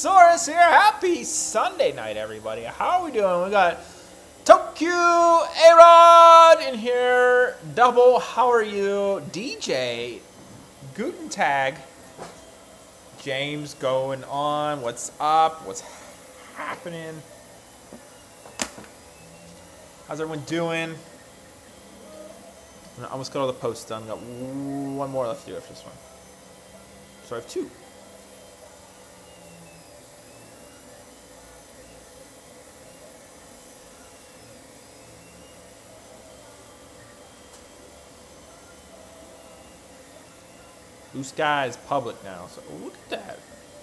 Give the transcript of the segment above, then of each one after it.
Saurus here. Happy Sunday night, everybody. How are we doing? We got Tokyo A-Rod in here. Double, how are you? DJ, Guten Tag. James going on. What's up? What's happening? How's everyone doing? I almost got all the posts done. Got one more left to do after this one. So I have two. Blue Sky is public now, so look at that.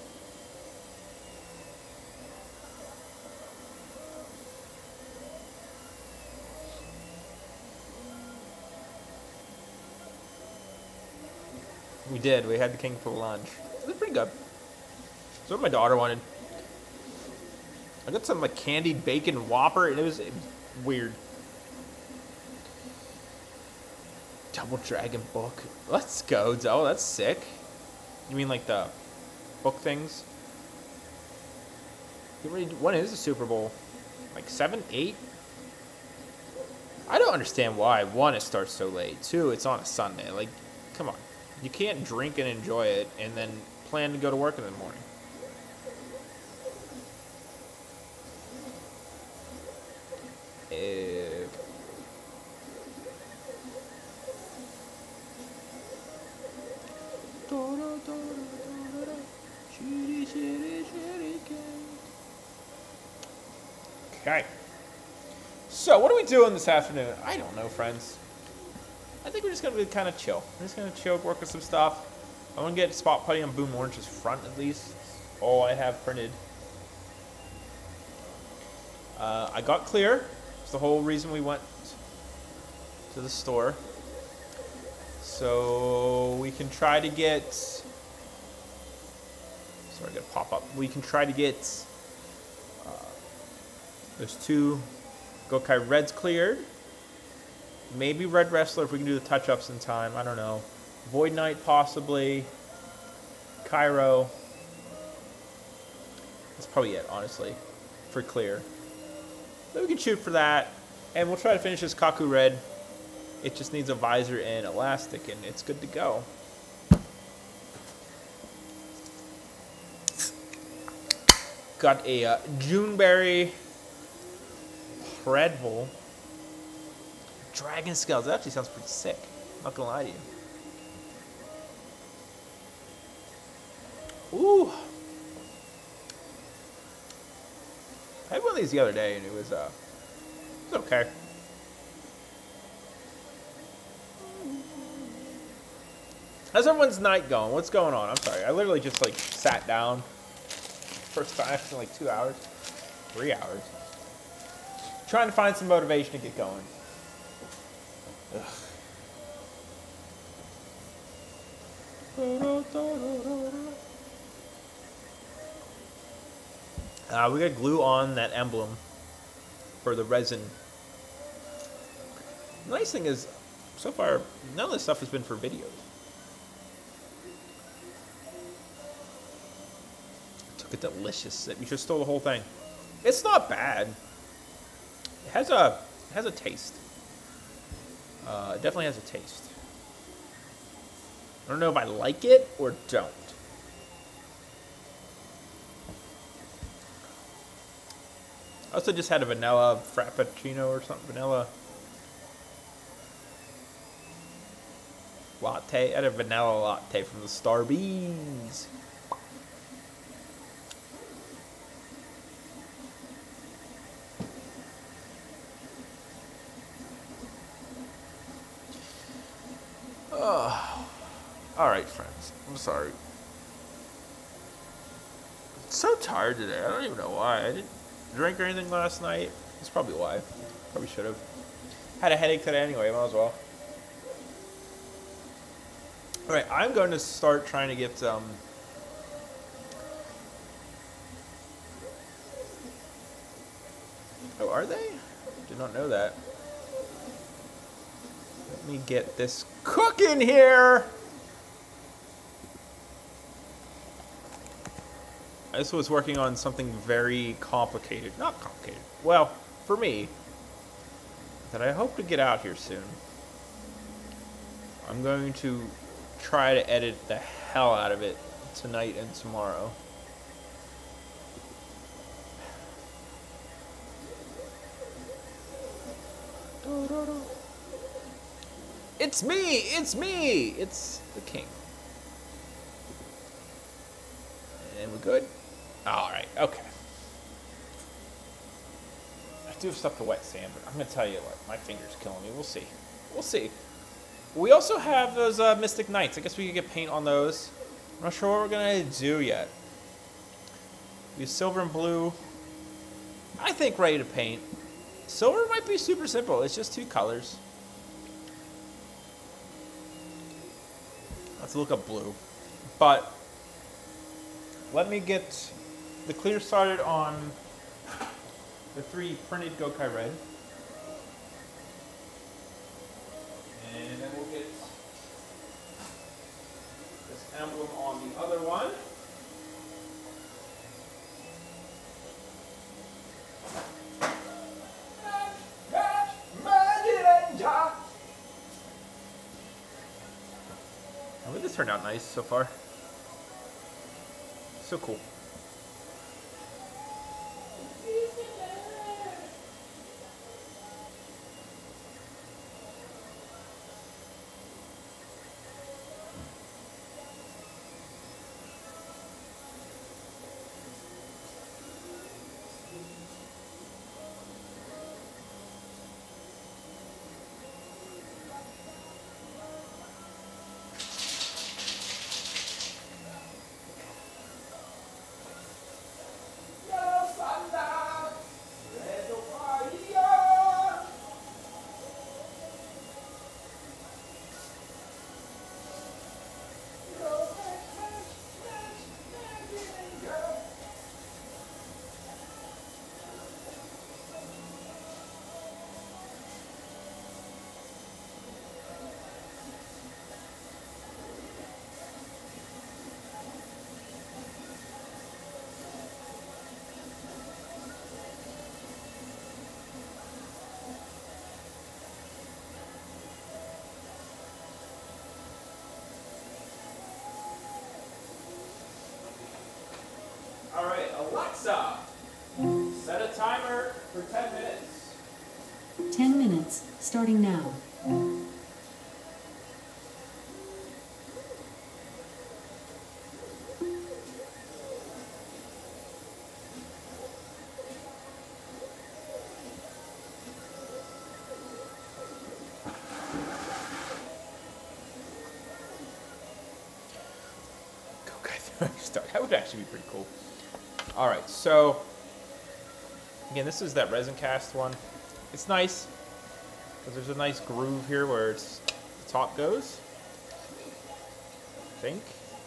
We did. We had the king for lunch. It was pretty good. That's what my daughter wanted. I got some like candied bacon Whopper, and it was weird. Double Dragon book. Let's go. Oh, that's sick. You mean like the book things? When is the Super Bowl? Like 7, 8? I don't understand why. One, it starts so late. Two, it's on a Sunday. Like, come on. You can't drink and enjoy it and then plan to go to work in the morning. Okay. So, what are we doing this afternoon? I don't know, friends. I think we're just going to be kind of chill. We're just going to chill, work with some stuff. I want to get spot putty on Boom Orange's front, at least. All I have printed. I got clear. It's the whole reason we went to the store. So we can try to get... Sorry, I got to pop up. We can try to get... there's two Gokai Reds cleared. Maybe Red Wrestler if we can do the touch-ups in time. I don't know. Void Knight possibly. Cairo. That's probably it, honestly, for clear. So we can shoot for that. And we'll try to finish this Kaku Red. It just needs a visor and elastic, and it's good to go. Got a Juneberry Predvil. Dragon Scales. That actually sounds pretty sick. Not gonna lie to you. Ooh. I had one of these the other day and it was okay. How's everyone's night going? What's going on? I'm sorry. I literally just like sat down. First time in like 2 hours. 3 hours. Trying to find some motivation to get going. We got glue on that emblem for the resin. The nice thing is, so far, none of this stuff has been for videos. Took a delicious sip. You should stole the whole thing. It's not bad. It has a taste. It definitely has a taste. I don't know if I like it or don't. I also just had a vanilla frappuccino or something. Vanilla latte. I had a vanilla latte from the Starbucks. Alright, friends. I'm sorry. I'm so tired today. I don't even know why. I didn't drink or anything last night. That's probably why. Probably should have. Had a headache today anyway. Might as well. Alright, I'm going to start trying to get some... Oh, are they? Did not know that. Let me get this cooking here. this was working on something very complicated. Not complicated. Well, for me, that I hope to get out here soon. I'm going to try to edit the hell out of it tonight and tomorrow. It's me! It's me! It's the king. And we're good? Alright, okay. I do have stuff to wet sand, but I'm going to tell you what, my finger's killing me. We'll see. We'll see. We also have those Mystic Knights. I guess we could get paint on those. I'm not sure what we're going to do yet. We have silver and blue. I think ready to paint. Silver might be super simple. It's just 2 colors. Let's look up blue. But let me get the clear started on the 3 printed Gokai Red. And then we'll get this emblem on the other one. I think this turned out nice so far. So cool. Alright, Alexa, set a timer for 10 minutes. 10 minutes, starting now. That would actually be pretty cool. Alright, so again, this is that resin cast one. It's nice because there's a nice groove here where the top goes. I think.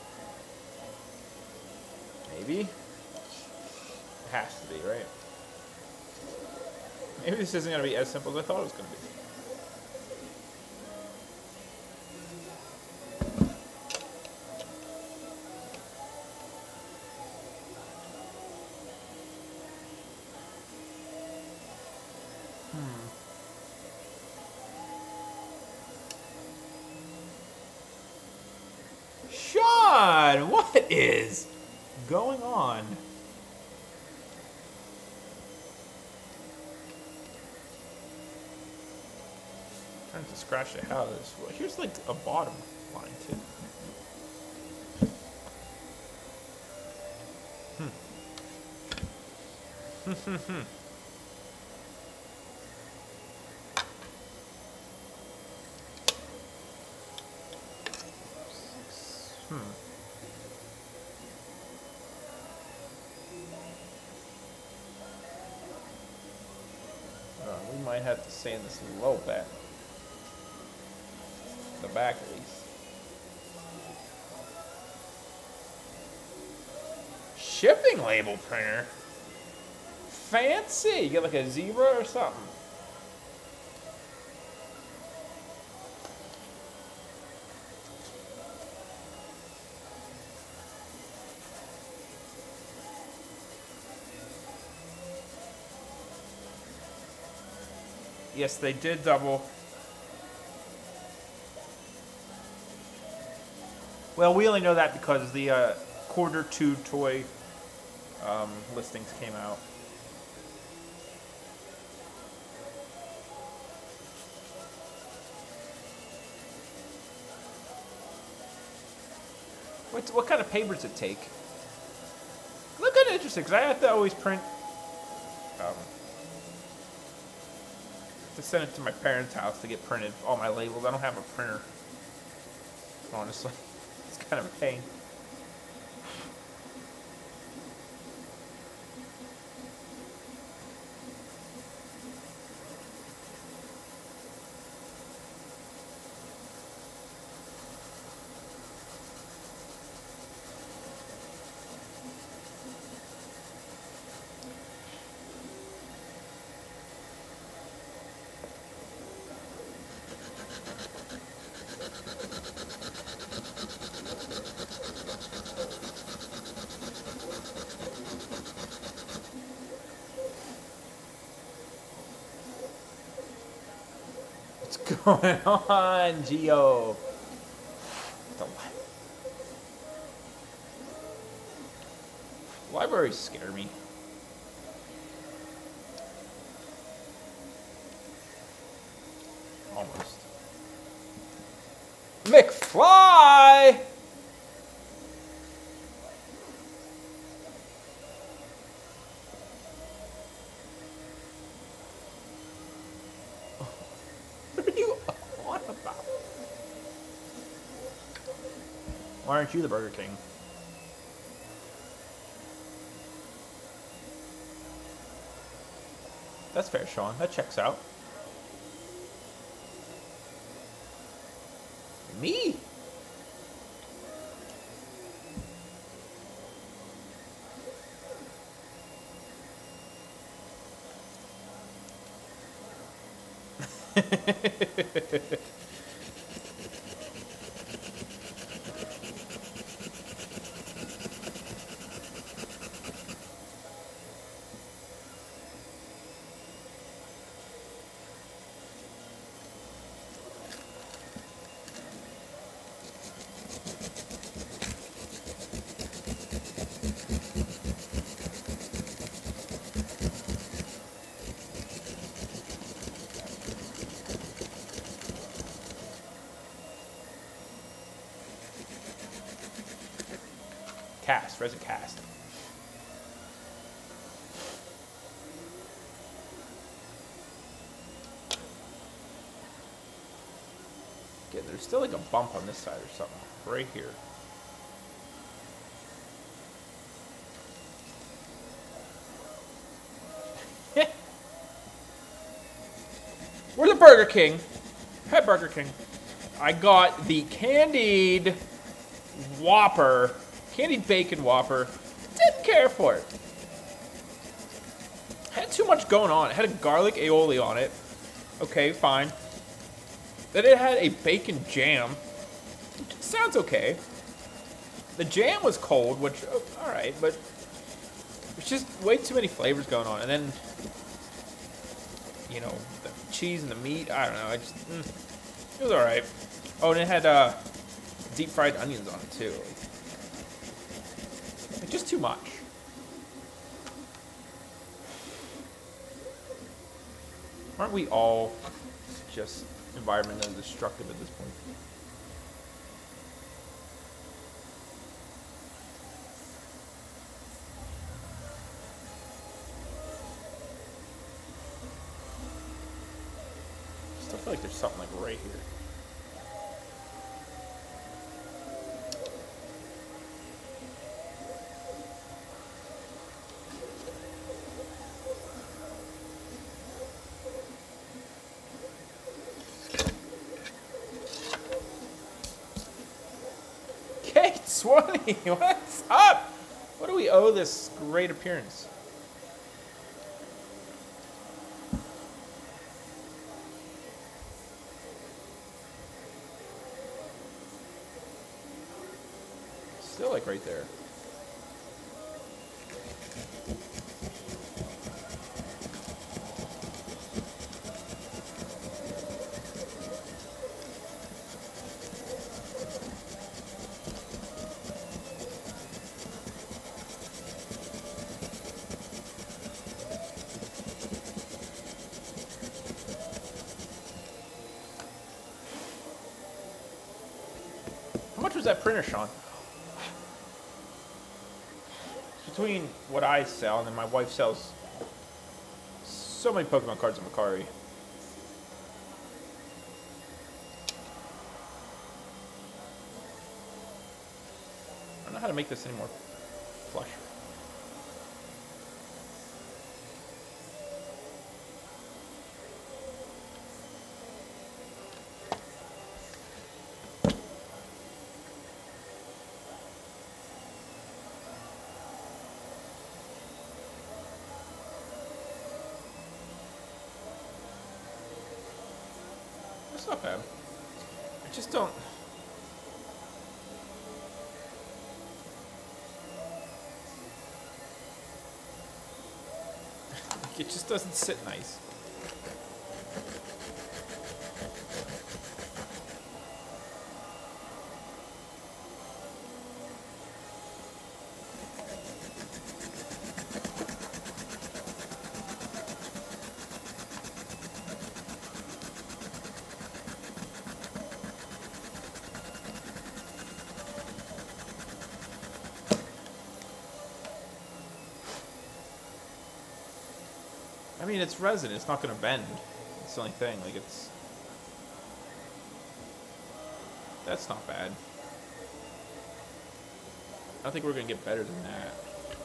Maybe. It has to be, right? Maybe this isn't going to be as simple as I thought it was going to be. Sean, what is going on? Trying to scratch the hell out of this. Well, here's like a bottom line too. We might have to sand this a little bit. The back at least. Shipping label printer. Fancy. You get like a zebra or something. Yes, they did double. Well, we only know that because the quarter 2 toy listings came out. What kind of paper does it take? Look kind of interesting, because I have to always print, to send it to my parents' house to get printed, all my labels. I don't have a printer, honestly. It's kind of a pain. What's going on, Geo? The libraries scare me. Almost. McFly! What are you on about? Why aren't you the Burger King? That's fair, Sean. That checks out. Me? Cast, resin cast. Okay, there's still like a bump on this side or something. Right here. We're the Burger King. Hey, Burger King. I got the candied Whopper. Candied bacon Whopper. Didn't care for it. Had too much going on. It had a garlic aioli on it. Okay, fine. Then it had a bacon jam. Sounds okay. The jam was cold, which, alright, but it's just way too many flavors going on. And then, you know, the cheese and the meat, I don't know. I just, it was alright. Oh, and it had deep fried onions on it, too. Just too much. Aren't we all just environmentally destructive at this point? Still feel like there's something like right here. Swanee, what's up? What do we owe this great appearance? Still like right there. How much was that printer, Sean? Between what I sell and then my wife sells so many Pokemon cards on Macari. I don't know how to make this any more flush. It's not bad. I just don't... It just doesn't sit nice. I mean, it's resin. It's not going to bend. It's the only thing. Like, it's... That's not bad. I think we're going to get better than that.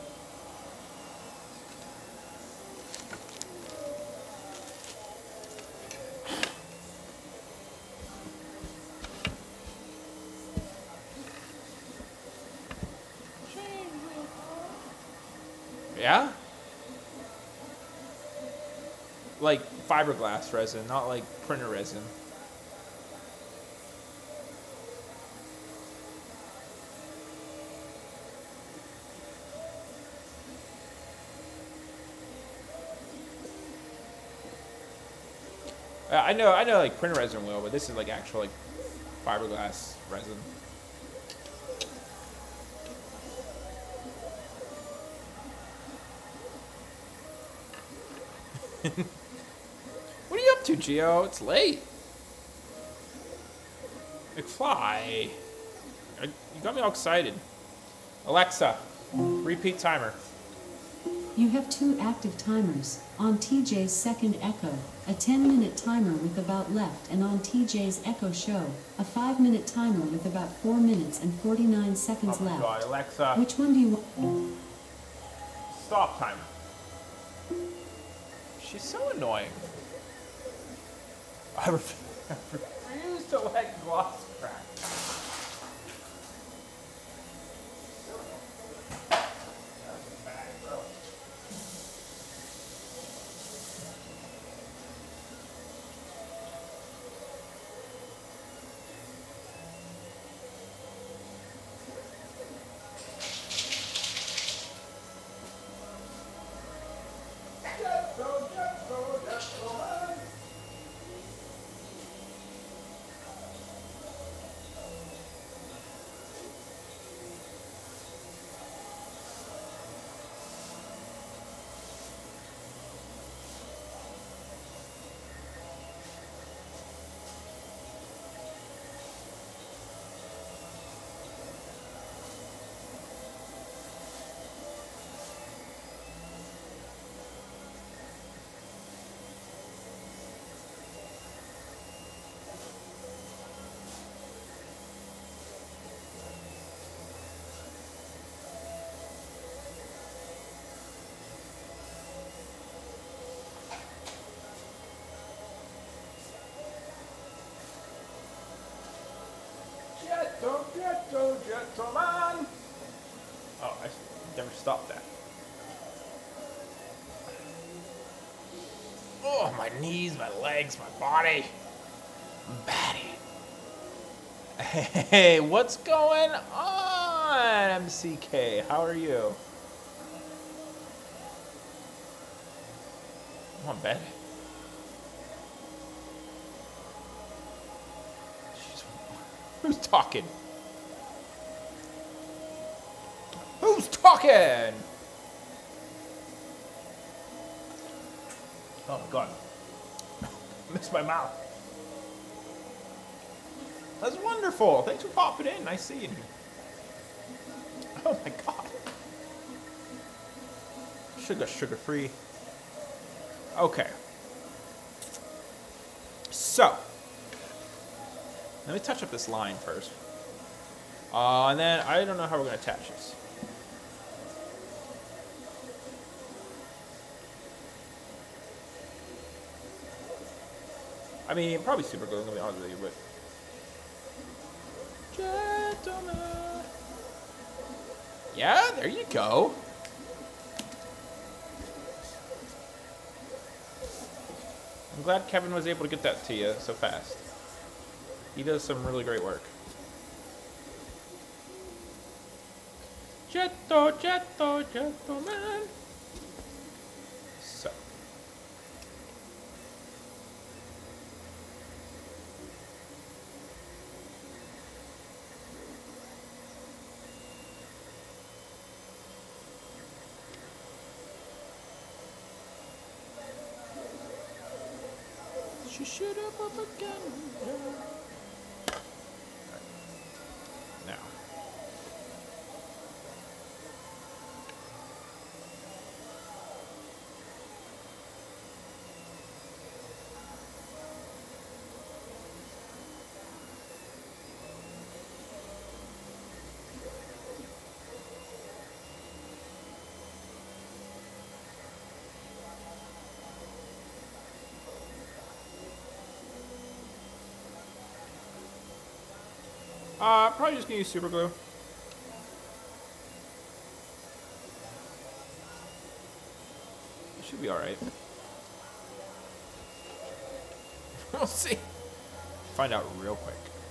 Yeah? Like fiberglass resin, not like printer resin. I know, like printer resin will, but this is like actual like fiberglass resin. What are you up to, Geo? It's late. McFly. You got me all excited. Alexa, repeat timer. You have 2 active timers. On TJ's second Echo, a 10-minute timer with about left, and on TJ's Echo Show, a 5-minute timer with about 4 minutes and 49 seconds left. God, Alexa. Which one do you want? Stop timer. She's so annoying. I refuse to let gloss crack. Gentleman. Oh, I never stopped that. Oh, my knees, my legs, my body. Batty. Hey, what's going on, MCK? How are you? I'm on bed. Jeez. Who's talking? Who's talking? Oh my god. I missed my mouth. That's wonderful. Thanks for popping in. Nice seeing you. Oh my god. Sugar free. Okay. So, let me touch up this line first. And then I don't know how we're going to attach this. I mean, probably super glue, I'm going to be honest with you, but... Gentlemen. Yeah, there you go. I'm glad Kevin was able to get that to you so fast. He does some really great work. Gentleman. So. She should have up again. Now. Probably just gonna use super glue. It should be alright. We'll see. Find out real quick.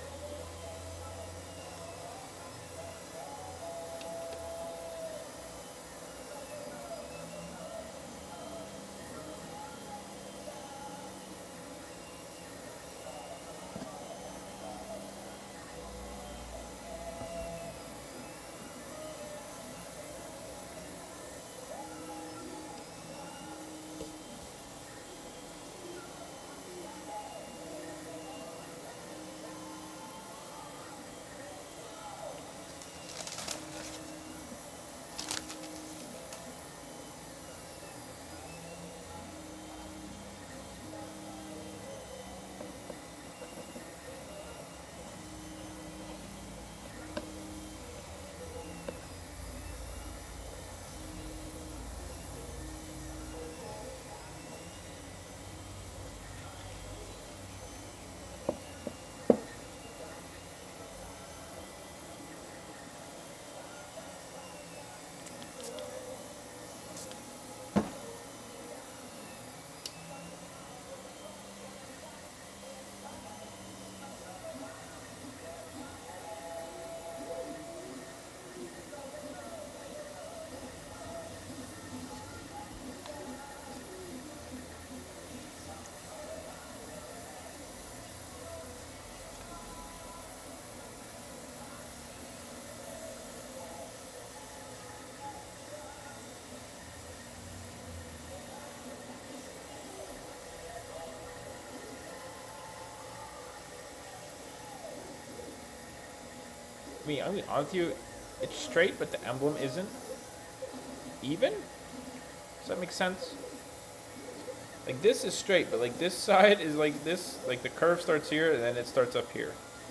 I mean, I'm gonna be honest with you, it's straight, but the emblem isn't even. Does that make sense? Like this is straight, but like this side is like this. Like the curve starts here, and then it starts up here.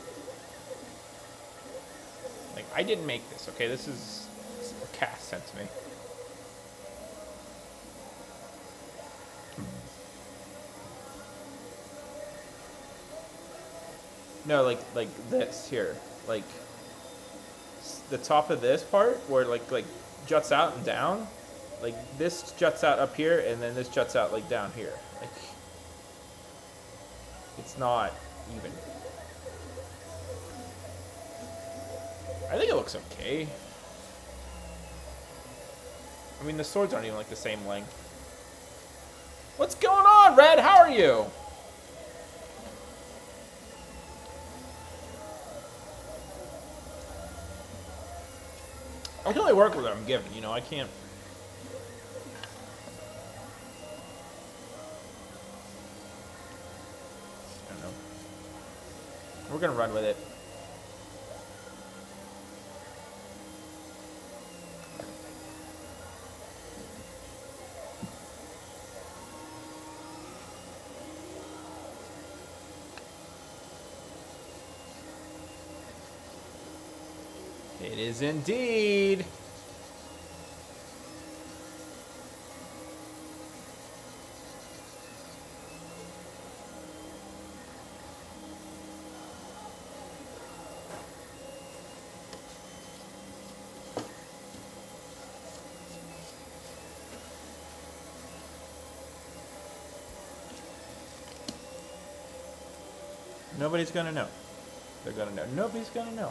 Like I didn't make this. Okay, this is what Cass sent to me. No, like this here, like the top of this part where like juts out and down, like this juts out up here, and then this juts out like down here. Like it's not even. I think it looks okay. I mean, the swords aren't even like the same length. What's going on, Red? How are you? I can only work with what I'm given, you know, I can't. I don't know. We're gonna run with it. It is indeed. Nobody's gonna know. They're gonna know. Nobody's gonna know.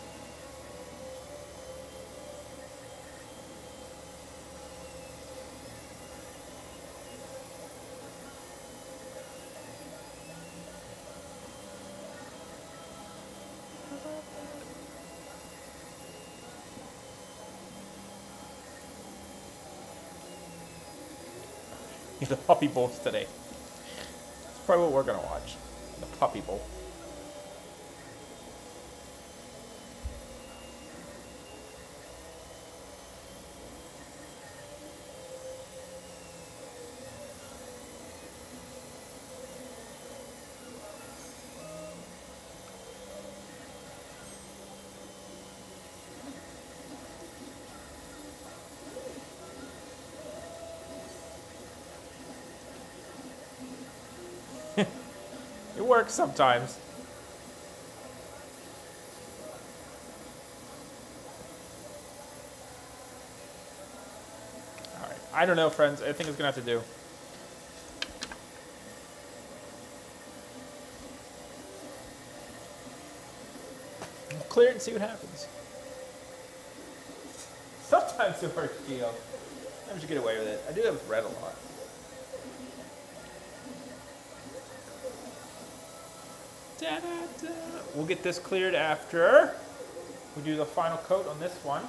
The Puppy Bowls today. That's probably what we're gonna watch. The Puppy Bowl. It works sometimes. Alright, I don't know, friends. I think it's gonna have to do. Clear it and see what happens. Sometimes it works, Gio. Sometimes you get away with it. I do that with red a lot. Da, da, da. We'll get this cleared after we do the final coat on this one.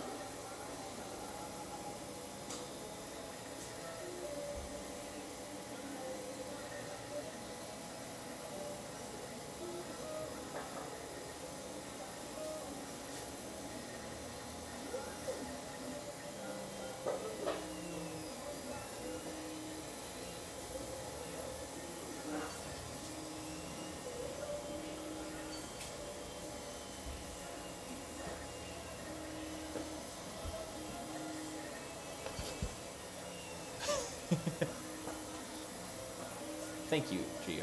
Thank you, Gio.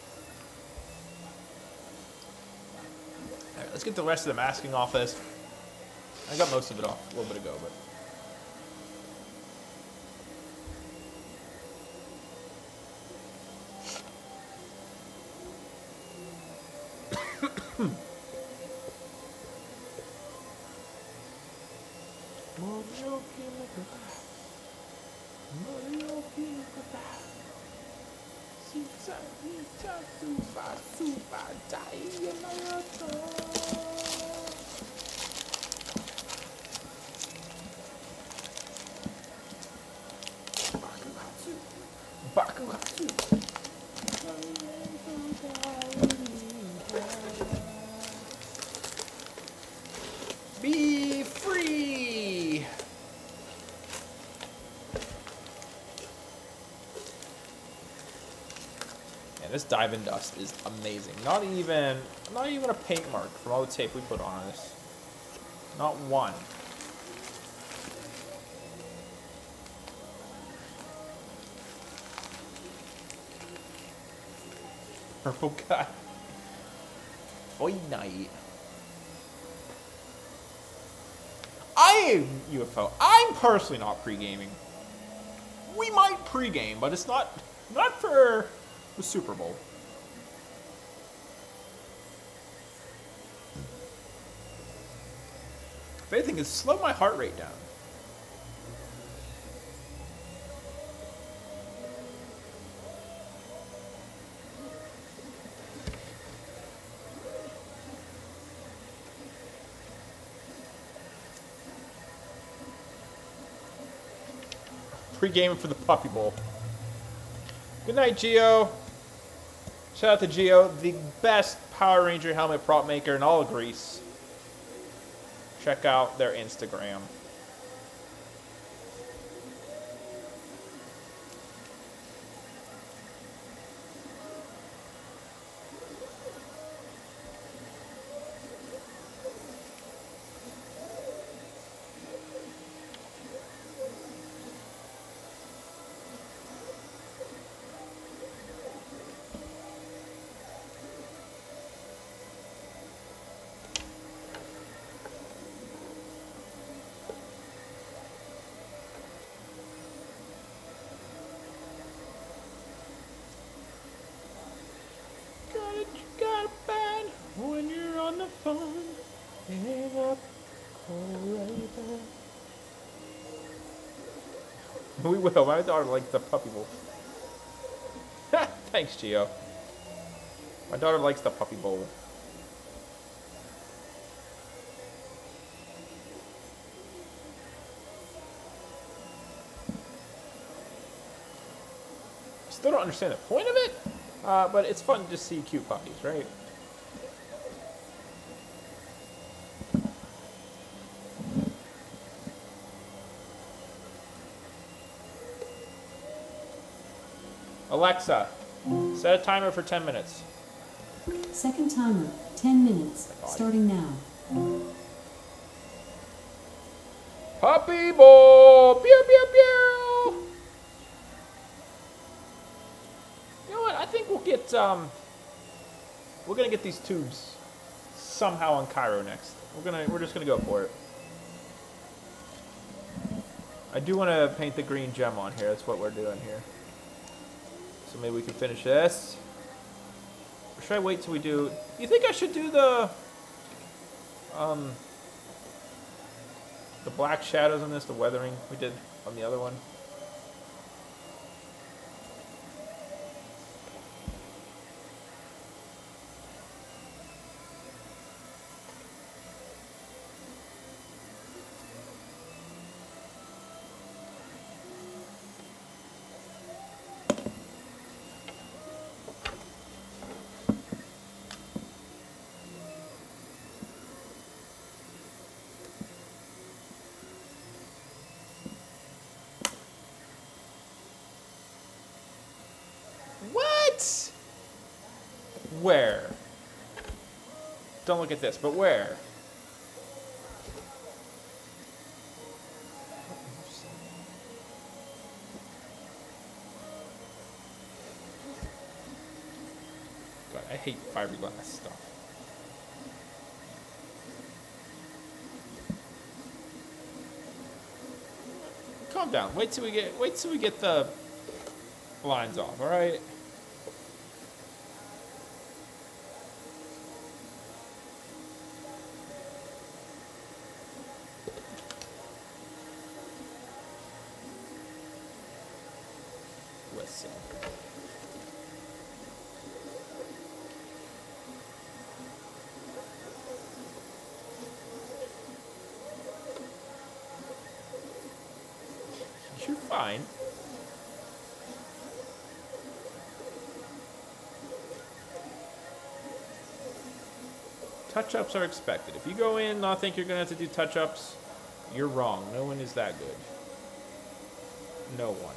Alright, let's get the rest of the masking off this. I got most of it off a little bit ago, but... Be free! Man, this Diamond Dust is amazing. Not even a paint mark from all the tape we put on this. Not one. Purple guy. Boy night. UFO. I'm personally not pre-gaming. We might pre-game, but it's not for the Super Bowl. If anything, it's slow my heart rate down. Pre-gaming for the Puppy Bowl. Good night, Gio. Shout out to Gio, the best Power Ranger helmet prop maker in all of Greece. Check out their Instagram. When you're on the phone, hang up, call right back. We will. My daughter likes the puppy bowl. Thanks, Gio. My daughter likes the puppy bowl. Still don't understand the point of it, but it's fun to just see cute puppies, right? Alexa, set a timer for 10 minutes. Second timer, 10 minutes, starting now. Puppy bowl! Pew, pew, pew! You know what? I think we'll get, we're gonna get these tubes somehow on Cairo next. We're just gonna go for it. I do want to paint the green gem on here. That's what we're doing here. So maybe we can finish this. Or should I wait till we do... You think I should do the black shadows on this, the weathering we did on the other one? What? Where? Don't look at this, but where? God, I hate fiberglass stuff. Calm down. Wait till we get the lines off, all right? Listen. You're fine. Touch-ups are expected. If you go in not think you're going to have to do touch-ups, you're wrong. No one is that good. No one.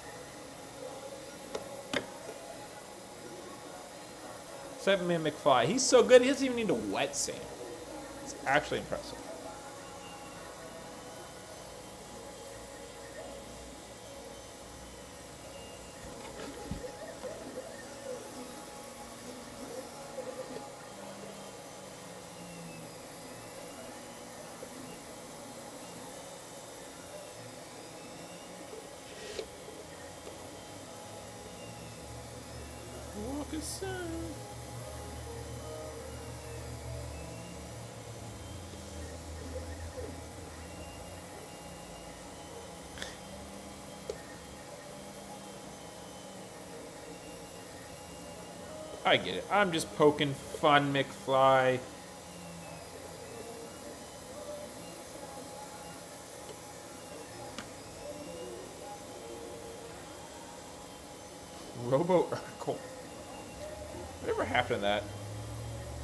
Except me and McFly. He's so good, he doesn't even need a wet sand. It's actually impressive. Walk aside. I get it. I'm just poking fun, McFly. Robo Urkel. Whatever happened to that?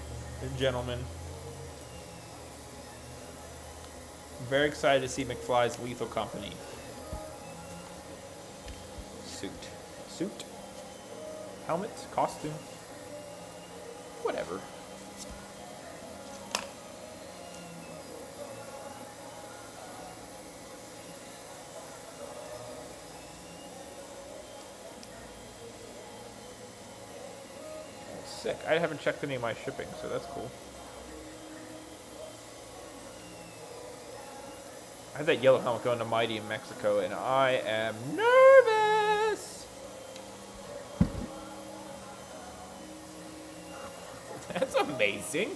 gentlemen. Very excited to see McFly's Lethal Company. Suit. Helmet. Costume. Whatever. Sick. I haven't checked any of my shipping, so that's cool. I had that yellow helmet going to Mighty in Mexico, and I am nervous! That's amazing.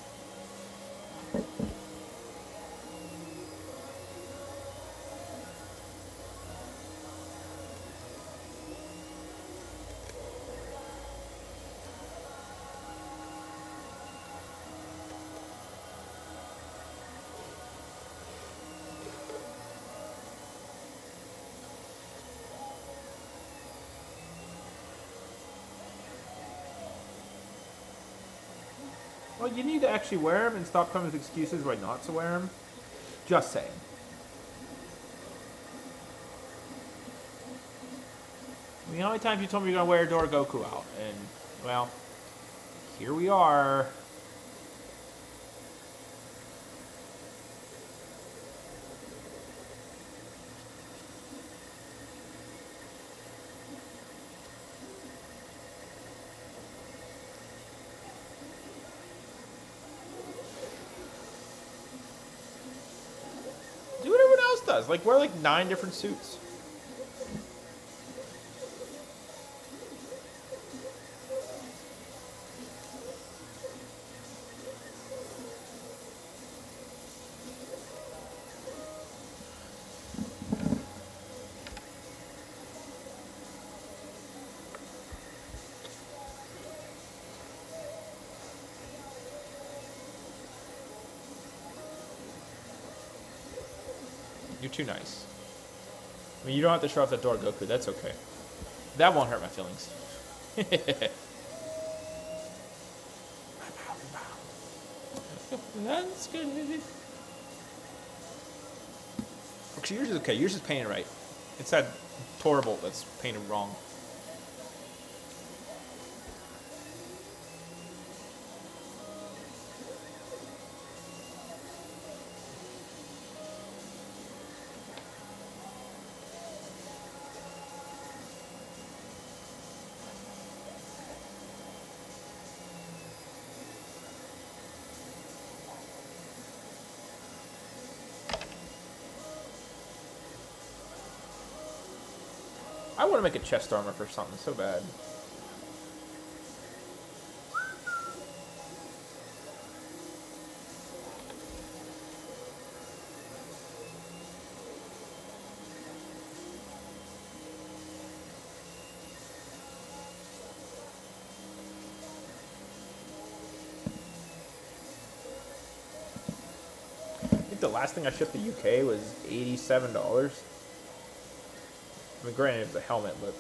Well, you need to actually wear them and stop coming with excuses why not to wear them. Just saying. I mean, how many times you told me you're going to wear Dorogoku out? And, well, here we are. Do what everyone else does. Like, wear like 9 different suits. You're too nice. I mean, you don't have to show off that Dorogoku. That's okay. That won't hurt my feelings. That's good. Actually, yours is okay. Yours is painted right. It's that Torbolt that's painted wrong. I want to make a chest armor for something so bad. I think the last thing I shipped to UK was $87. I mean, granted, it's a helmet, but...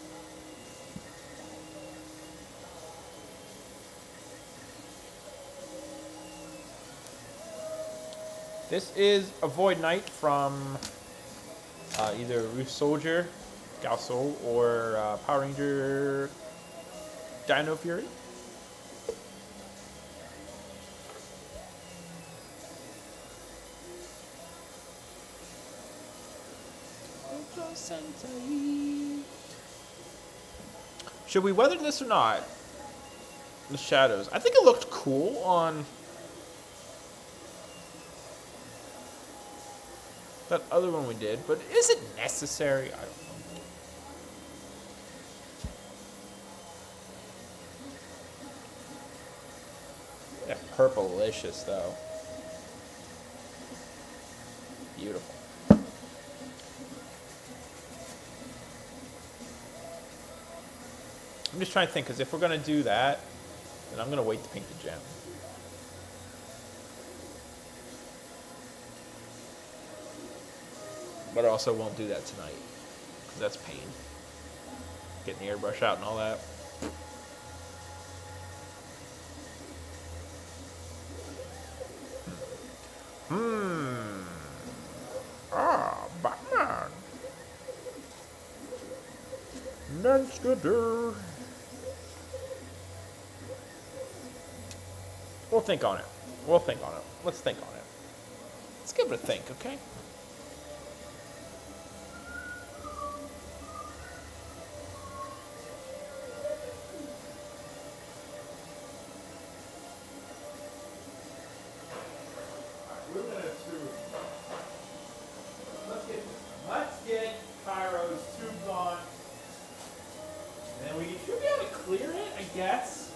This is a Void Knight from either Roof Soldier, Gaosoul, or Power Ranger Dino Fury. Should we weather this or not? The shadows. I think it looked cool on that other one we did, but is it necessary? I don't know. Yeah, purplicious though. Beautiful. I'm just trying to think, because if we're going to do that, then I'm going to wait to paint the gem. But I also won't do that tonight, because that's pain. Getting the airbrush out and all that. Ah, Batman. That's good. We'll think on it. We'll think on it. Let's think on it. Let's give it a think, okay? Let's get Cairo's tubes on. And then we should be able to clear it, I guess.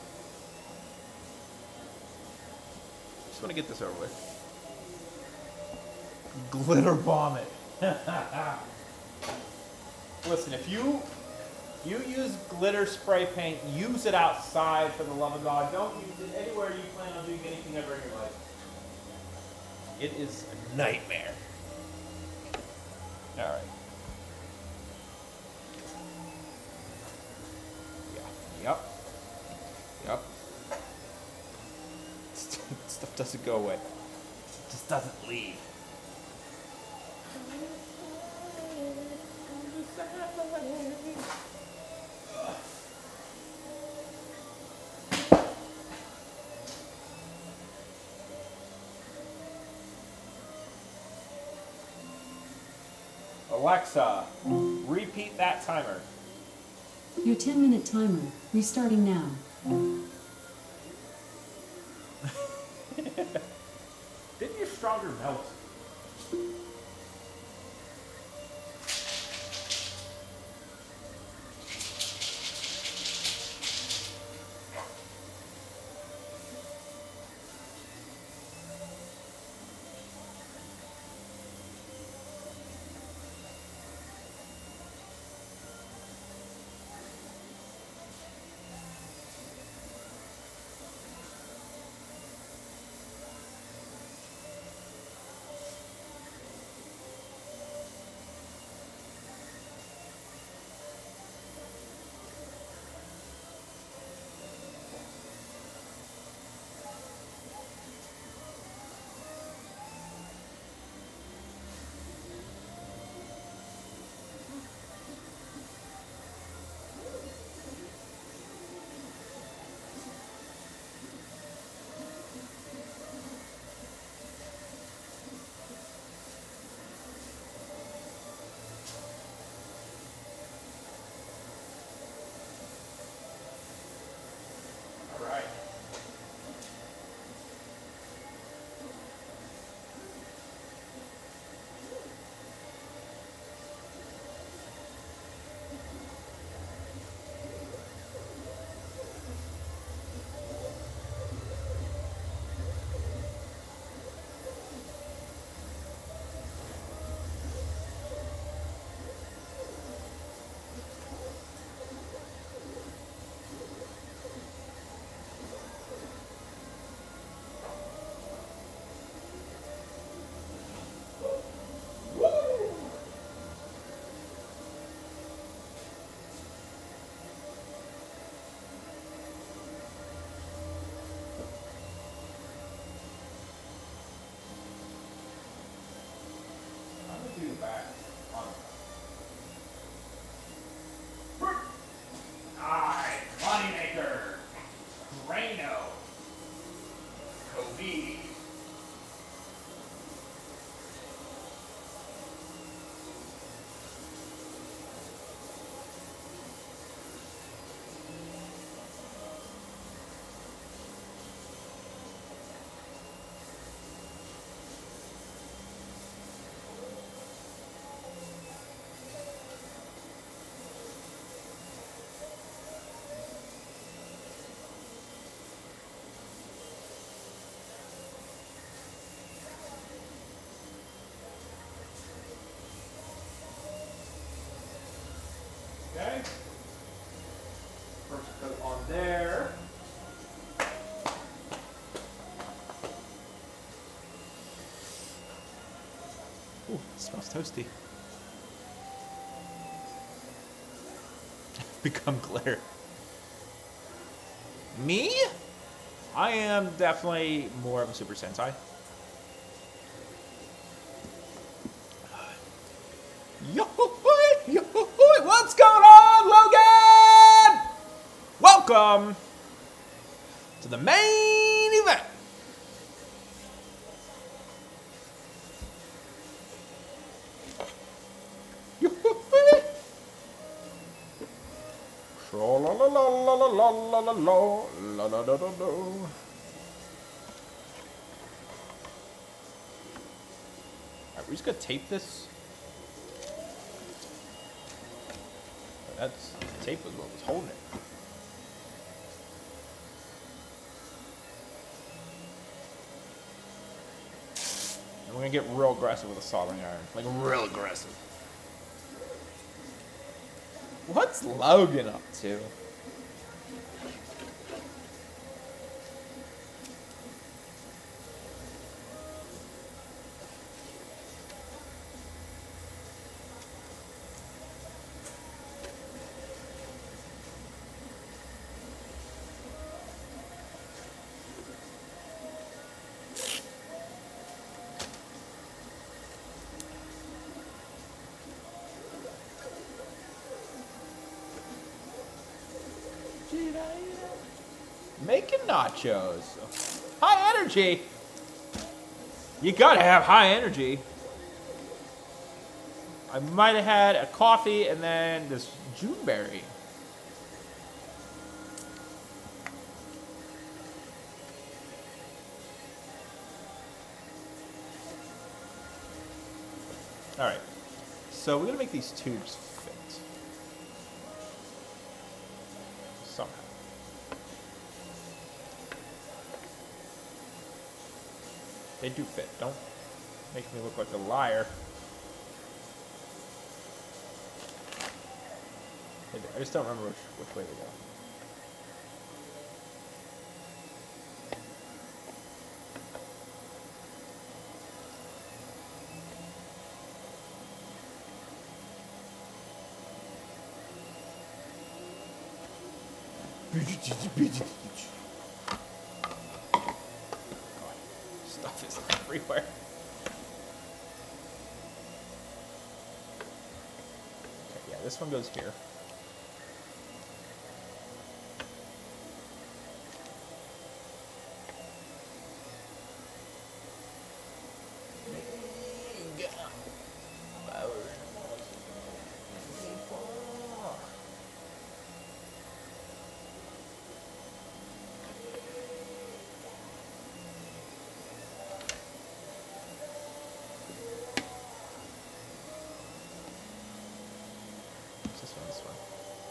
Just want to get this over with. Glitter bomb it. Listen, if you use glitter spray paint, use it outside for the love of God. Don't use it anywhere you plan on doing anything ever in your life. It is a nightmare. All right. Yeah. Yep. Stuff doesn't go away. It just doesn't leave. Alexa, repeat that timer. Your 10-minute timer, restarting now. Didn't your stronger melt? Okay. First coat on there. Ooh, it smells toasty. Become glitter. Me? I am definitely more of a Super Sentai. Yo, what's going on, Logan? Welcome to the main event. Alright, we're just gonna tape this. That's the tape was what was holding it. And we're gonna get real aggressive with a soldering iron. Like real aggressive. What's Logan up to? Making nachos. High energy. You gotta have high energy. I might have had a coffee and then this Juneberry. All right. So we're gonna make these tubes fit somehow. They do fit. Don't make me look like a liar. I just don't remember which way to go. Stuff is everywhere. Okay, yeah, this one goes here. This one.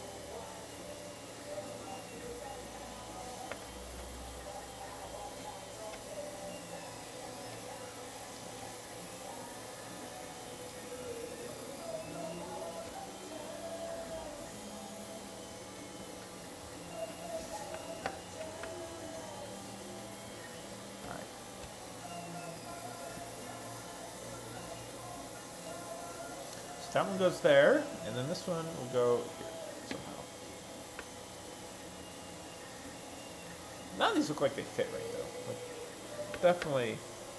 All right. So that one goes there, and then this one will go here somehow. None of these look like they fit right though. Like, definitely.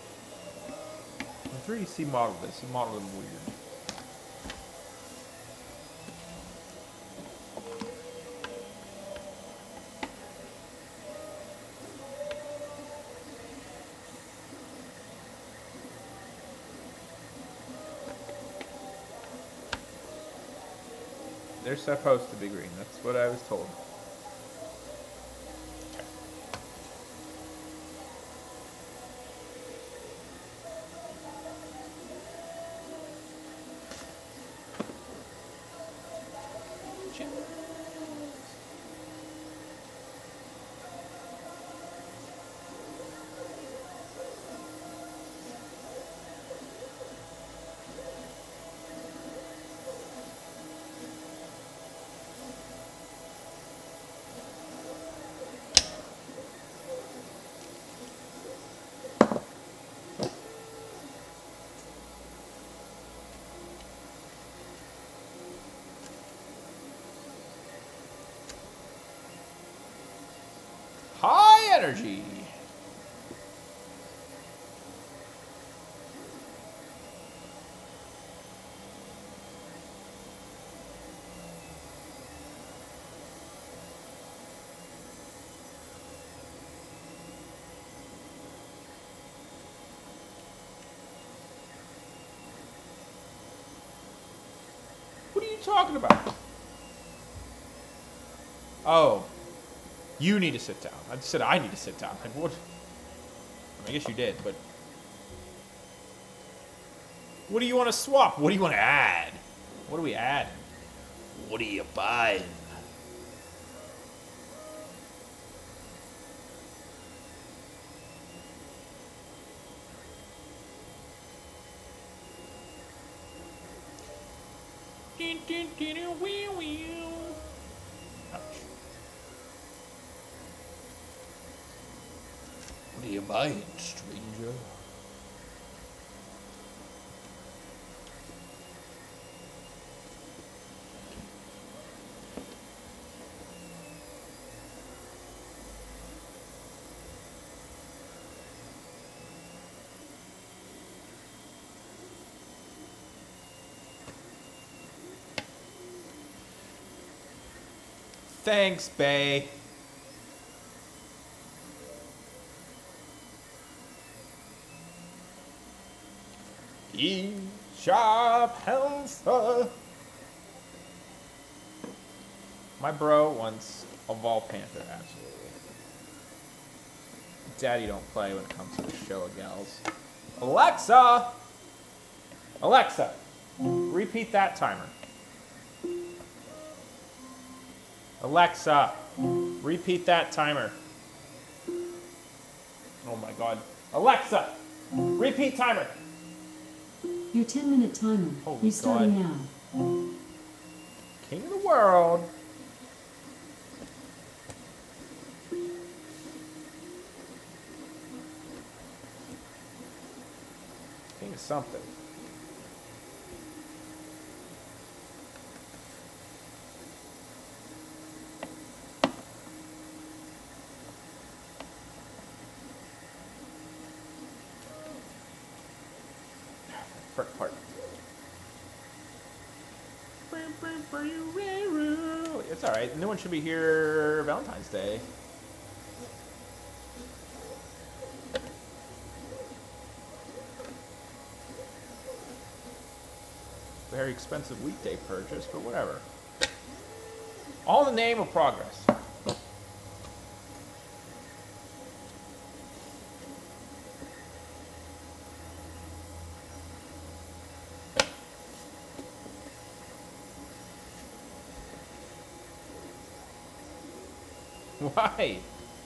In 3DC model this, he modeled them weird. They're supposed to be green. That's what I was told. High energy. talking about? Oh. You need to sit down. I said I need to sit down. Like, what? I guess you did, but... What do you want to swap? What do you want to add? What do we add? What are you buying? Ouch. What are you buying, stranger? Thanks, Bay. Eat, shop, health. My bro wants a Vol Panther, absolutely. Daddy don't play when it comes to the show of gals. Alexa! Alexa, repeat that timer. Alexa, repeat that timer. Oh my god. Alexa, repeat timer. Your 10-minute timer. Holy Restarting God. now. King of the world. King of something. Frick part. It's alright. The new one should be here Valentine's Day. Very expensive weekday purchase, but whatever. All in the name of progress. Why?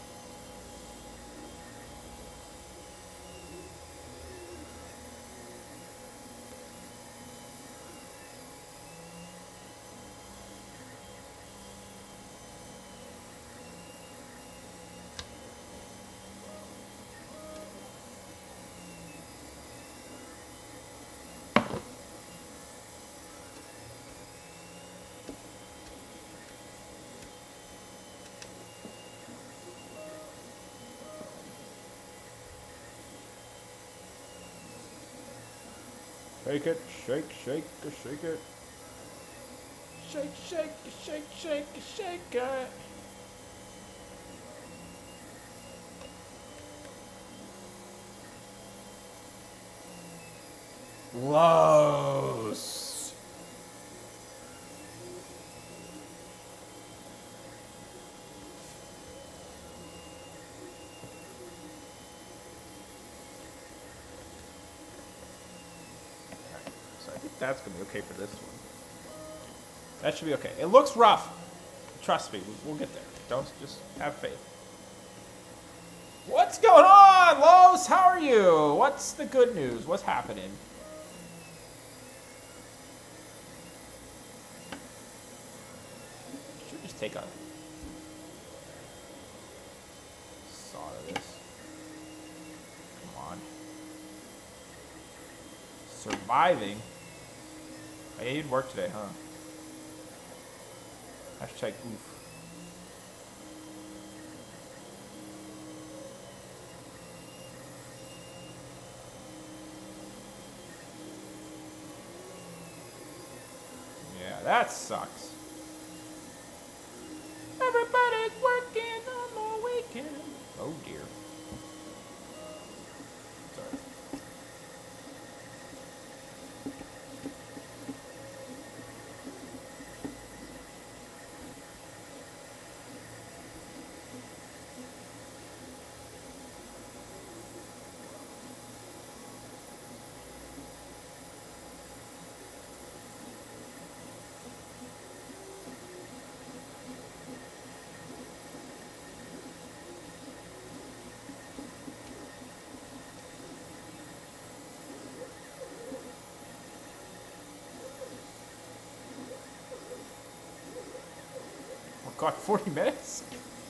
Shake it, shake, shake, shake it. Shake, shake, shake, shake, shake it. Los. So I think that's gonna be okay for this one. That should be okay. It looks rough. Trust me, we'll get there. Don't just have faith. What's going on, Los? How are you? What's the good news? What's happening? Should just take a saw to this. Come on. Surviving. Hey, you didn't work today, huh? Hashtag oof. Yeah, that sucks. Everybody's working on the weekend. Oh dear. Sorry. God, 40 minutes?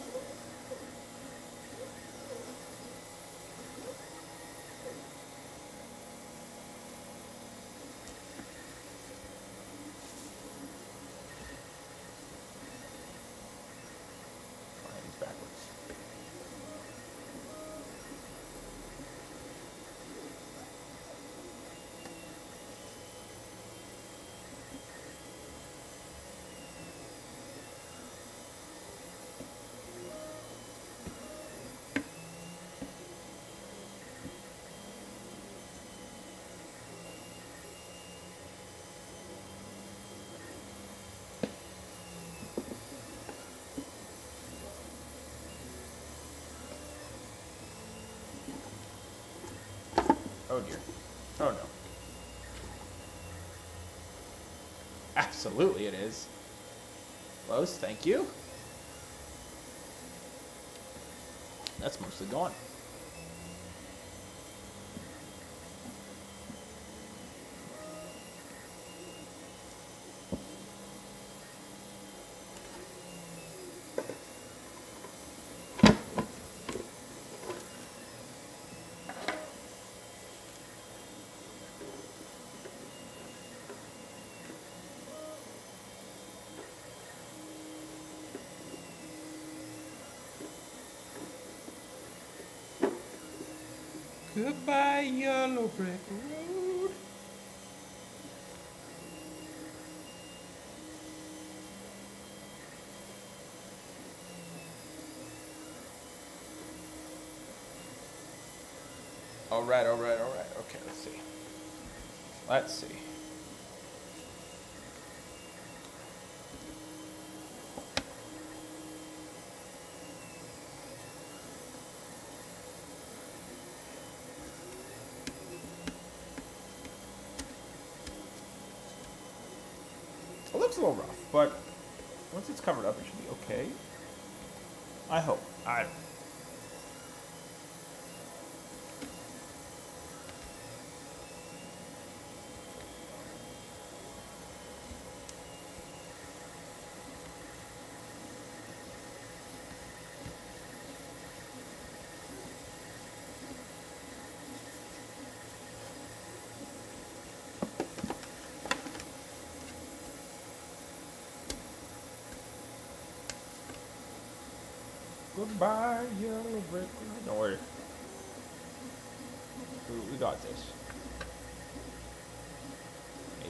Backwards. Oh dear. Oh no. Absolutely it is. Los, thank you. That's mostly gone. Goodbye, yellow brick road. All right. Okay, let's see. Let's see. It looks a little rough, but once it's covered up, it should be okay. I hope. Goodbye, yellow brick road. Don't worry. We got this. Maybe.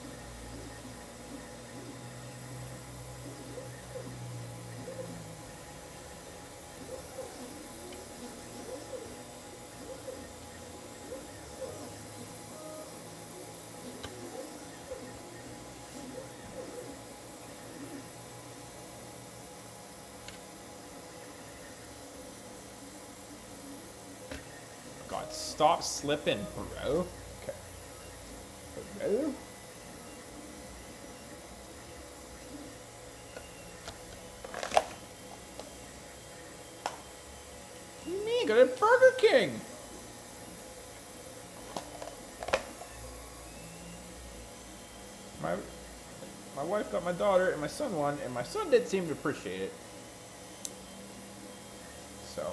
God, stop slipping, bro. Okay. Bro? What do you mean? Go to Burger King! My wife got my daughter and my son one, and my son did seem to appreciate it. So...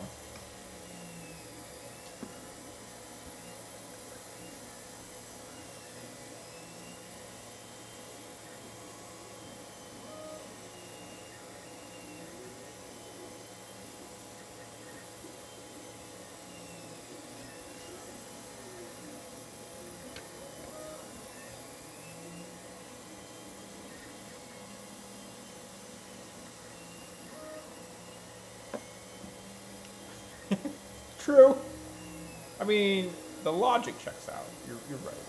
True. I mean, the logic checks out. You're right.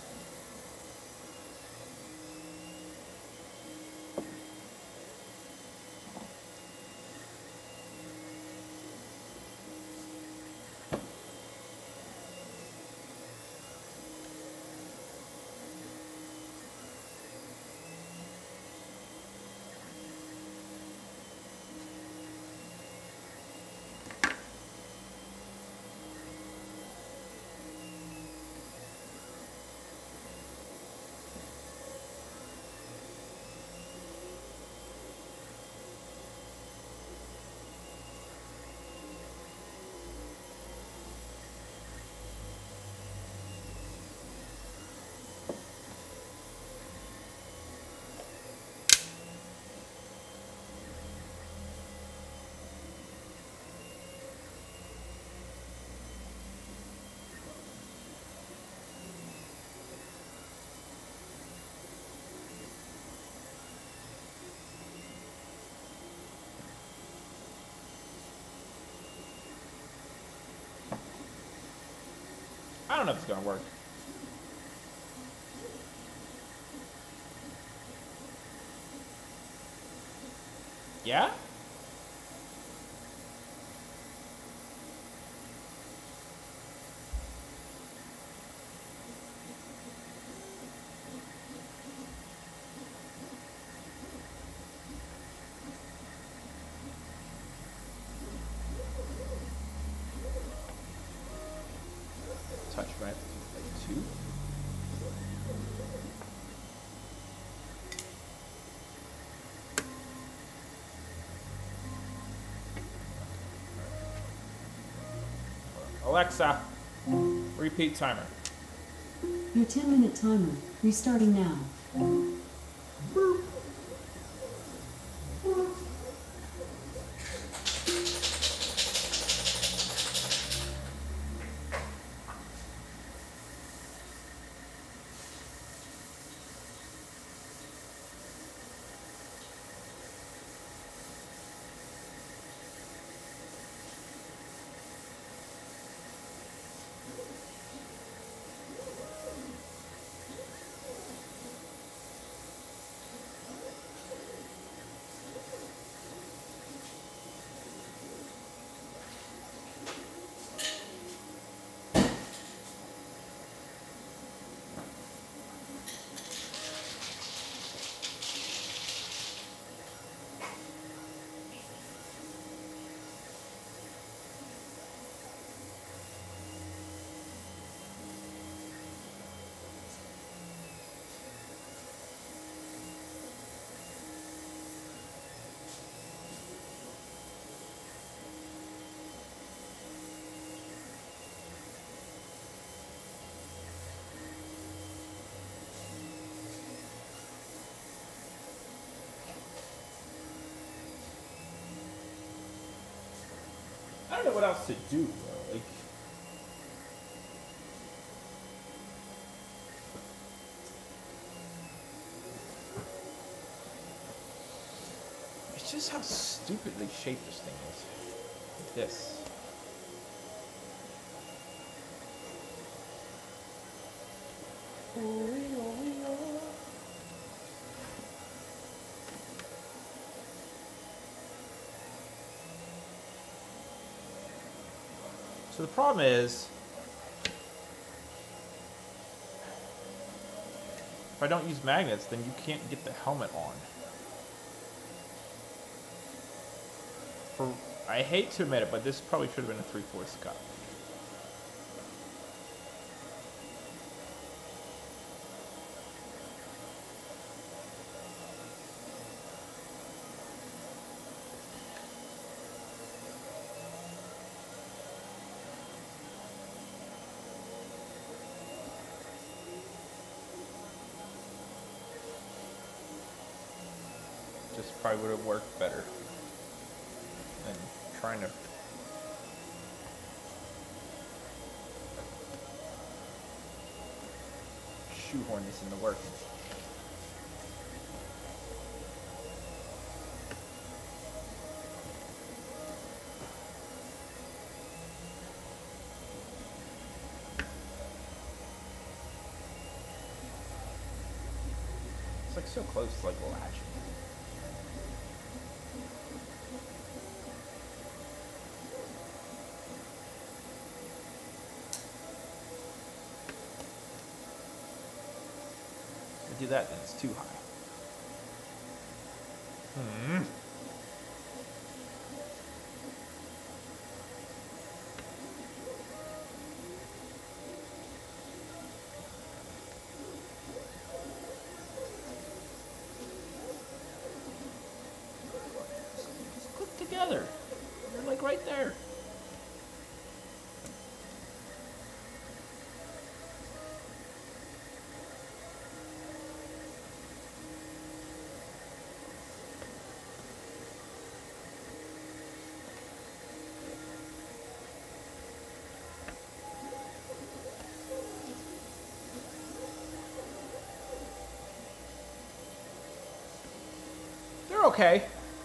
I don't know if it's gonna work. Yeah? Touch right like 2. Alexa, repeat timer. Your 10-minute timer, restarting now. I don't know what else to do, though. Like, it's just how stupidly shaped this thing is. Like this. So the problem is, if I don't use magnets, then you can't get the helmet on. I hate to admit it, but this probably should have been a 3/4 cut. Just probably would have worked better than trying to shoehorn this into work. It's like so close to like latching. Do that, then it's too high. Just click together. They're like right there. They're okay.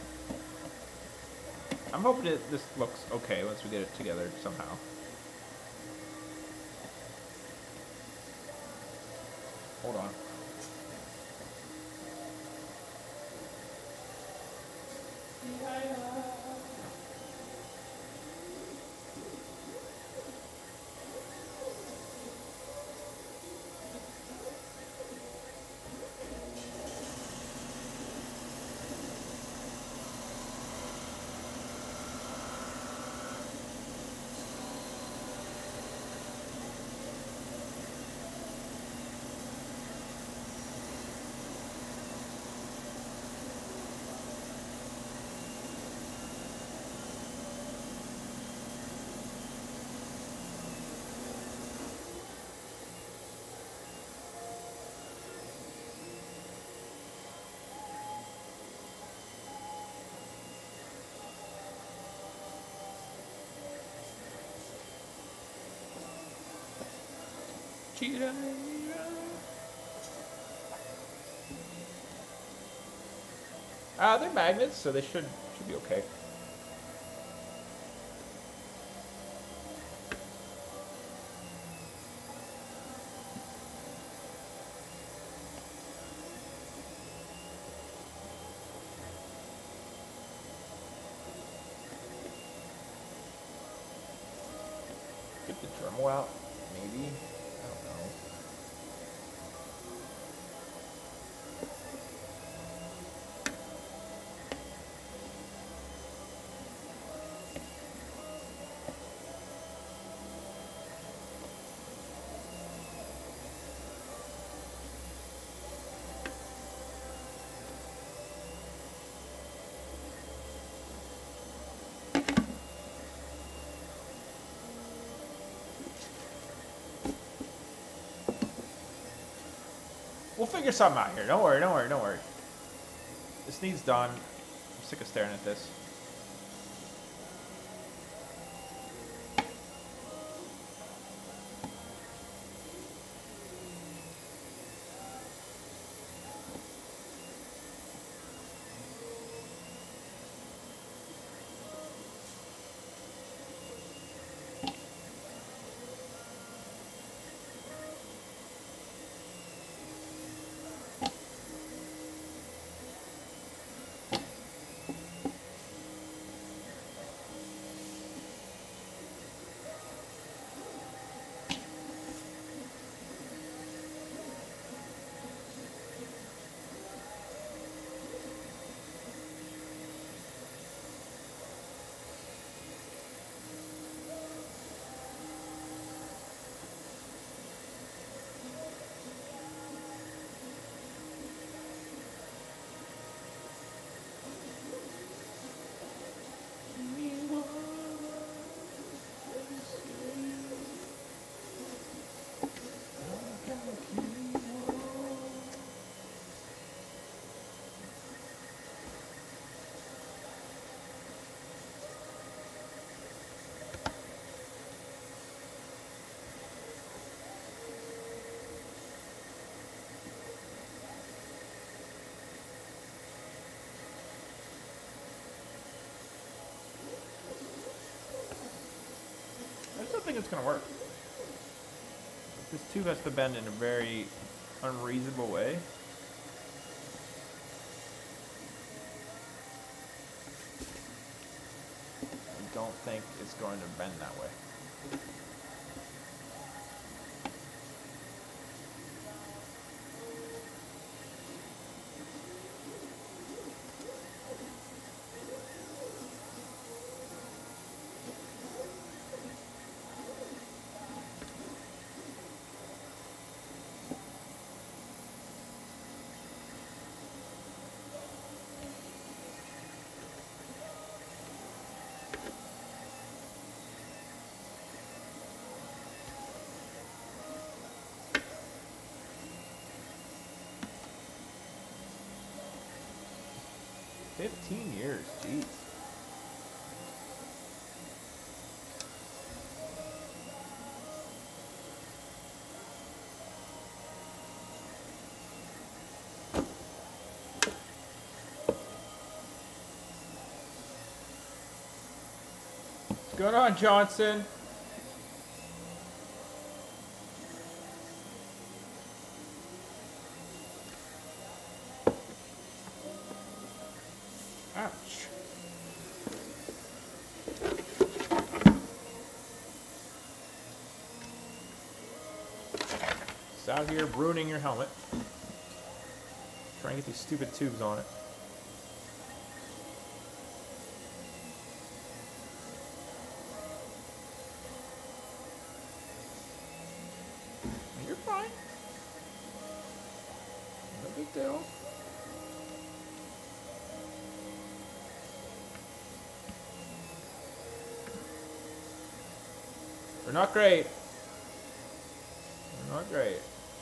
I'm hoping that this looks okay once we get it together somehow. Hold on. They're magnets, so they should be okay. Get the Dremel out, maybe. I don't know. We'll figure something out here. Don't worry, don't worry, don't worry. This needs done. I'm sick of staring at this. I still think it's going to work. This tube has to bend in a very unreasonable way. I don't think it's going to bend that way. $15 years, jeez. What's going on, Johnson? Ouch. It's out here ruining your helmet. Try and get these stupid tubes on it. You're fine. No big deal. We're not great. We're not great.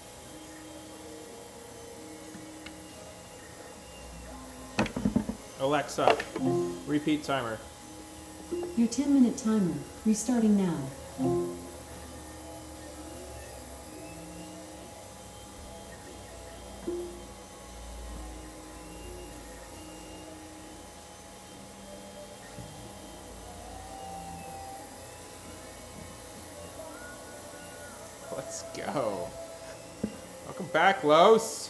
Alexa, repeat timer. Your 10-minute timer, restarting now. Let's go. Welcome back, Los.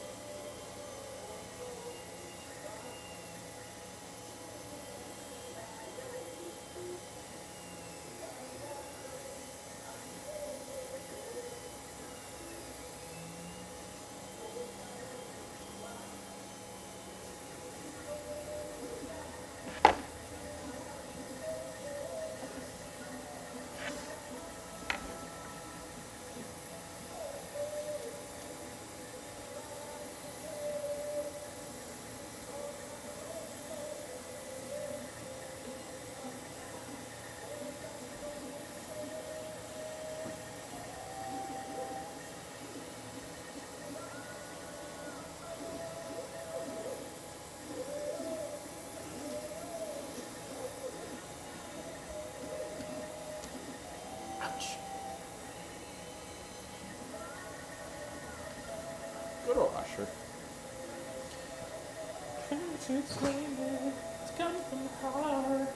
Ouch. Good old Usher. Can't explain it. It's coming from the heart.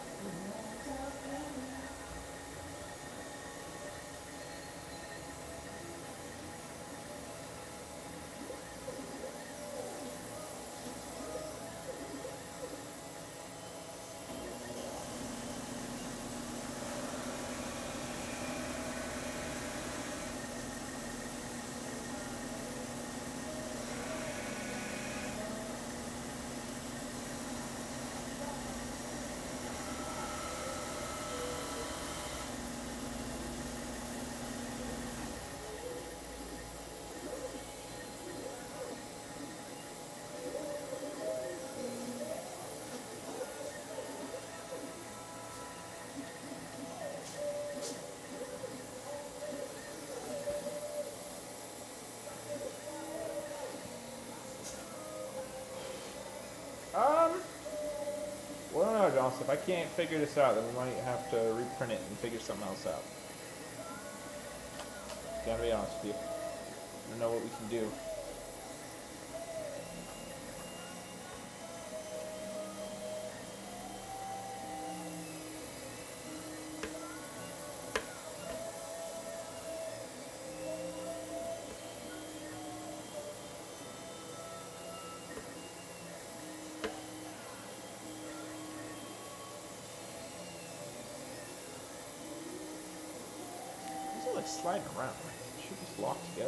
Well, I don't know, Johnson. If I can't figure this out, then we might have to reprint it and figure something else out. Gotta be honest with you. I don't know what we can do. Like sliding around. It should just lock together.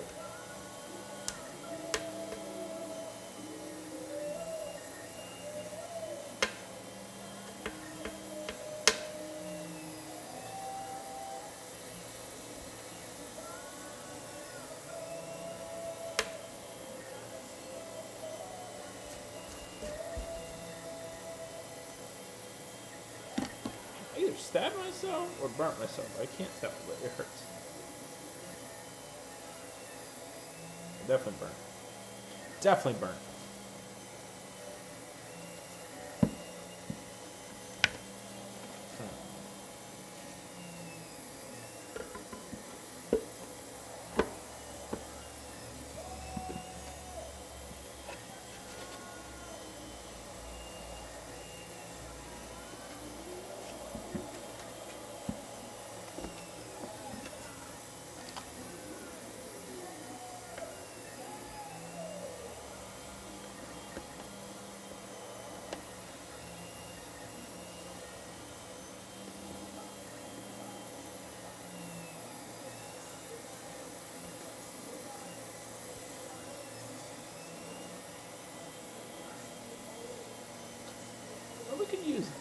I either stabbed myself or burnt myself. I can't tell, but it hurts. Definitely burn. Definitely burn.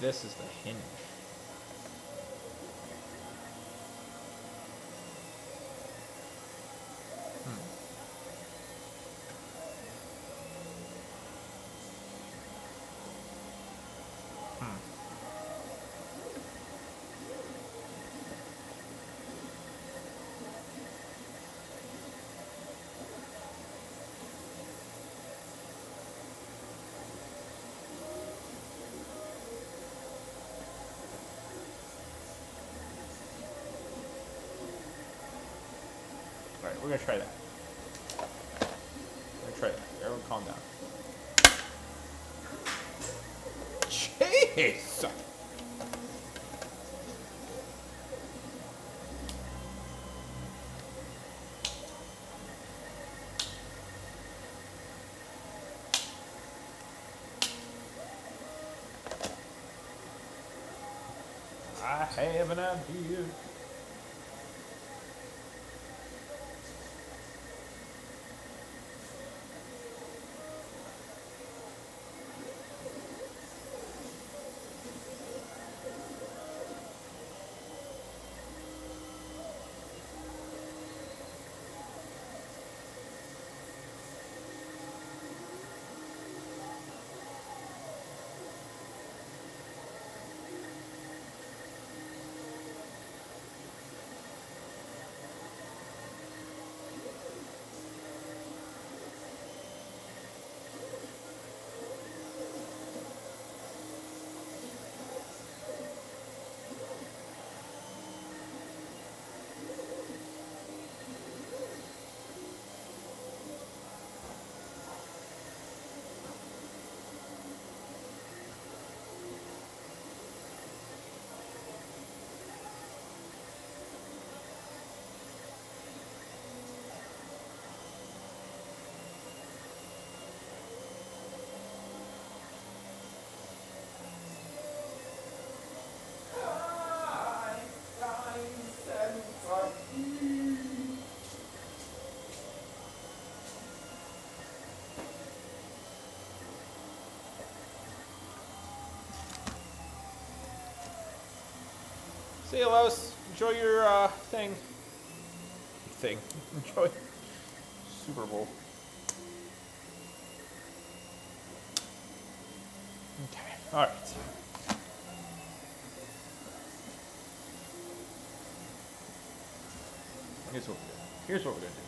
this is the hinge. Alright, we're gonna try that. We're gonna try that. Everyone calm down. Jeez! I have an idea. See you, Lois. Enjoy your thing. Enjoy Super Bowl. Okay. All right. Here's what we're gonna do.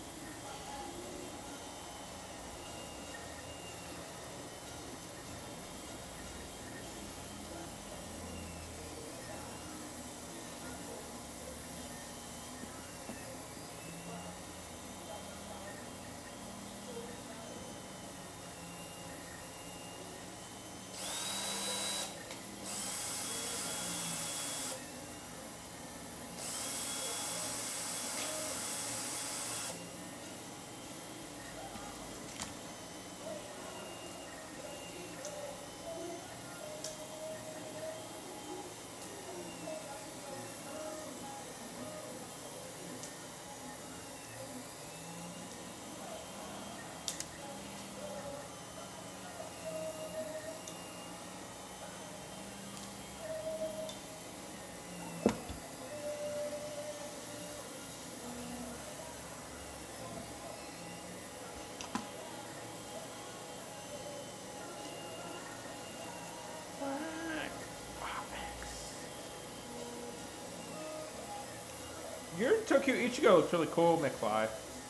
Your Tokyo Ichigo looks really cool, McFly.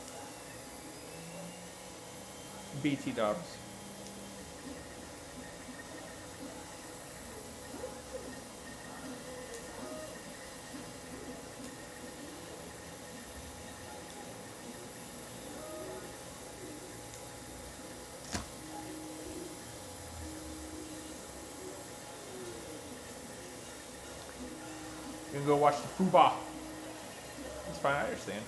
BT dubs. You can go watch the Fuba. It's fine, I understand.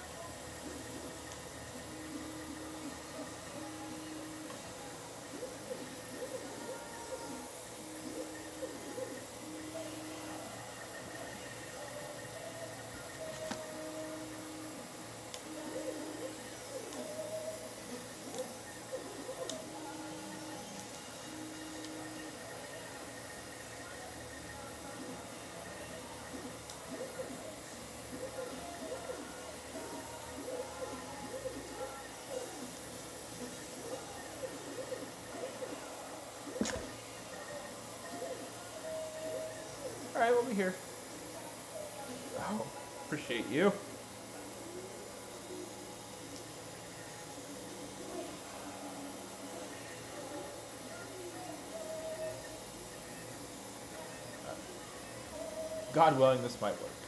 Alright, we'll be here. Oh, appreciate you. God willing, this might work.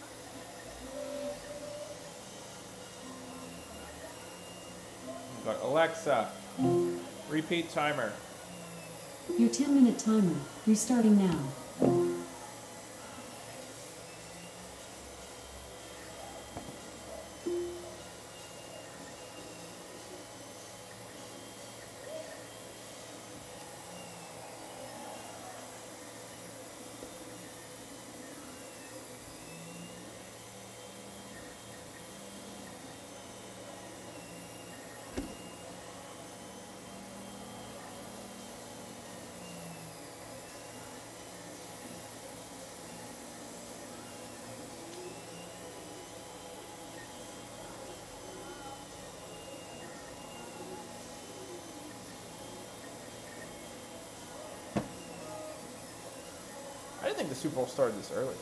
We've got Alexa, repeat timer. Your 10-minute timer, restarting now. I didn't think the Super Bowl started this early.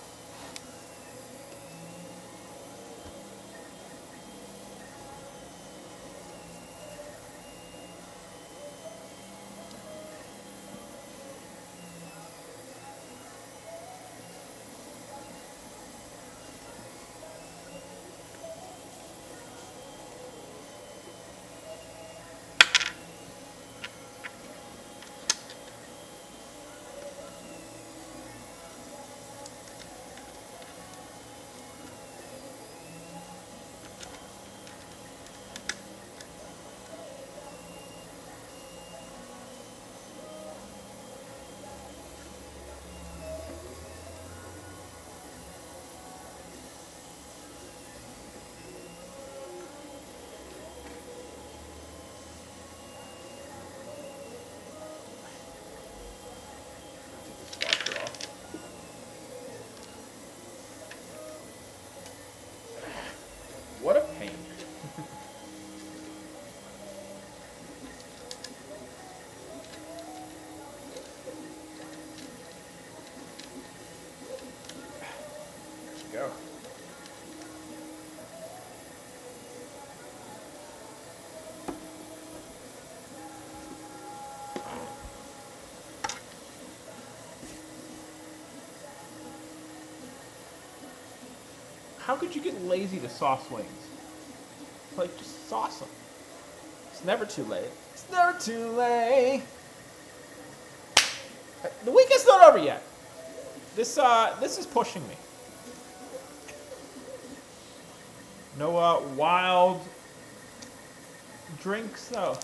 What a pain. Go. How could you get lazy to sauce wings? Like, just sauce them. It's never too late. It's never too late. The weekend's not over yet. This is pushing me. No wild drinks though.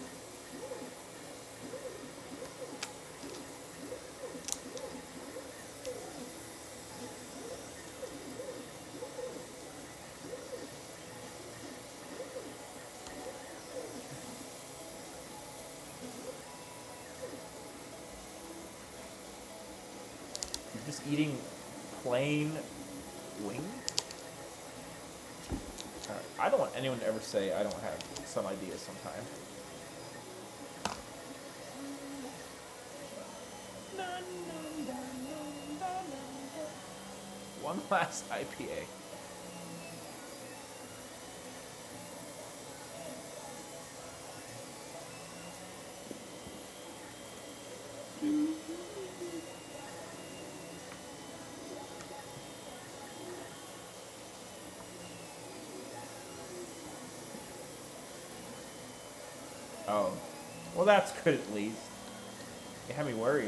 You're just eating plain wing? Alright, I don't want anyone to ever say I don't have some ideas sometime. One last IPA. Oh. Well, that's good at least. You had me worried.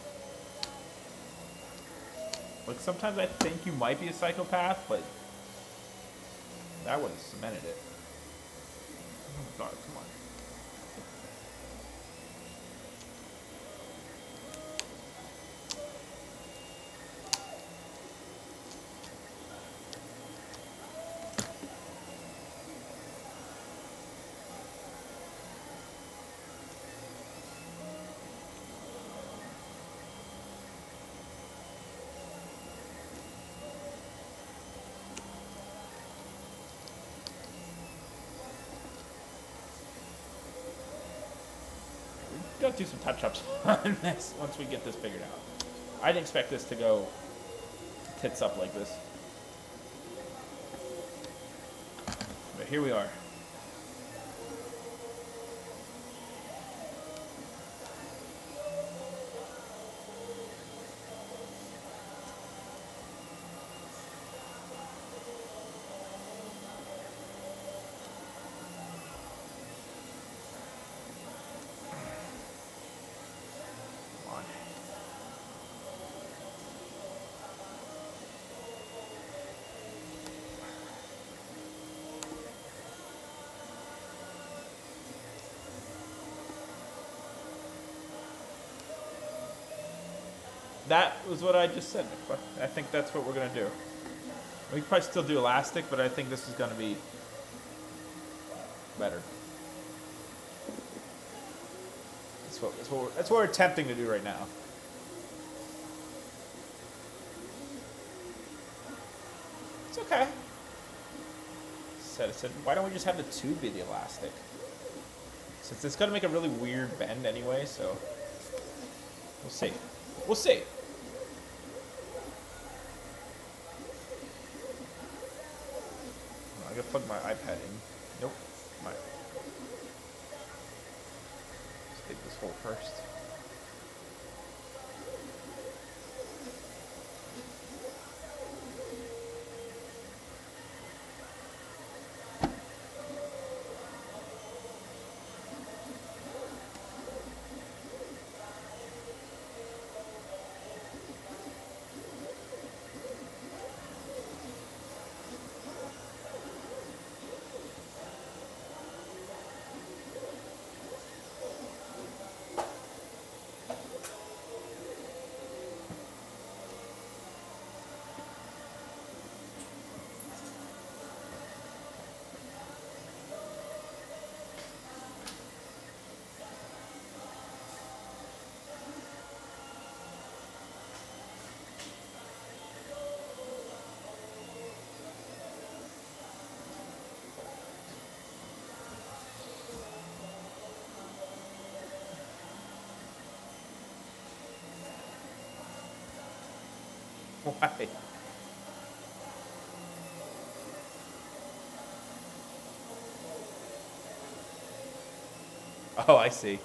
Like, sometimes I think you might be a psychopath, but that would have cemented it. Oh, God, come on. We've got to do some touch-ups on this once we get this figured out. I didn't expect this to go tits up like this. But here we are. That was what I just said. I think that's what we're going to do. We could probably still do elastic, but I think this is going to be better. That's what we're attempting to do right now. It's okay. I said, why don't we just have the tube be the elastic? Since it's going to make a really weird bend anyway, so we'll see. We'll see. I gotta plug my iPad in. Nope. Let's take this hole first. Why? Oh, I see.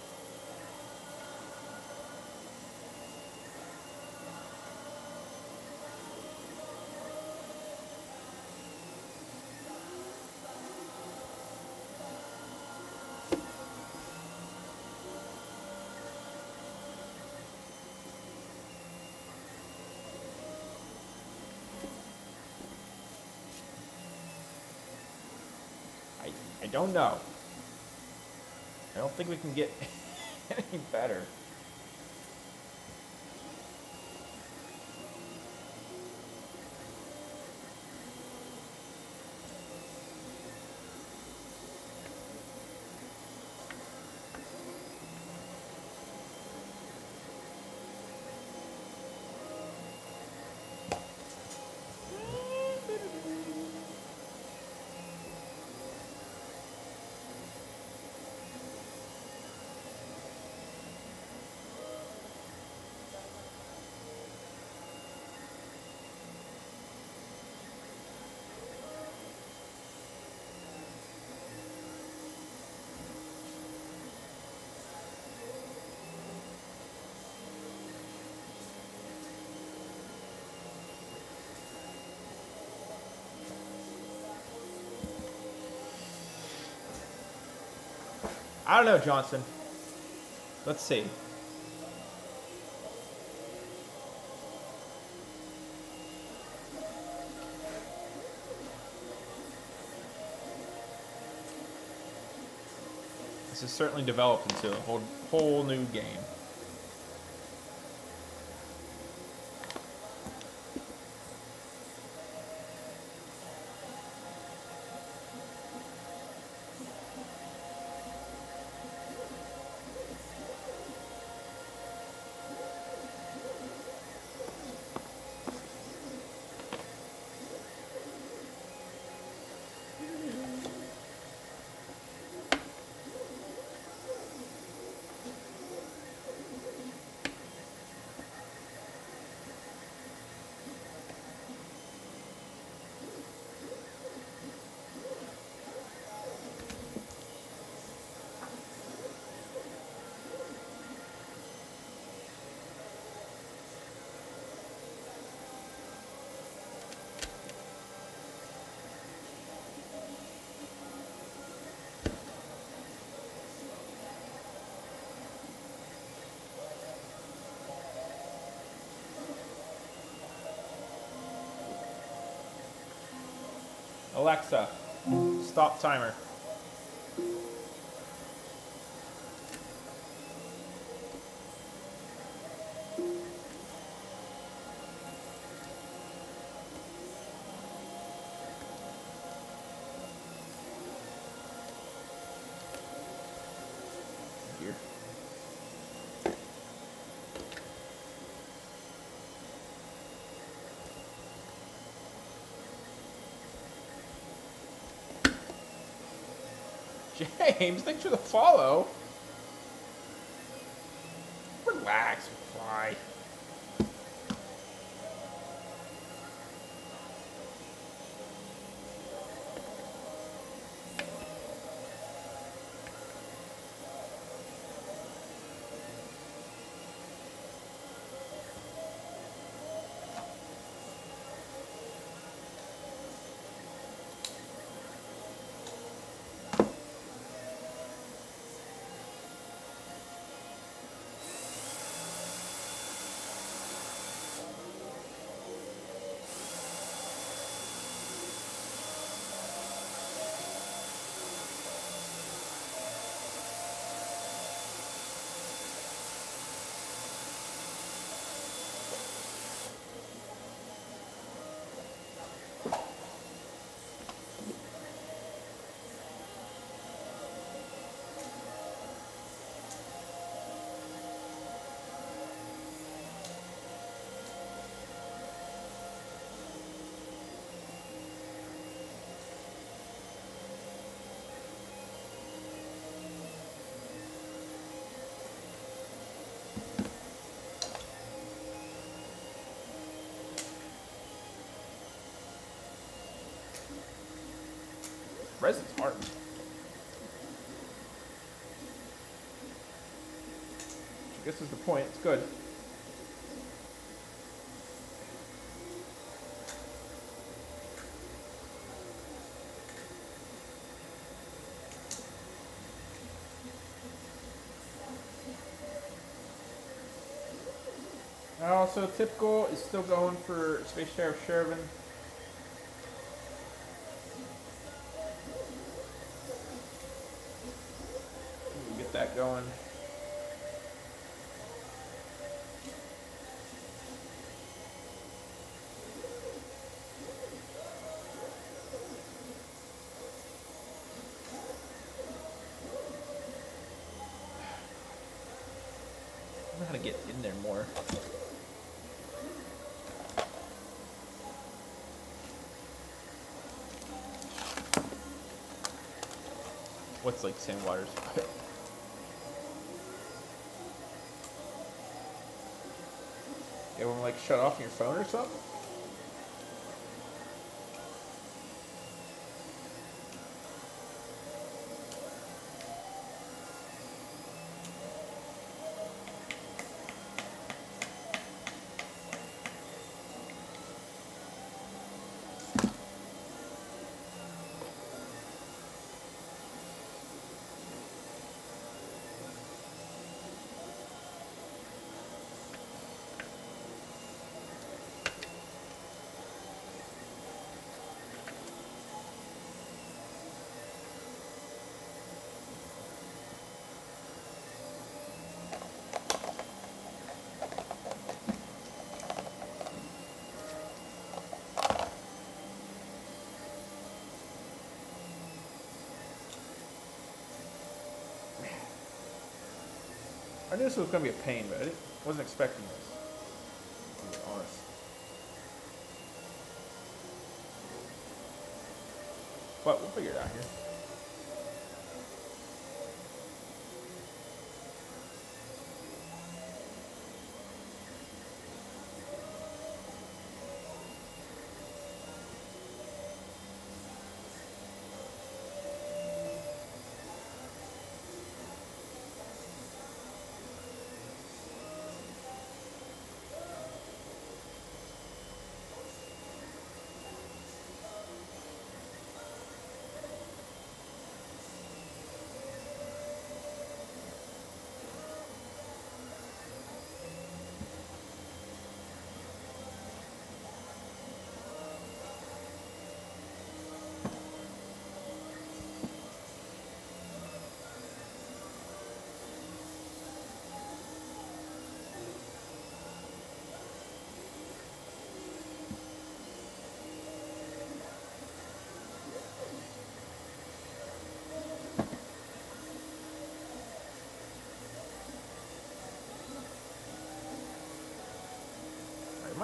I don't know. I don't think we can get any better. I don't know, Johnson. Let's see. This has certainly developed into a whole new game. Alexa, stop timer. Here. James, thanks for the follow. Relax, fly. Resin's hard. I guess is the point. It's good. Also, Typical is still going for Space Sheriff Sheridan. Get that going. I don't know how to get in there more. What's like Sandwater's? Everyone like shut off your phone or something? I knew this was going to be a pain, but I wasn't expecting this. To be honest. But we'll figure it out here.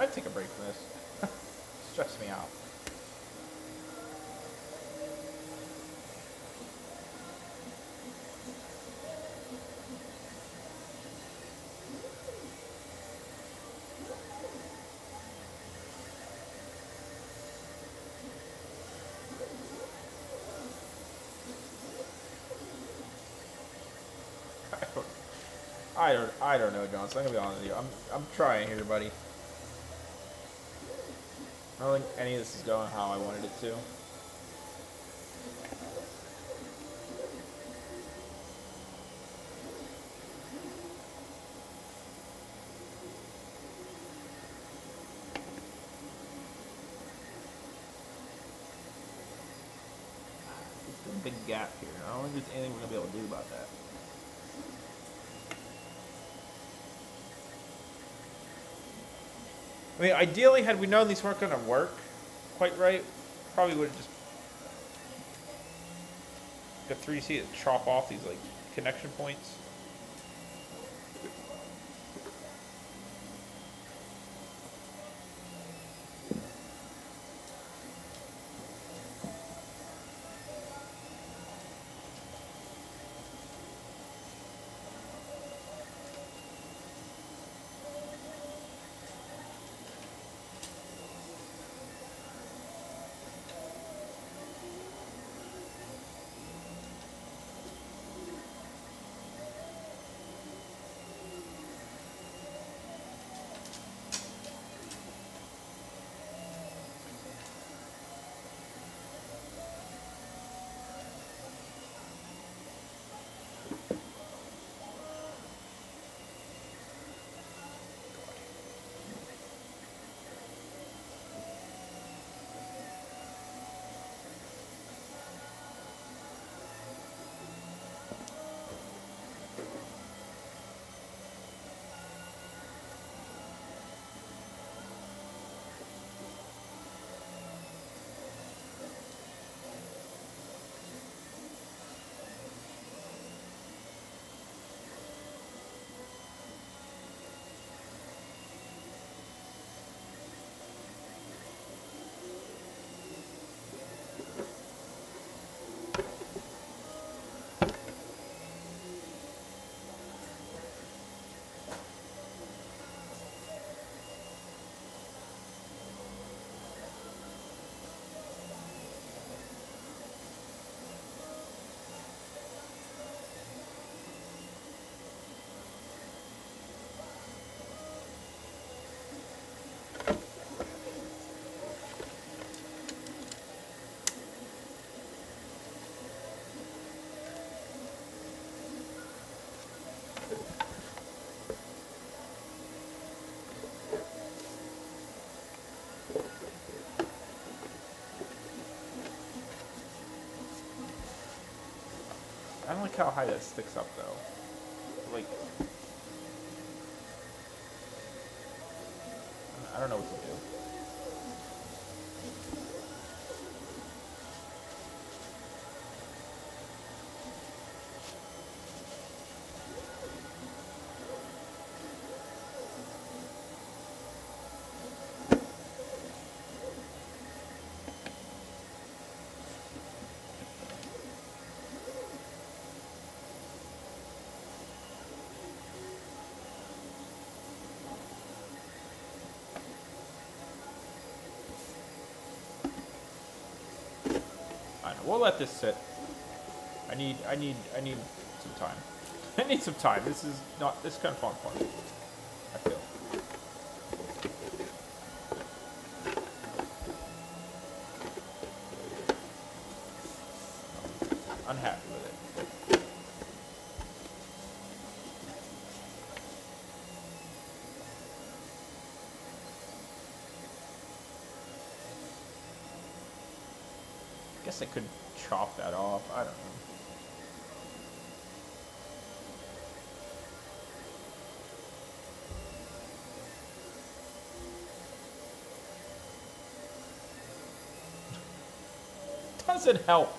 might take a break from this. Stress me out. I don't know, Johnson. I'm gonna be honest with you. I'm trying here, buddy. I don't think any of this is going how I wanted it to. It's a big gap here. I don't think there's anything we're gonna be able to do about that. I mean, ideally, had we known these weren't going to work quite right, probably would have just got 3C to chop off these, like, connection points. I don't like how high that sticks up, though. Like, I don't know what to do. We'll let this sit. I need some time. I need some time. This is kind of fun, I feel. Unhappy with it. Guess I could chop that off. I don't know. Doesn't help.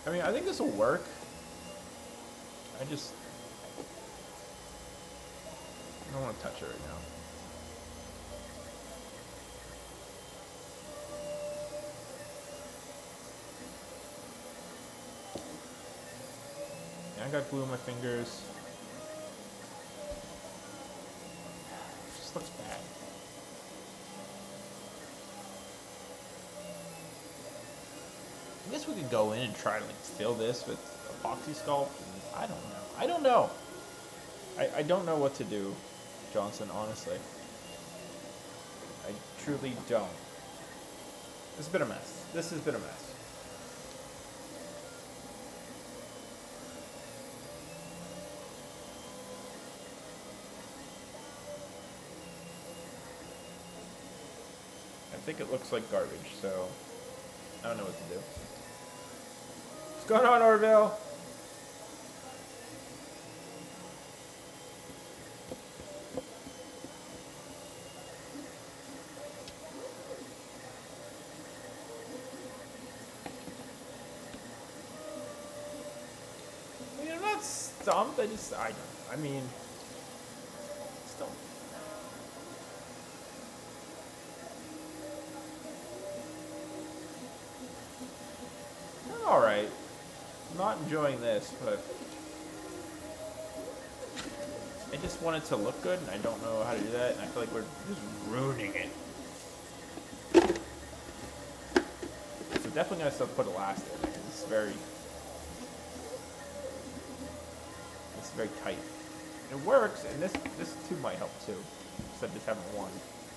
I mean, I think this will work. I don't want to touch it right now. I got glue on my fingers. It just looks bad. I guess we could go in and try to like fill this with epoxy sculpt. I don't know. I don't know. I don't know what to do, Johnson, honestly. I truly don't. This has been a mess. This has been a mess. I think it looks like garbage, so I don't know what to do. What's going on, Orville? I mean, I'm not stumped. I mean, stumped. Alright. I'm not enjoying this, but I just want it to look good, and I don't know how to do that, and I feel like we're just ruining it. So definitely gonna still put elastic, because it's very tight. It works, and this too might help too, except just having one.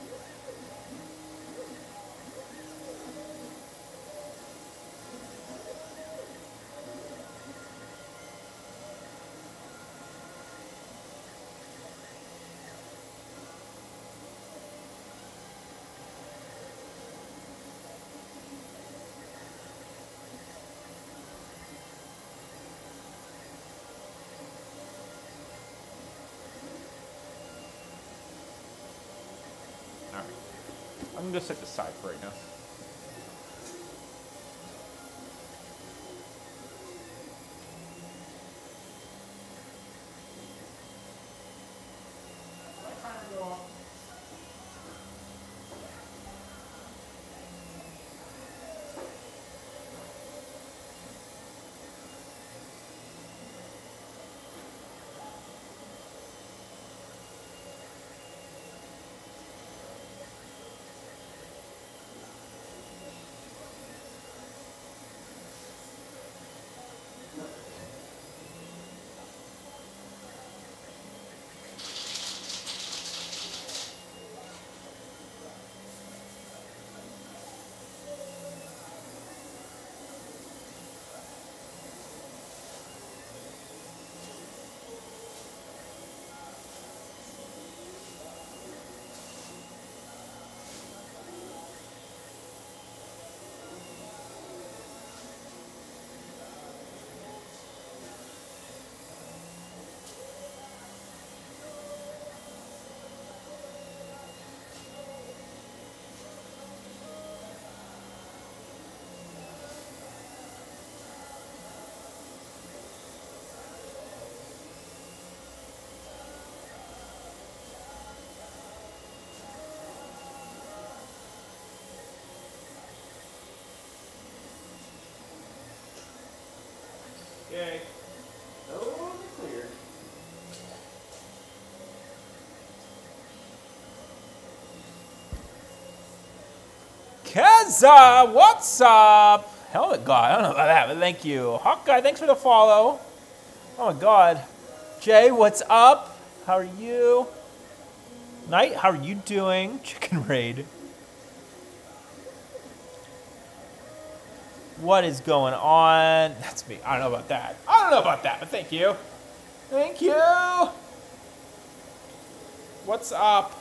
Alright. I'm gonna set this aside for right now. Okay. Totally clear. Keza, what's up? Helmet God, I don't know about that, but thank you. Hawkeye, thanks for the follow. Oh my God. Jay, what's up? How are you? Knight, how are you doing? Chicken Raid. What is going on? That's me. I don't know about that. I don't know about that, but thank you. Thank you. What's up?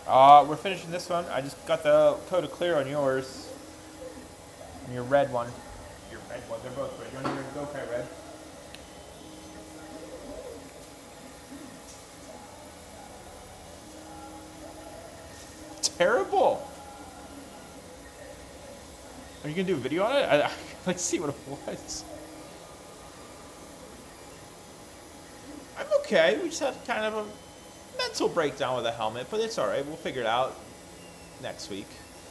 We're finishing this one. I just got the code of clear on yours. And your red one. Your red one. They're both red. You want your go kart red? Terrible. Are you gonna do a video on it? Let's see what it was. I'm okay. We just had kind of a mental breakdown with the helmet, but it's alright. We'll figure it out next week.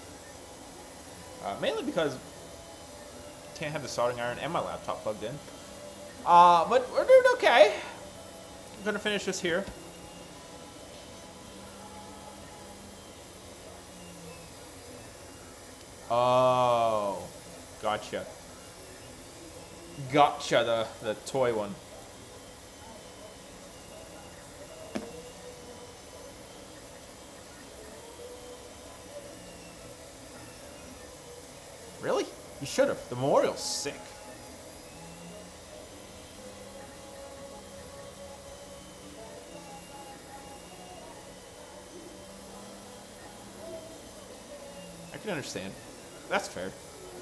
Mainly because I can't have the soldering iron and my laptop plugged in. But we're doing okay. I'm gonna finish this here. Oh, gotcha. Gotcha, the toy one. Really? You should have. The memorial's sick. I can understand. That's fair.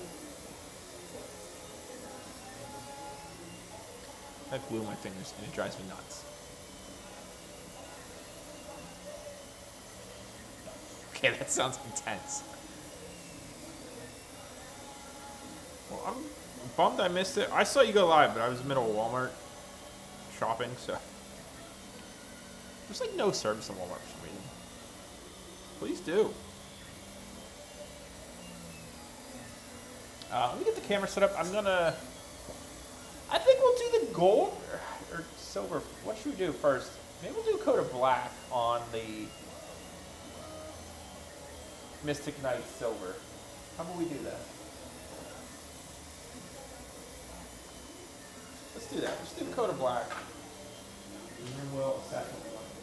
I glue my fingers and it drives me nuts. Okay, that sounds intense. Well, I'm bummed I missed it. I saw you go live, but I was in the middle of Walmart shopping, so. There's like no service in Walmart for some reason. Please do. Let me get the camera set up. I think we'll do the gold or silver. What should we do first? Maybe we'll do a coat of black on the Mystic Knight silver. How about we do that? Let's do that. Let's do the coat of black. And then we'll assess what we want to do.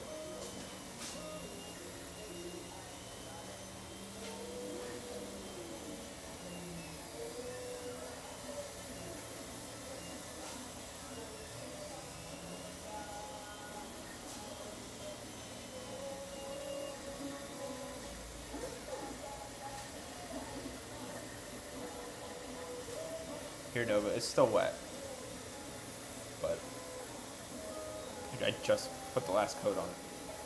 Here, Nova, it's still wet. But I just put the last coat on it.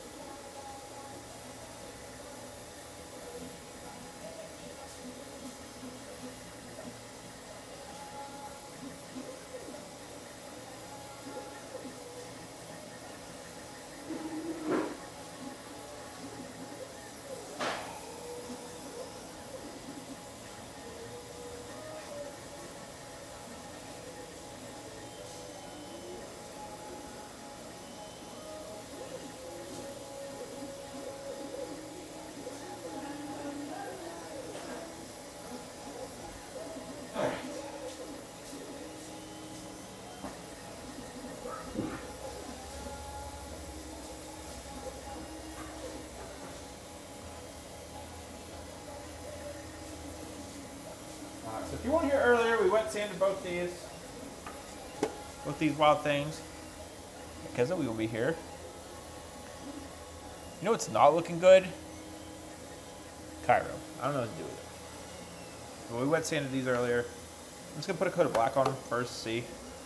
So if you weren't here earlier, we wet sanded both these wild things. Because we will be here. You know what's not looking good? Cairo. I don't know what to do with it. But we wet sanded these earlier. I'm just gonna put a coat of black on them first, see.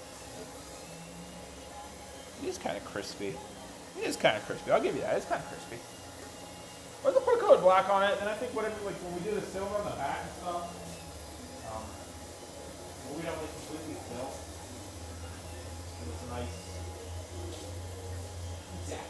It is kind of crispy. It is kind of crispy. I'll give you that. It's kind of crispy. We're gonna put a coat of black on it, and I think whatever, like when we do the silver on the back and stuff, we don't like completely fill. It's a nice. Exactly.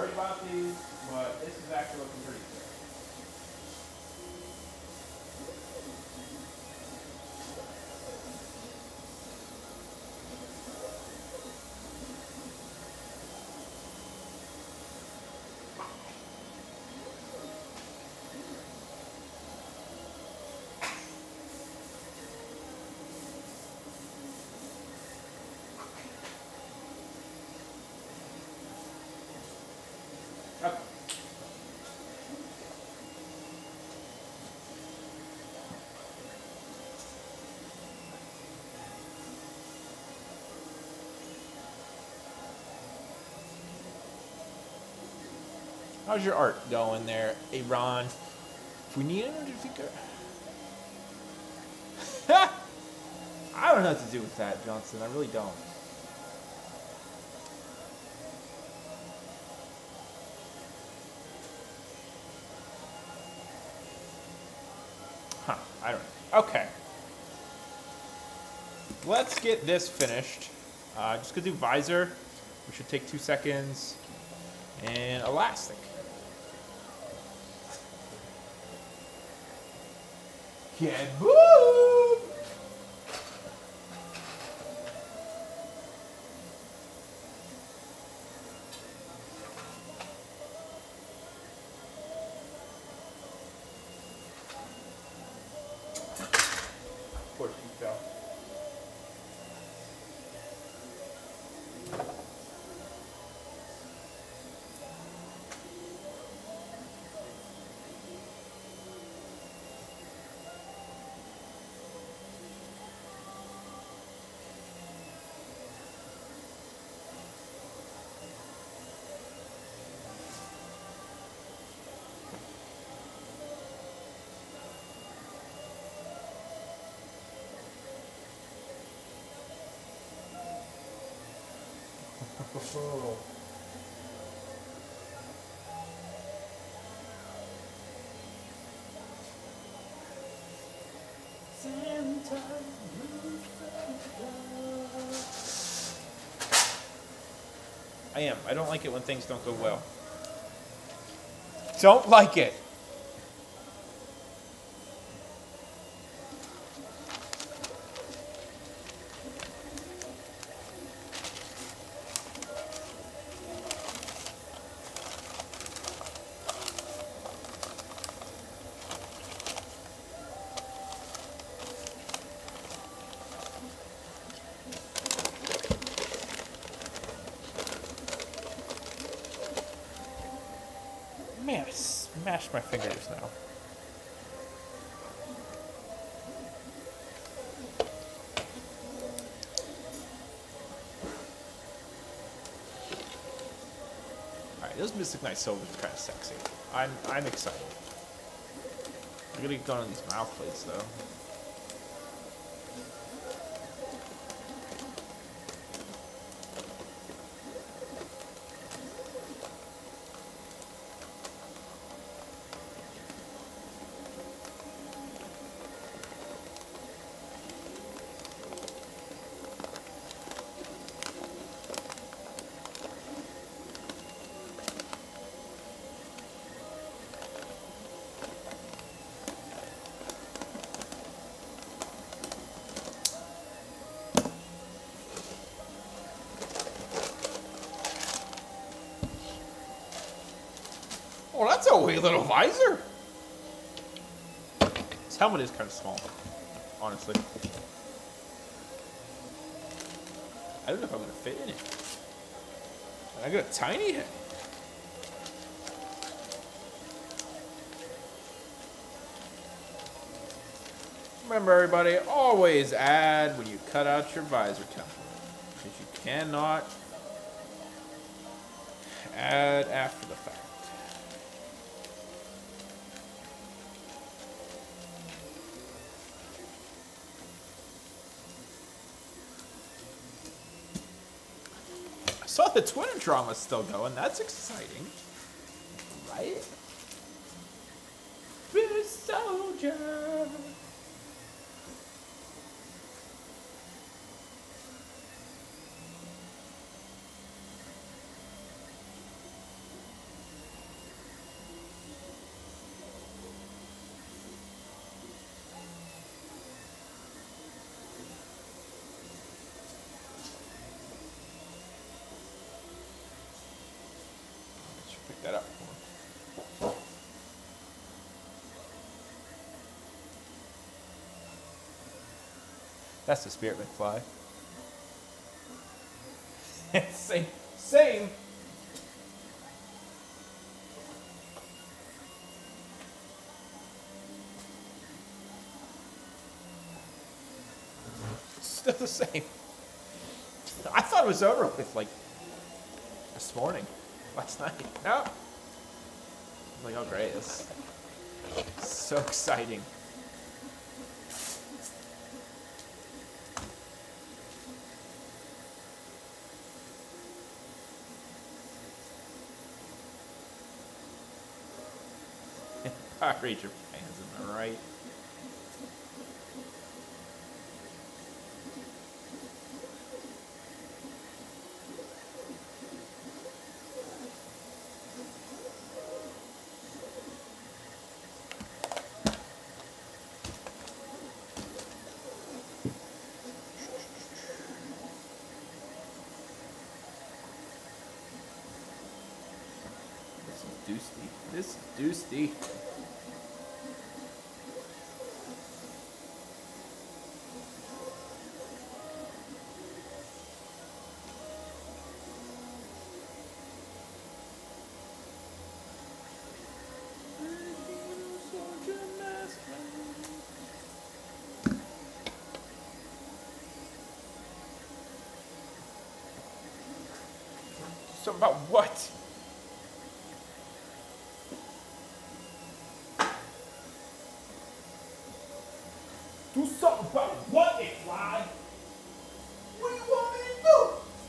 worried about these, but this is actually looking pretty good. Okay. How's your art going there, Aaron? If we need another figure. I don't know what to do with that, Johnson. I really don't. Huh, I don't know. Okay. Let's get this finished. Just gonna do visor, which should take 2 seconds. And elastic. Get boom! Of course you fell. Oh. I am. I don't like it when things don't go well. Don't like it. Man, I smashed my fingers now. Alright, those Mystic Knight Silvers are kind of sexy. I'm excited. I'm gonna get going on these mouth plates though. Oh, that's a wee little visor. This helmet is kind of small, honestly. I don't know if I'm going to fit in it. I got a tiny head. Remember, everybody, always add when you cut out your visor template, because you cannot add after the fact. I saw the Twitter drama still going. That's exciting, right? British soldier. That's the Spirit McFly. Same. Same. Still the same. I thought it was over with like this morning, last night. No. I'm like, oh great, this is so exciting. Power Ranger fans, am I right? This is Doosty. Something about what? Do something about what, McFly? What do you want me to do?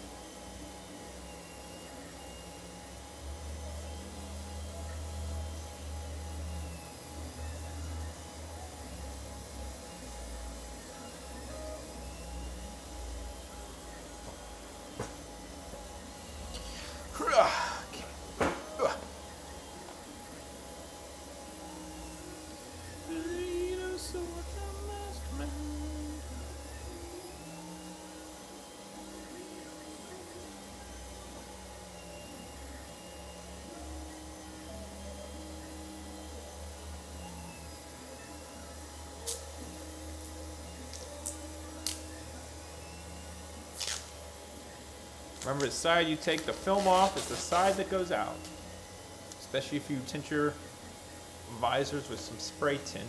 Remember, the side you take the film off is the side that goes out. Especially if you tint your visors with some spray tint.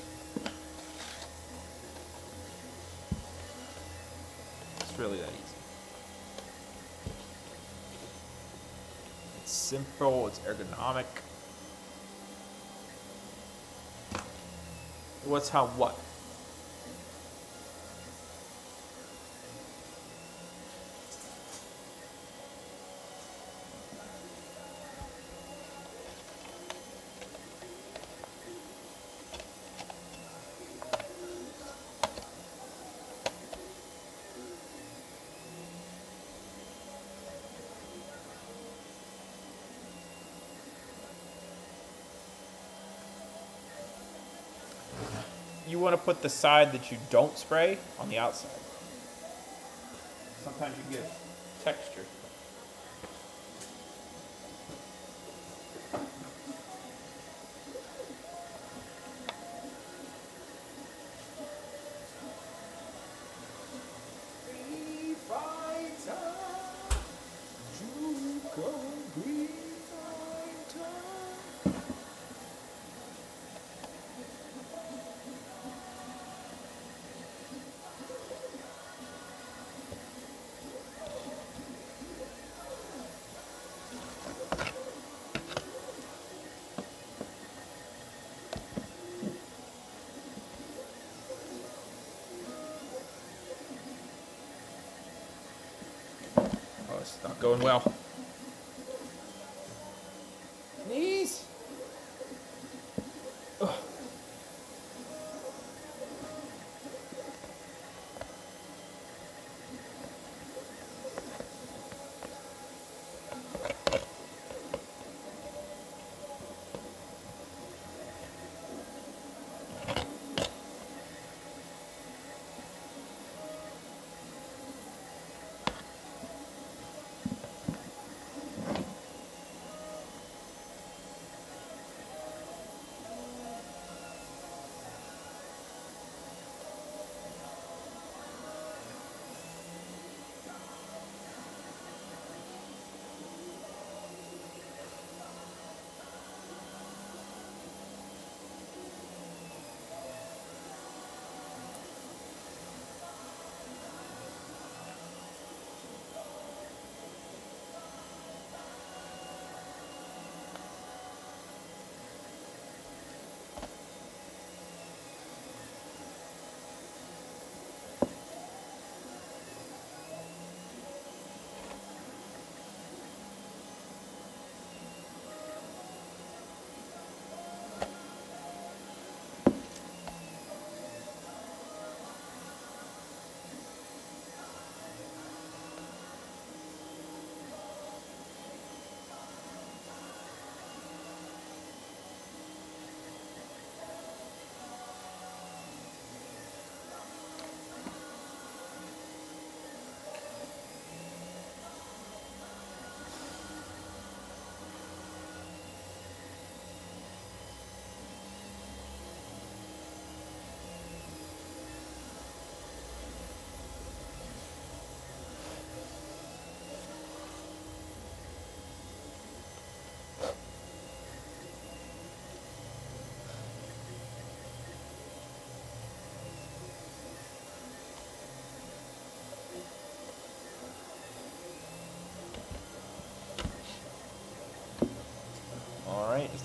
It's really that easy. It's simple, it's ergonomic. What's how what? You want to put the side that you don't spray on the outside. Sometimes you get texture. It's not going well. Knees. Ugh.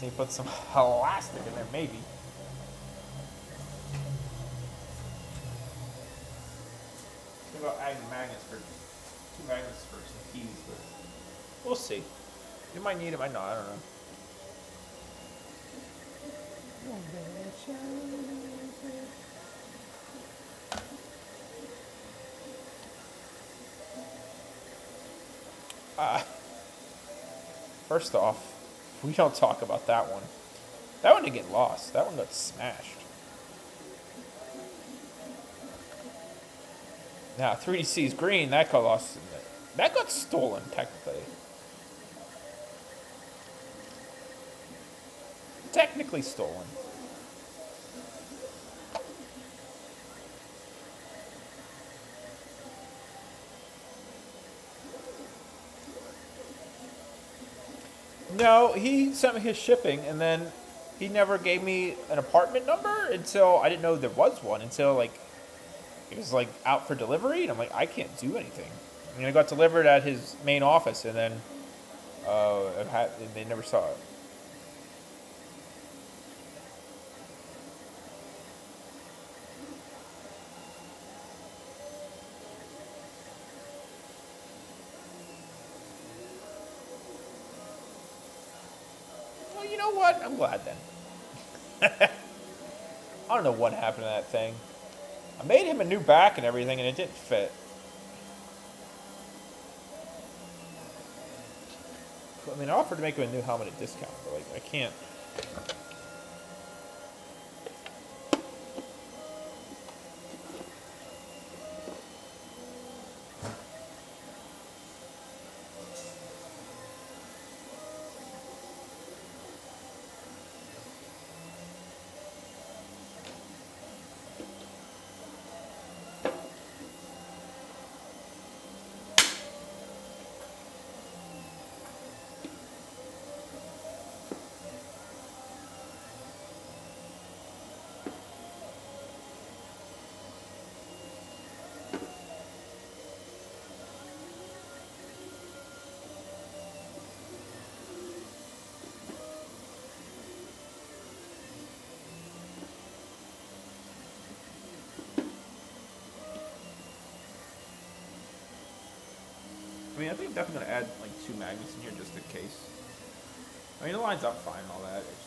He put some elastic in there, maybe. Think about adding magnets for 2 magnets for some keys, but we'll see. You might need them, I know, I don't know. First off, we don't talk about that one. That one didn't get lost. That one got smashed. Now, 3DC's green, that got lost. That got stolen, technically. Technically stolen. No, he sent me his shipping, and then he never gave me an apartment number until I didn't know there was one until like it was like out for delivery, and I'm like, I can't do anything. I mean, I got delivered at his main office, and then they never saw it. Well, you know what? I'm glad then. I don't know what happened to that thing. I made him a new back and everything, and it didn't fit. I mean, I offered to make him a new helmet at discount, but like, I can't. I mean, I think I'm definitely going to add like 2 magnets in here just in case. I mean, it lines up fine and all that. It's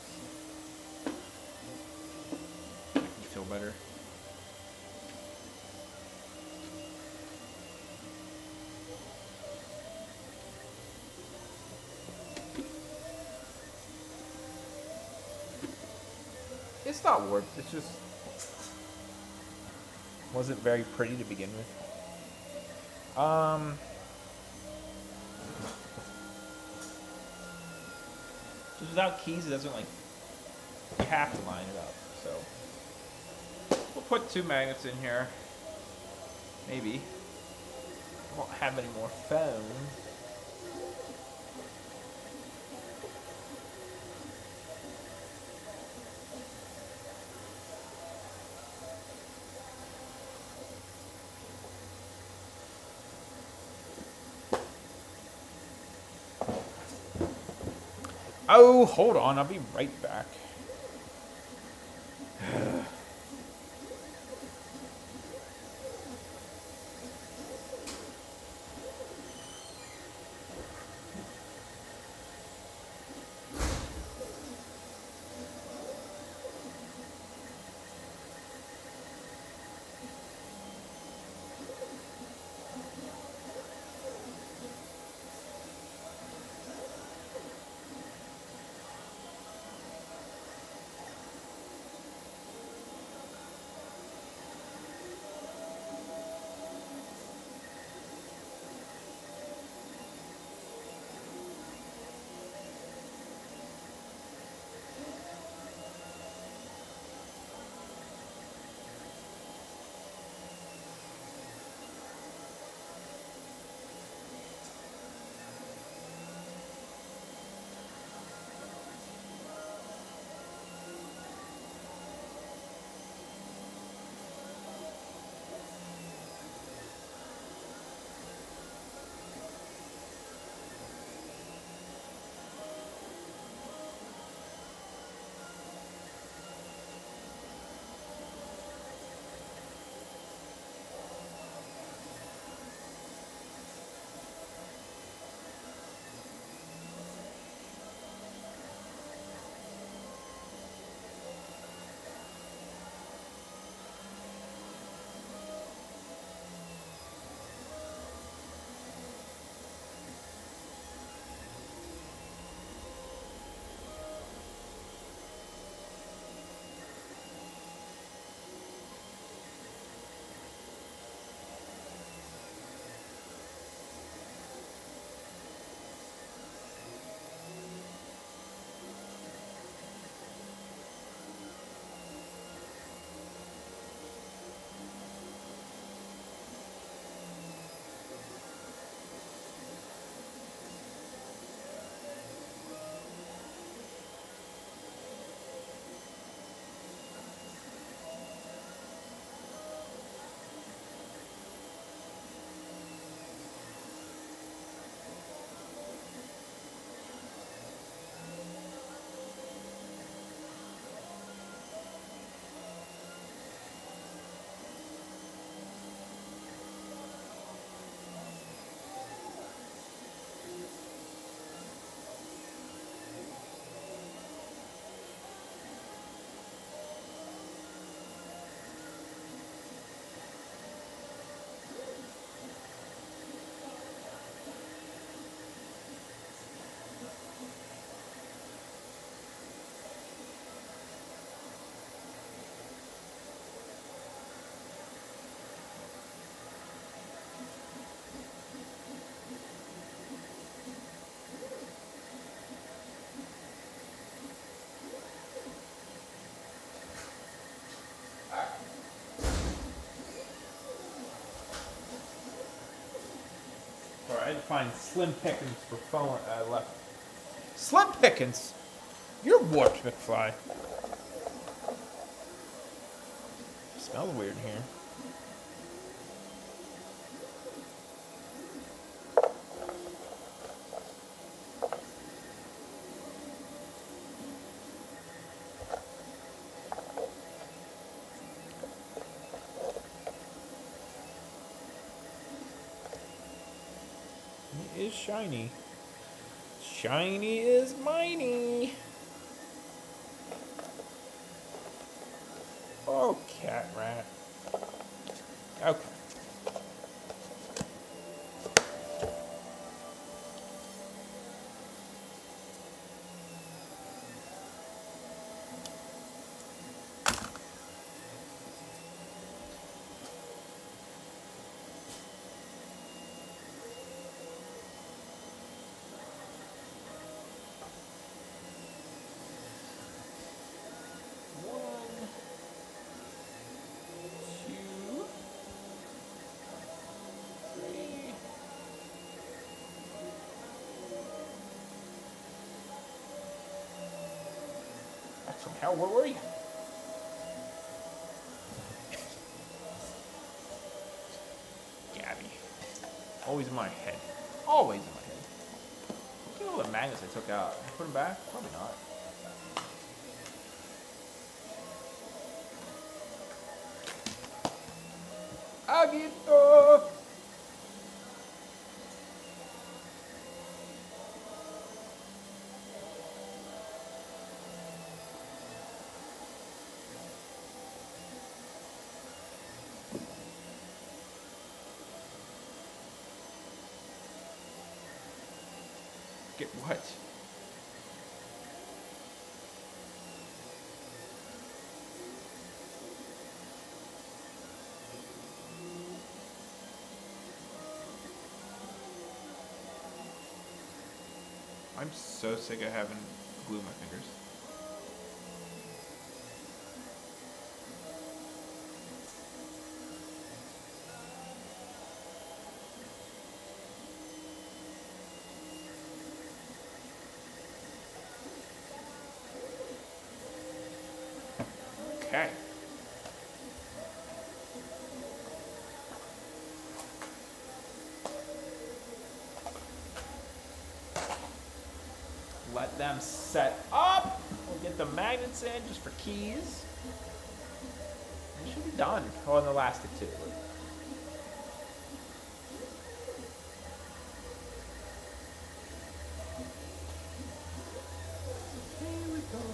just make me feel better. It's not warped. It's just wasn't very pretty to begin with. Just without keys, it doesn't like, you have to line it up, so. We'll put 2 magnets in here. Maybe. I won't have any more foam. Oh, hold on. I'll be right back. Sorry, I had to find Slim Pickens for phone left. Slim Pickens? You're warped, McFly. Smells weird in here. It is shiny. Shiny is miney. Oh, cat rat. Okay. From hell, where were you? Gabby. Always in my head. Always in my head. Look at all the magnets I took out. Put them back? Probably not. Agito! Get what? I'm so sick of having glue in my fingers. Okay. Let them set up. We'll get the magnets in just for keys. It should be done. Oh, and the elastic too. Here we go.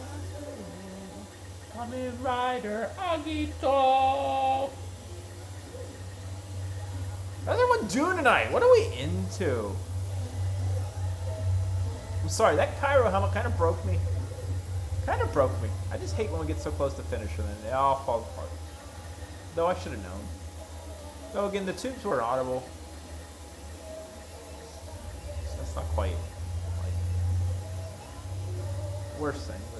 Kamen Rider Agito. How's everyone doing tonight? What are we into? I'm sorry, that Cairo helmet kind of broke me. Kind of broke me. I just hate when we get so close to finish and then it all falls apart. Though I should have known. Though again, the tubes were audible. So that's not quite like worst thing. But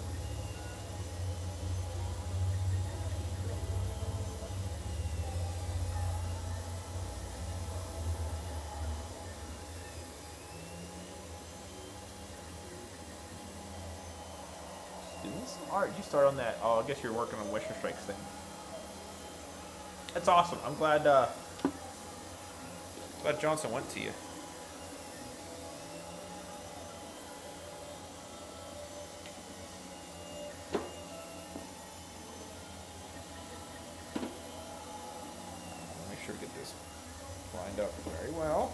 art, you start on that. Oh, I guess you're working on Wisher Strikes thing. That's awesome. I'm glad Johnson went to you. Make sure to get this lined up very well.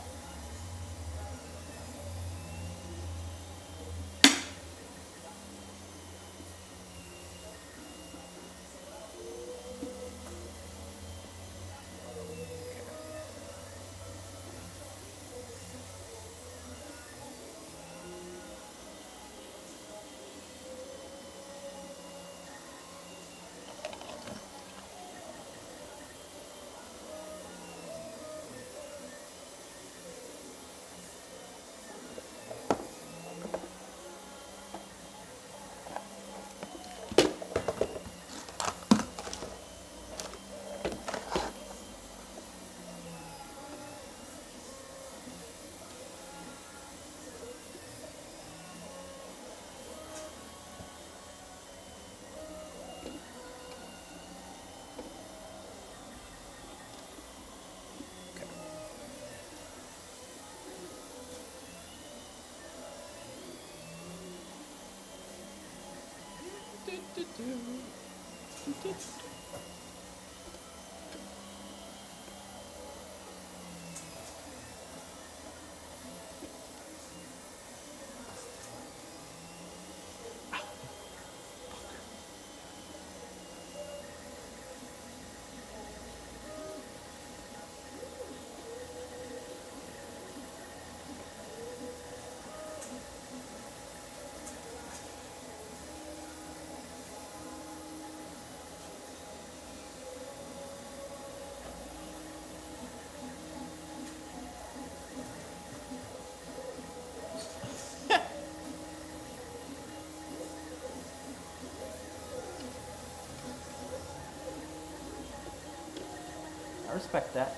I respect that.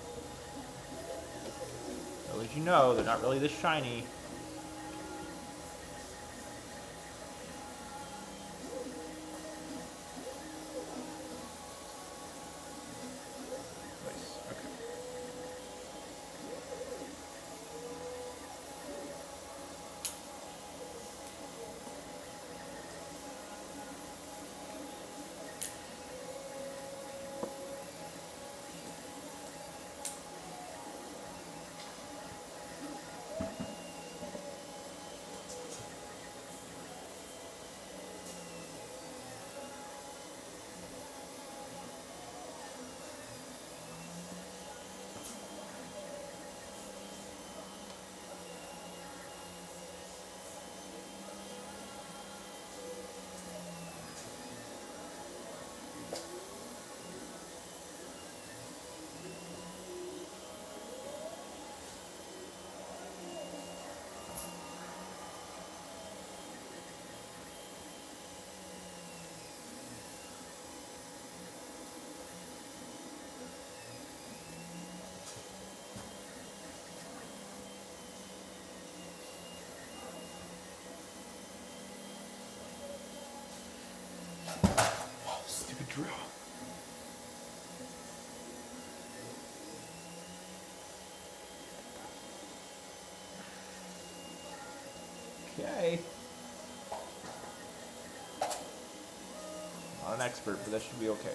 So as you know, they're not really this shiny. Nice. Okay. Stupid drill. Okay. Not an expert, but that should be okay.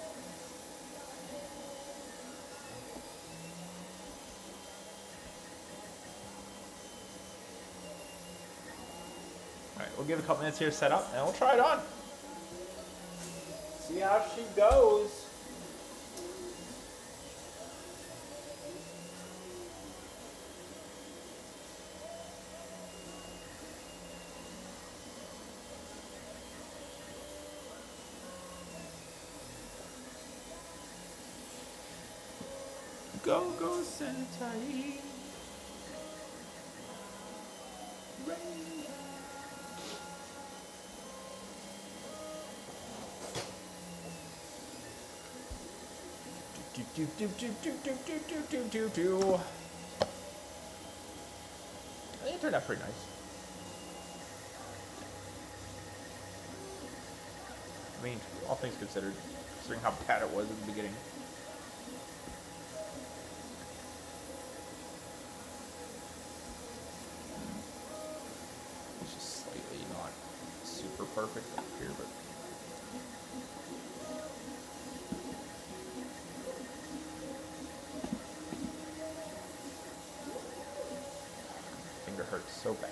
Alright, we'll give it a couple minutes here to set up, and we'll try it on. See how she goes. Go, go, Sentai. Do. I think it turned out pretty nice. I mean, all things considered, considering how bad it was at the beginning. It's just slightly not super perfect up here, but. Finger hurts so bad.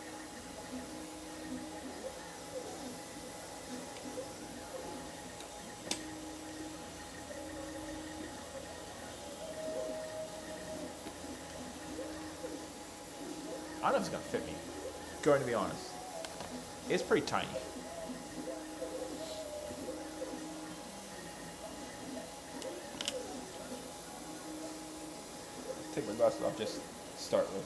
I don't know if it's gonna fit me. Going to be honest, it's pretty tiny. Take my glasses off just to start with.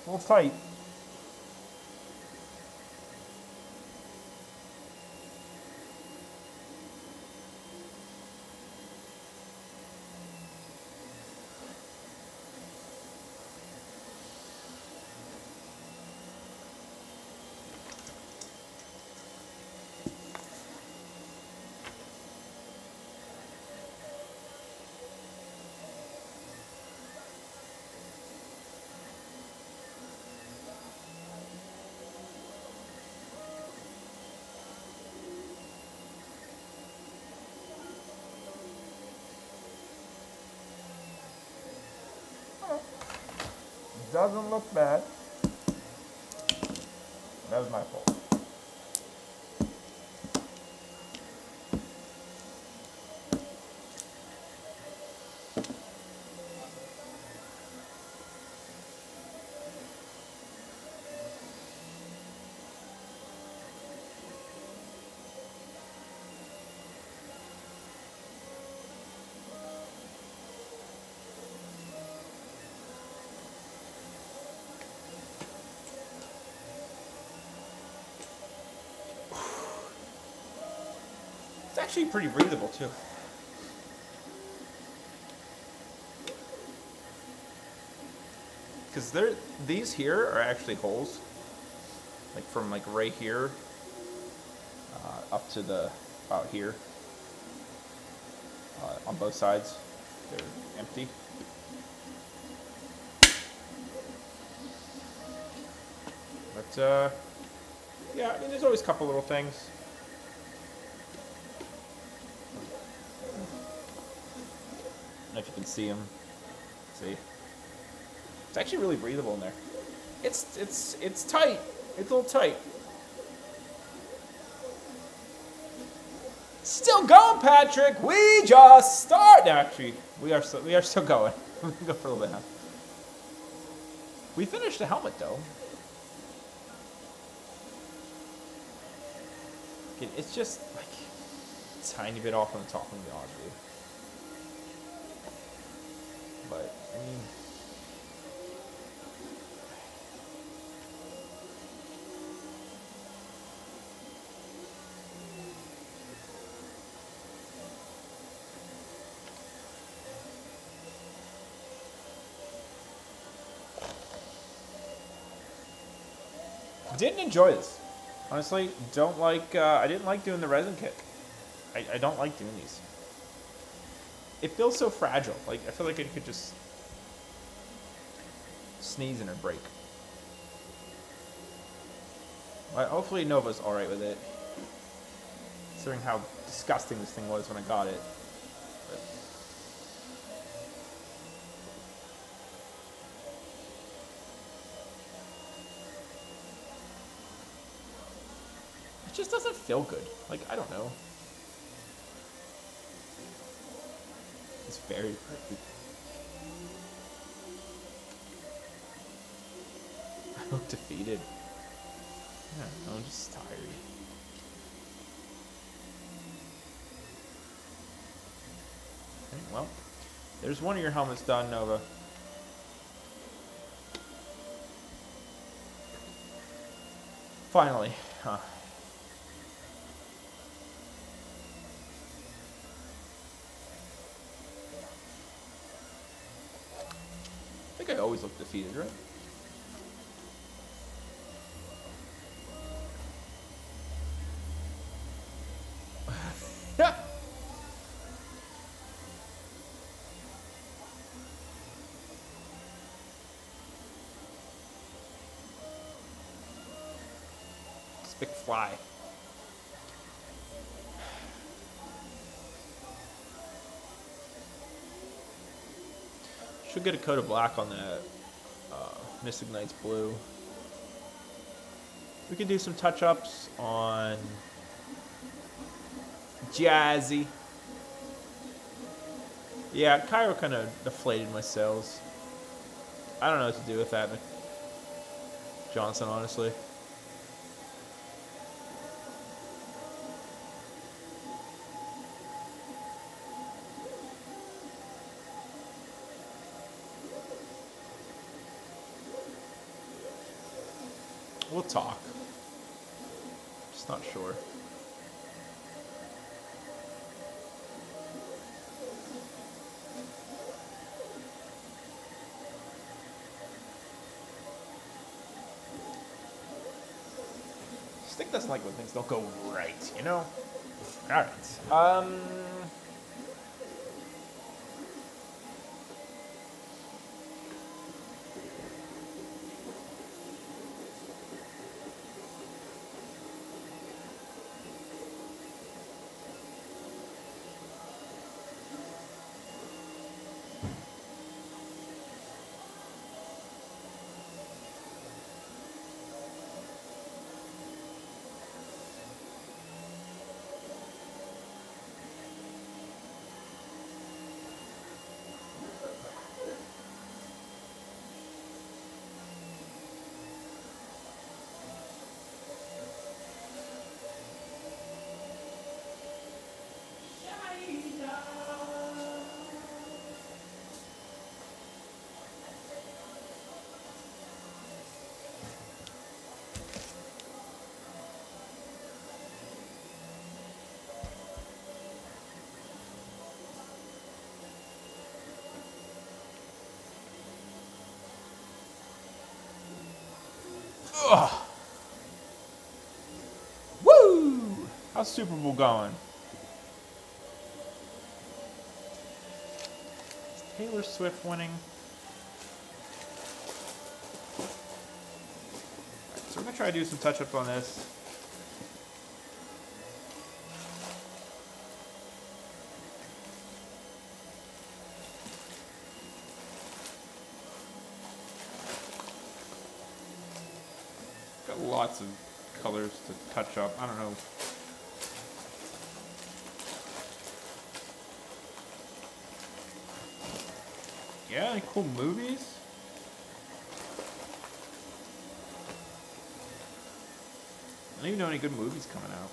A little tight. Doesn't look bad. That was my fault. It's actually pretty breathable too. Because these here are actually holes, like from like right here up to the about here on both sides. They're empty. But yeah, I mean, there's always a couple little things. I don't know if you can see them. See, it's actually really breathable in there. It's tight. It's a little tight. Still going, Patrick. We just started. Actually, we are still going. We can go for a little bit now. We finished the helmet though. It's just like a tiny bit off on the top, I'm gonna be honest with you. But I mean, didn't enjoy this. Honestly, don't like. I didn't like doing the resin kit. I don't like doing these. It feels so fragile. Like I feel like it could just sneeze and it'd break. But hopefully Nova's all right with it, considering how disgusting this thing was when I got it. But it just doesn't feel good. Like, I don't know. It's very pretty. I look defeated. Yeah, I'm just tired. Okay, well, there's one of your helmets done, Nova. Finally. Huh. I think I always look defeated, right? Yeah. Big fly. Should get a coat of black on that Mystic Knights blue. We could do some touch-ups on Jazzy. Yeah, Cairo kind of deflated my sales. I don't know what to do with that, Johnson, honestly. We'll talk. Just not sure. Stick doesn't like when things don't go right, you know? Alright. Ugh. Woo! How's Super Bowl going? Is Taylor Swift winning? Alright, so we're gonna try to do some touch-up on this. Got lots of colors to touch up. I don't know. Yeah, any cool movies? I don't even know any good movies coming out.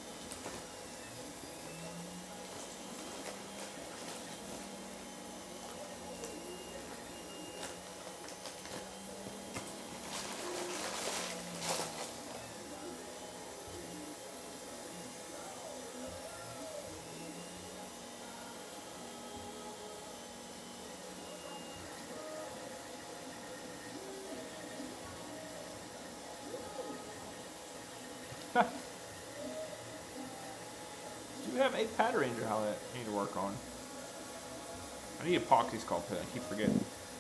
Do have a Pad Ranger helmet I need to work on. I need epoxy sculpting. I keep forgetting.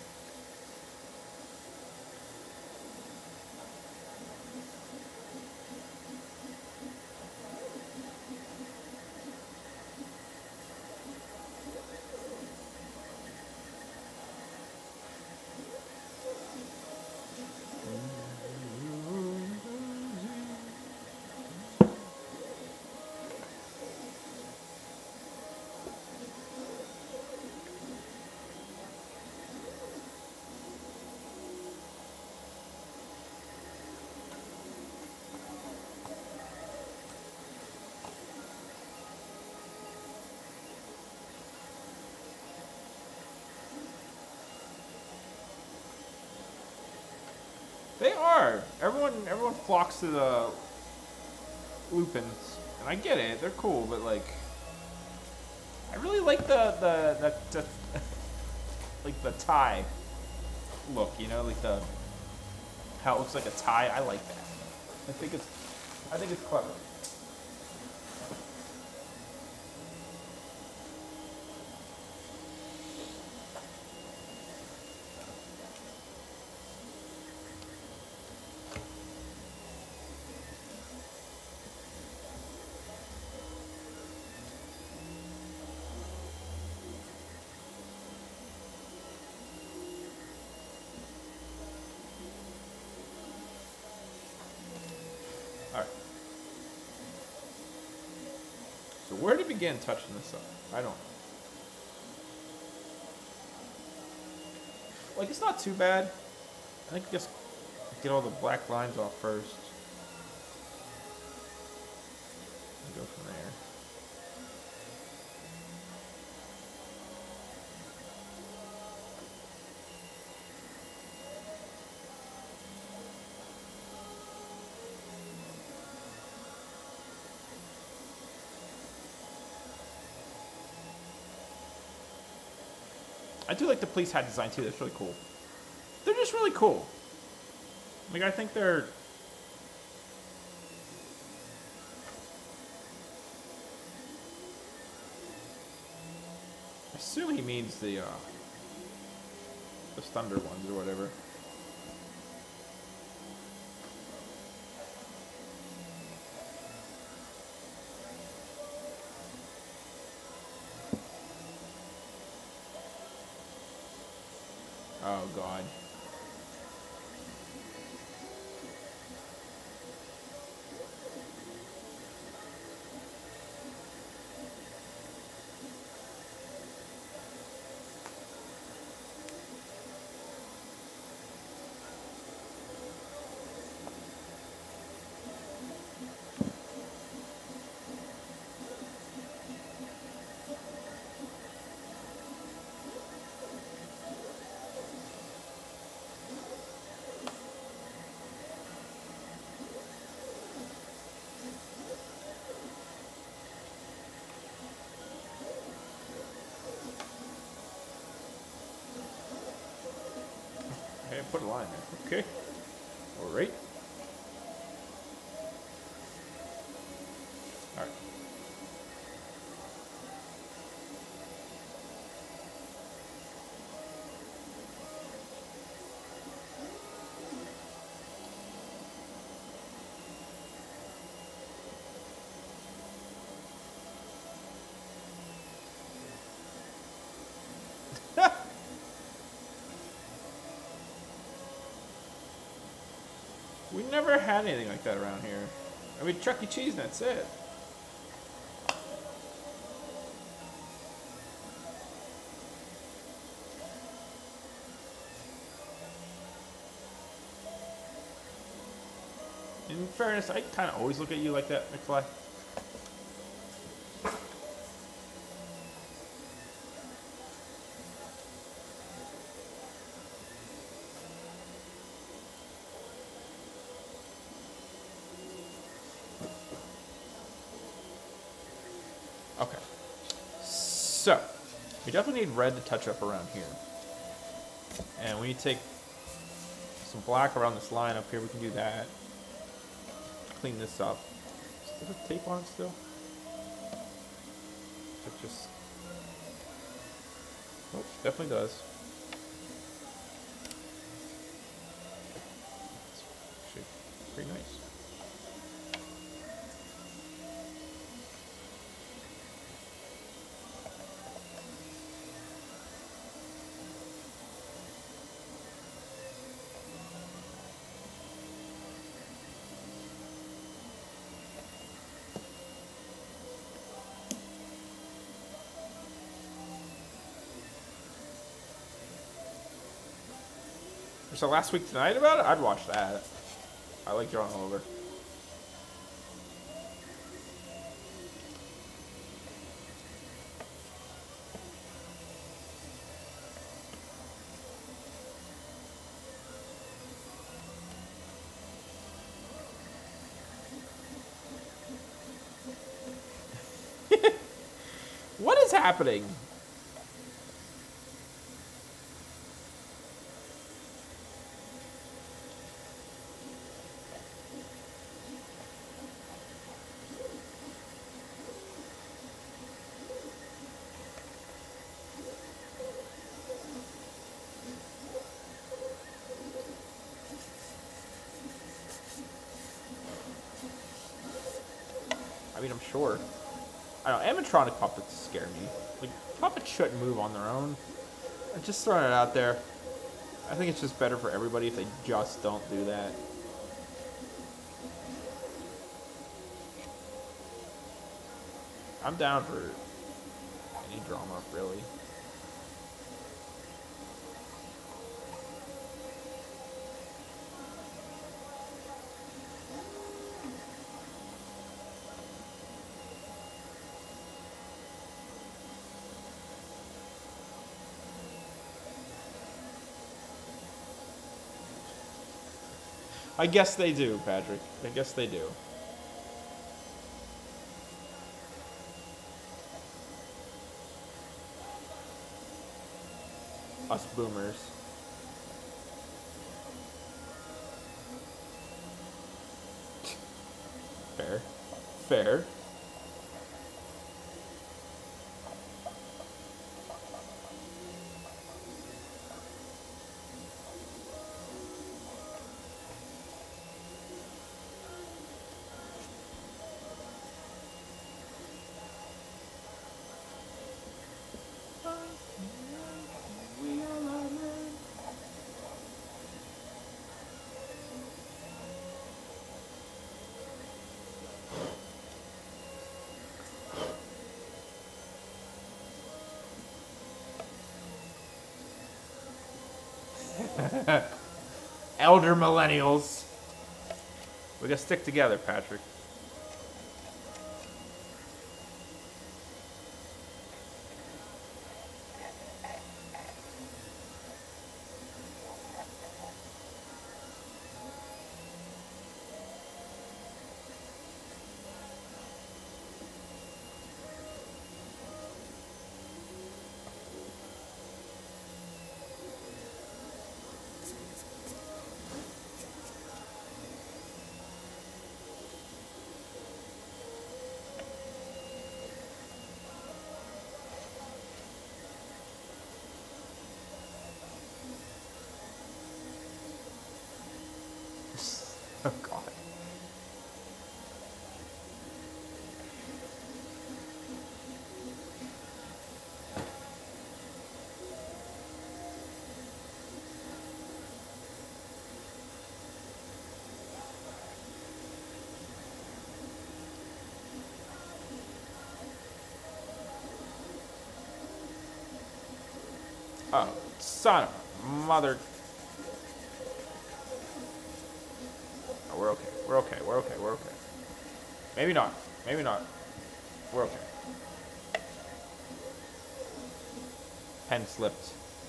They are. Everyone flocks to the Lupins, and I get it. They're cool, but like, I really like the like the tie look. You know, like the how it looks like a tie. I like that. I think it's clever. Alright. So where to begin touching this up? I don't know. Like, it's not too bad. I think just get all the black lines off first. And go from there. I do like the police hat design too. That's really cool. They're just really cool. Like, I think they're... I assume he means the Thunder ones or whatever. Oh, God. Okay, put a line there. Okay. All right. All right. We never had anything like that around here. I mean, Chuck E. Cheese, and that's it. In fairness, I kind of always look at you like that, McFly. Okay. So, we definitely need red to touch up around here. And we need to take some black around this line up here. We can do that. Clean this up. Does it have tape on it still? It just... Oh, definitely does. It's actually pretty nice. So last week tonight about it, I'd watch that. I like drawing all over. What is happening? I mean, I'm sure. I don't know, animatronic puppets scare me. Like, puppets shouldn't move on their own. I'm just throwing it out there. I think it's just better for everybody if they just don't do that. I'm down for any drama, really. I guess they do, Patrick. I guess they do. Us boomers. Fair. Fair. Elder millennials. We gotta stick together, Patrick. Oh, God. Oh, son of a mother. Oh, we're okay. We're okay. We're okay. We're okay. Maybe not. Maybe not. We're okay. Pen slipped.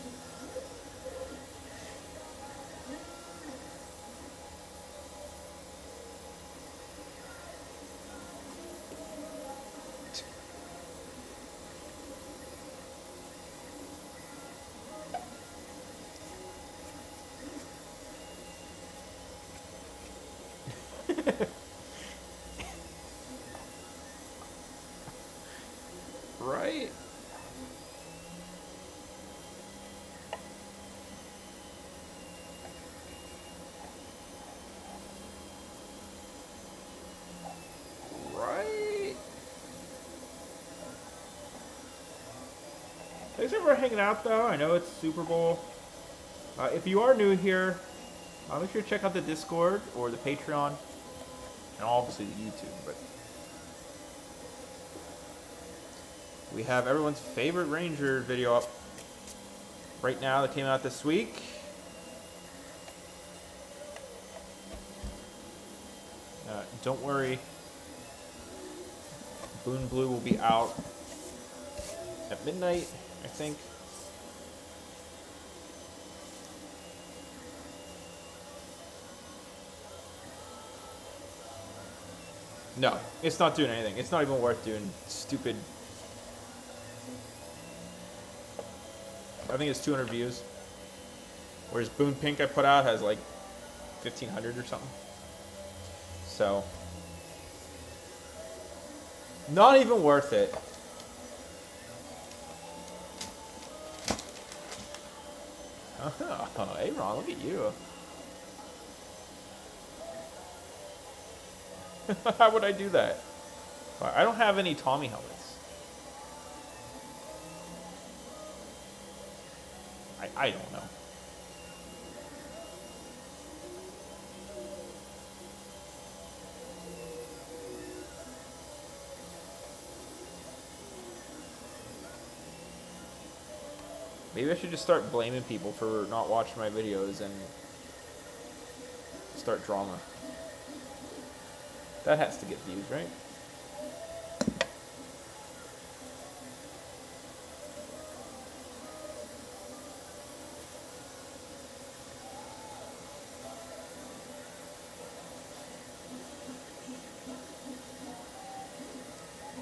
Right? Right? Thanks for hanging out, though. I know it's Super Bowl. If you are new here, make sure to check out the Discord or the Patreon, and obviously the YouTube. But we have everyone's favorite Ranger video up right now that came out this week. Don't worry, Boon Blue will be out at midnight, I think. No, it's not doing anything. It's not even worth doing. Stupid. I think it's 200 views. Whereas Boon Pink I put out has like 1,500 or something. So, not even worth it. Oh, hey Ron, look at you. How would I do that? I don't have any Tommy helmets. I don't know. Maybe I should just start blaming people for not watching my videos and start drama. That has to get views, right?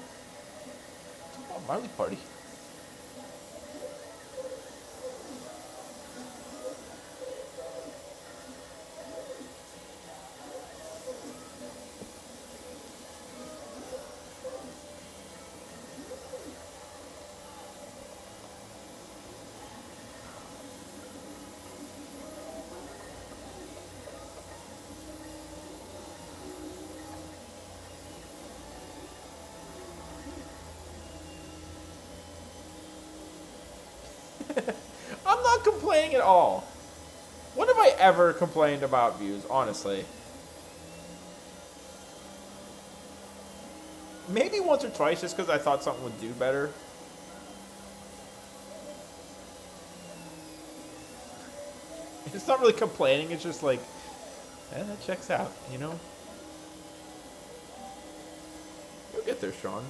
Oh, Marley Party. complaining at all. When have I ever complained about views, honestly? Maybe once or twice just because I thought something would do better. It's not really complaining, it's just like, that checks out, you know? You'll get there, Sean.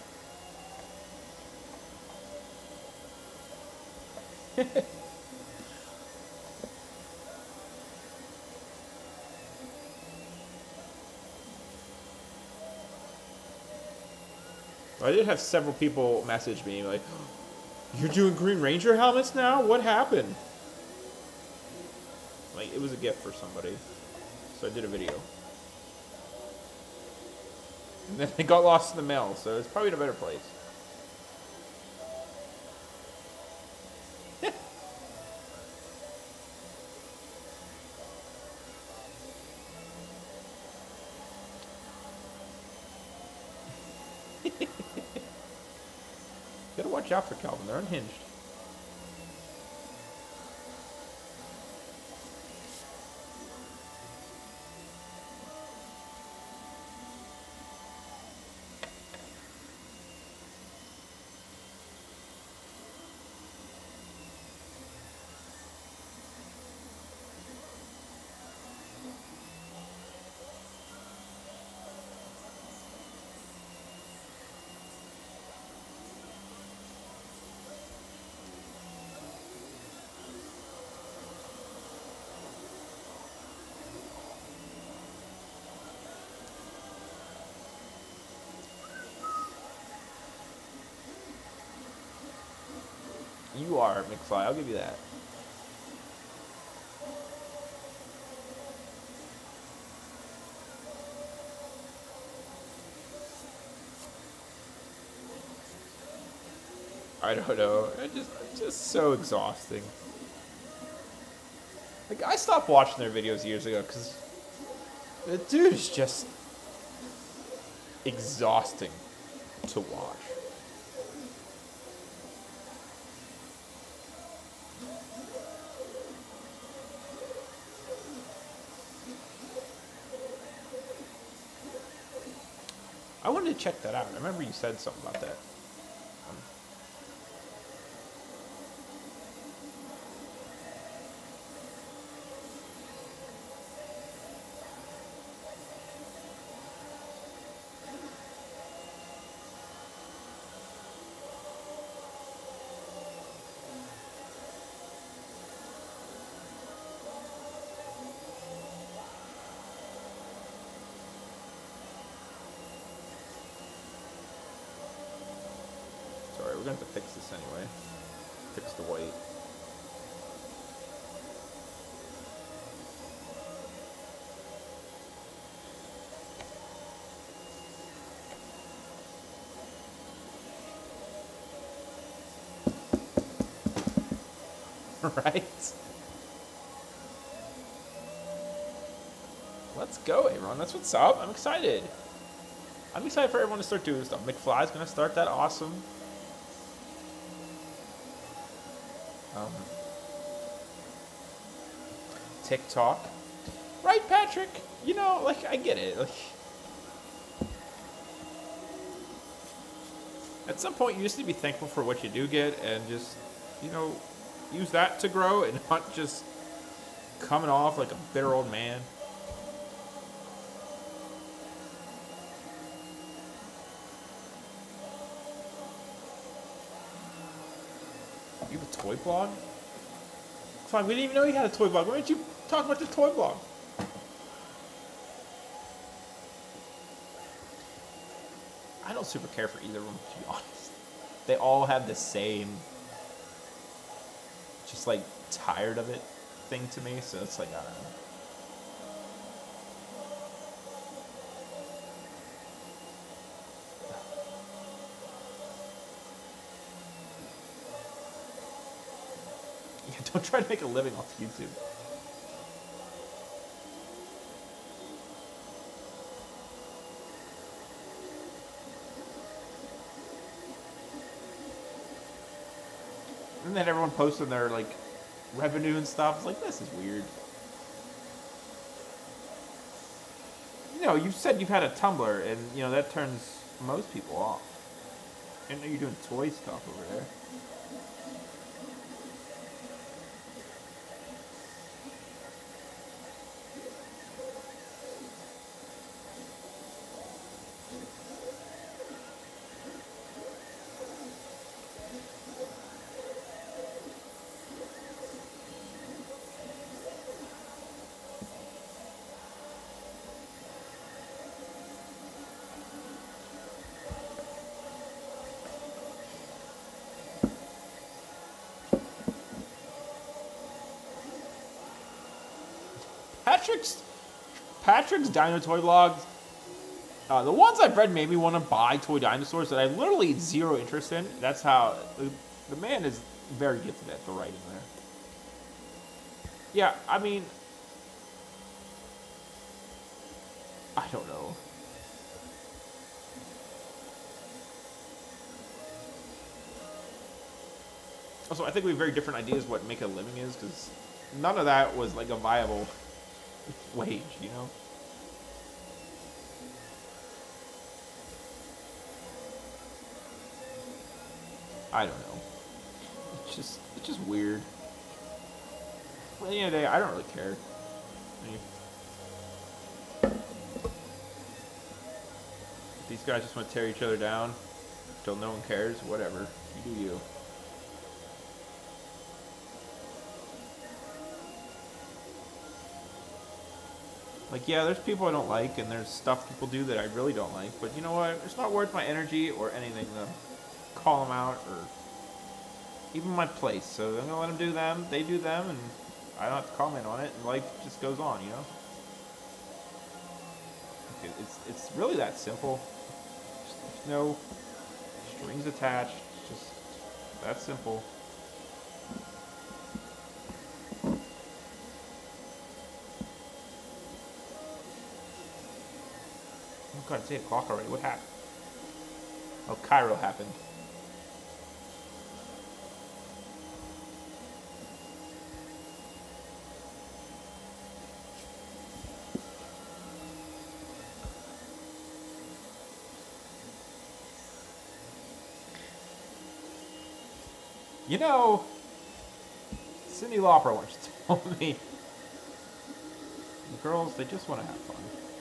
I did have several people message me like, "You're doing Green Ranger helmets now? What happened?" Like, it was a gift for somebody, so I did a video. And then it got lost in the mail, so it's probably in a better place. Gotta watch out for Calvin, they're unhinged. You are, McFly. I'll give you that. I don't know. It's just so exhausting. Like, I stopped watching their videos years ago because the dude is just exhausting to watch. I wanted to check that out. I remember you said something about that. Sorry, we're going to have to fix this anyway. Fix the white. Right? Let's go, Aaron. That's what's up. I'm excited. I'm excited for everyone to start doing stuff. McFly's going to start that awesome. TikTok. Right, Patrick? You know, like, I get it. Like, at some point, you just need to be thankful for what you do get and just, you know, use that to grow and not just coming off like a bitter old man. You have a toy blog? Fine, we didn't even know you had a toy blog. Why didn't you talk about the toy blog? I don't super care for either of them, to be honest. They all have the same, just like tired of it thing to me, so it's like, I don't know. Yeah, don't try to make a living off YouTube. And then everyone posting their, like, revenue and stuff. It's like, this is weird. You know, you said you've had a Tumblr, and, you know, that turns most people off. I know you're doing toy stuff over there. Patrick's Dino Toy Vlogs, the ones I've read made me want to buy toy dinosaurs that I have literally zero interest in. That's how the man is very gifted at the writing there. Yeah, I mean, I don't know. Also, I think we have very different ideas what make a living is, because none of that was like a viable wage, you know? I don't know. It's just weird. At the end of the day, I don't really care. I mean, these guys just want to tear each other down until no one cares. Whatever. You do you. Like, yeah, there's people I don't like, and there's stuff people do that I really don't like, but you know what? It's not worth my energy or anything to call them out, or even my place. So I'm gonna let them do them, they do them, and I don't have to comment on it, and life just goes on, you know? It's really that simple. There's no strings attached, just that simple. Oh god, it's 8 o'clock already. What happened? Oh, Cairo happened. You know, Cyndi Lauper once told me, girls, they just want to have fun.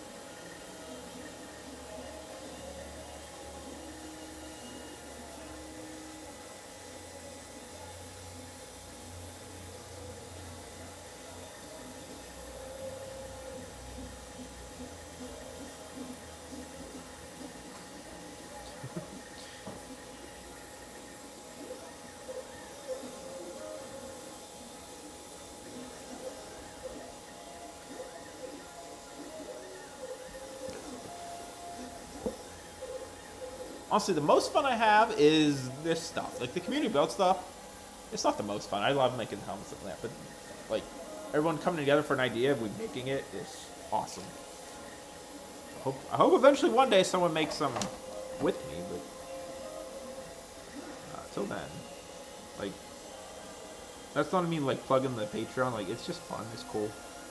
Honestly, the most fun I have is this stuff. Like, the community build stuff, it's not the most fun. I love making helmets and that, but, like, everyone coming together for an idea, we making it is awesome. I hope eventually one day someone makes some with me, but till then, like, that's not me, like, plugging the Patreon. Like, it's just fun. It's cool.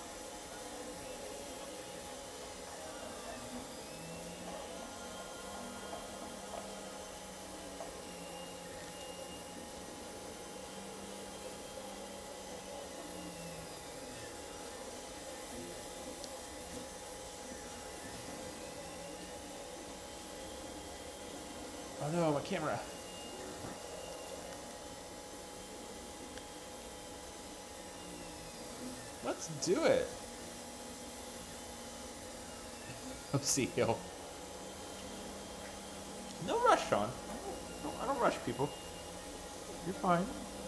Oh no, my camera. Let's do it. OC Hill. No rush, Sean. I don't rush people. You're fine.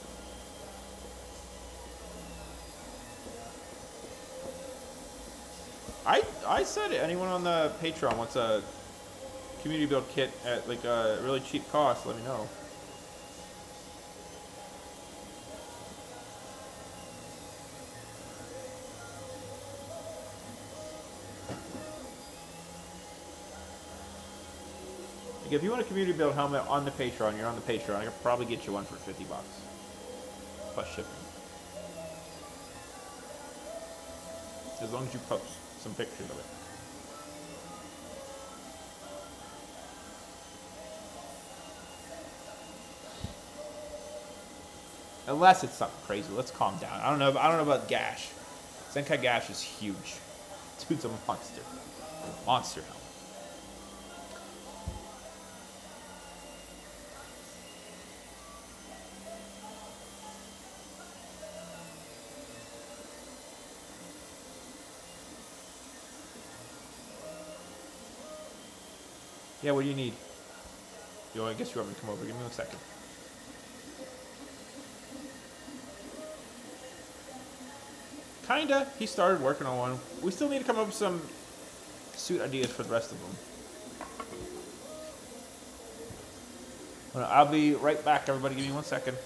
I said it. Anyone on the Patreon wants a community build kit at like a really cheap cost, let me know. Like, if you want a community build helmet on the Patreon, you're on the Patreon, I could probably get you one for $50 plus shipping. as long as you post some pictures of it. Unless it's something crazy. Let's calm down. I don't know about Gash. Zenkai Gash is huge. Dude's a monster. Monster helmet. Yeah, what do you need? Yo, I guess you want me to come over. Give me 1 second. Kinda. He started working on one. We still need to come up with some suit ideas for the rest of them. Well, I'll be right back, everybody. Give me 1 second.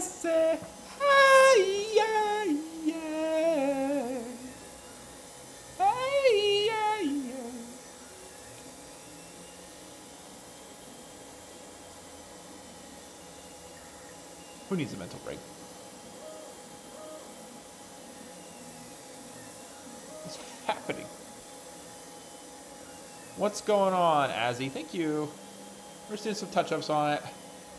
say, hey, yeah, yeah. Hey, yeah, yeah. Who needs a mental break? What's happening? What's going on, Azzy? Thank you. We're just doing some touch-ups on it.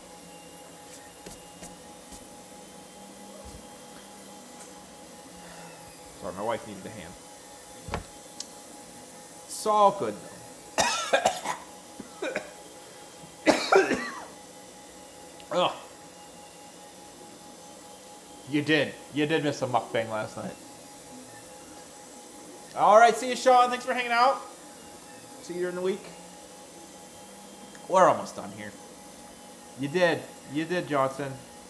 Sorry, my wife needed a hand. It's all good, though. Ugh. You did. You did miss a mukbang last night. All right, see you, Sean. Thanks for hanging out. See you during the week. We're almost done here. You did. You did, Johnson.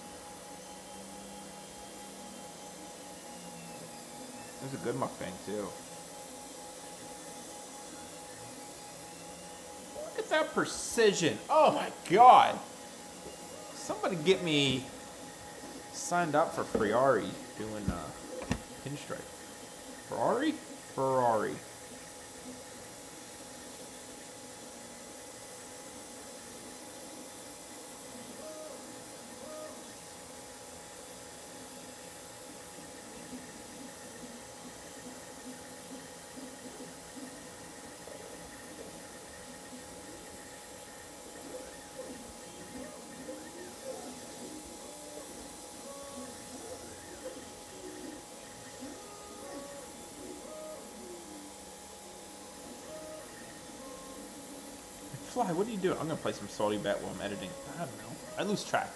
It was a good mukbang, too. Look at that precision. Oh, my God. Somebody get me signed up for Ferrari doing pinstripe. Ferrari? Ferrari. Fly, what are you doing? I'm gonna play some salty bet while I'm editing. I don't know. I lose track.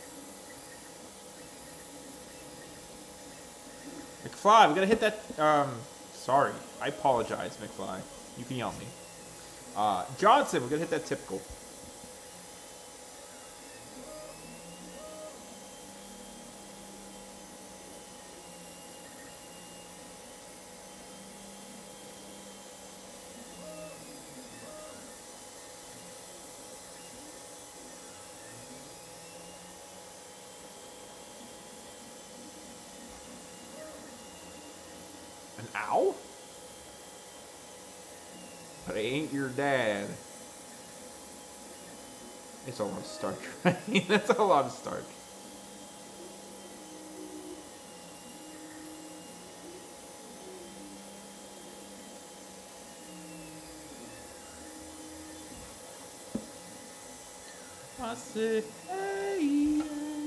McFly, we gotta hit that. Sorry, I apologize, McFly. You can yell at me. Johnson, we're gonna hit that tip goal. An owl? But I ain't your dad. It's a lot of starch, right? That's a lot of starch. I said, hey,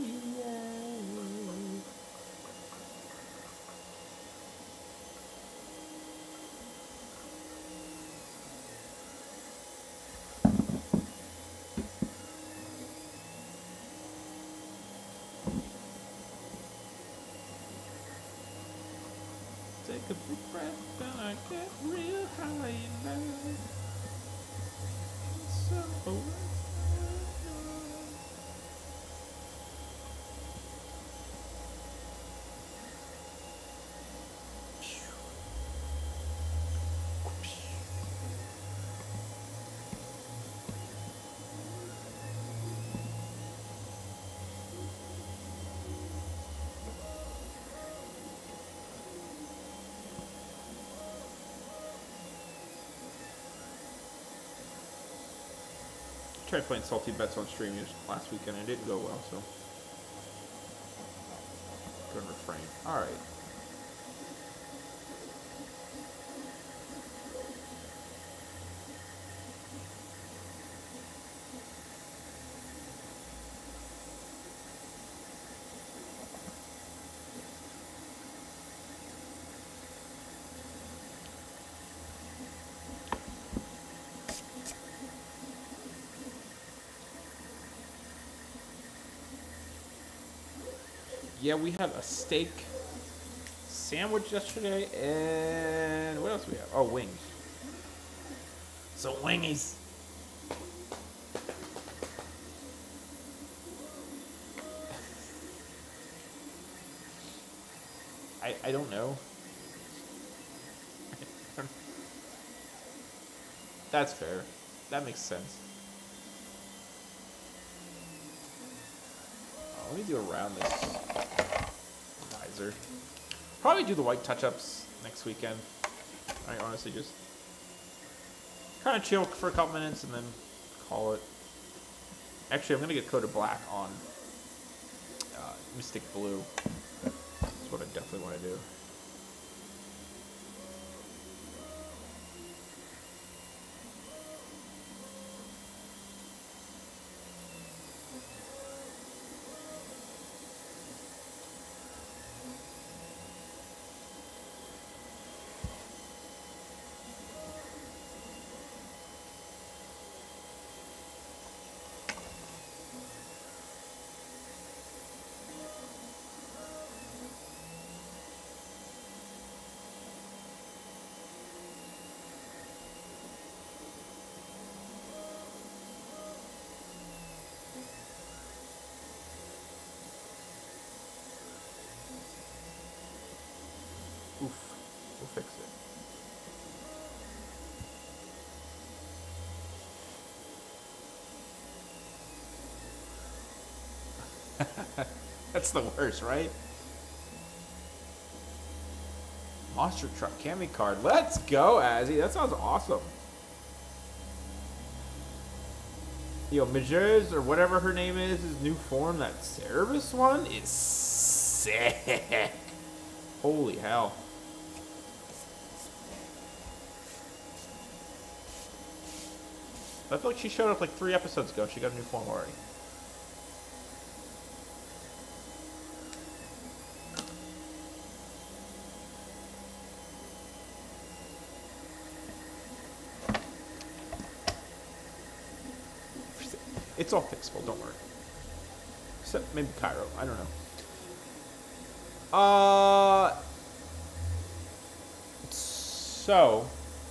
take a big breath and I get real high now. So tried playing salty bets on stream last weekend. It didn't go well, so couldn't refrain. All right. Yeah, we had a steak sandwich yesterday, and what else we have? Oh, wings. So wingies. I don't know. That's fair. That makes sense. Let me do around this visor. Probably do the white touch-ups next weekend. I honestly just kind of chill for a couple minutes and then call it. Actually, I'm going to get coated black on Mystic Blue. That's what I definitely want to do. Oof, we'll fix it. That's the worst, right? Monster Truck Cami card. Let's go, Azzy. That sounds awesome. Yo, Majers, or whatever her name is, his new form, that Cerebus one, is sick. Holy hell. I feel like she showed up like 3 episodes ago. She got a new form already. It's all fixable, don't worry. Except maybe Cairo. I don't know. So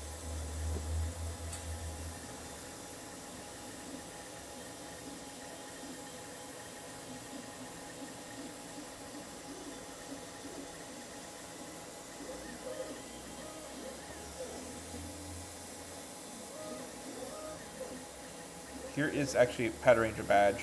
here is actually a Pet Ranger badge.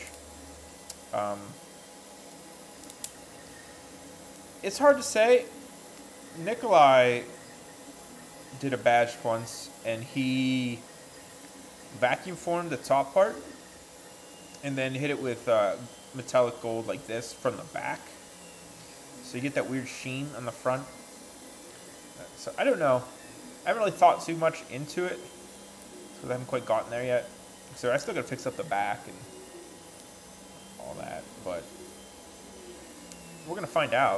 It's hard to say. Nikolai did a badge once, and he vacuum formed the top part, and then hit it with metallic gold like this from the back. So you get that weird sheen on the front. So I don't know. I haven't really thought too much into it, because I haven't quite gotten there yet. So I still gotta fix up the back and all that, but we're gonna find out.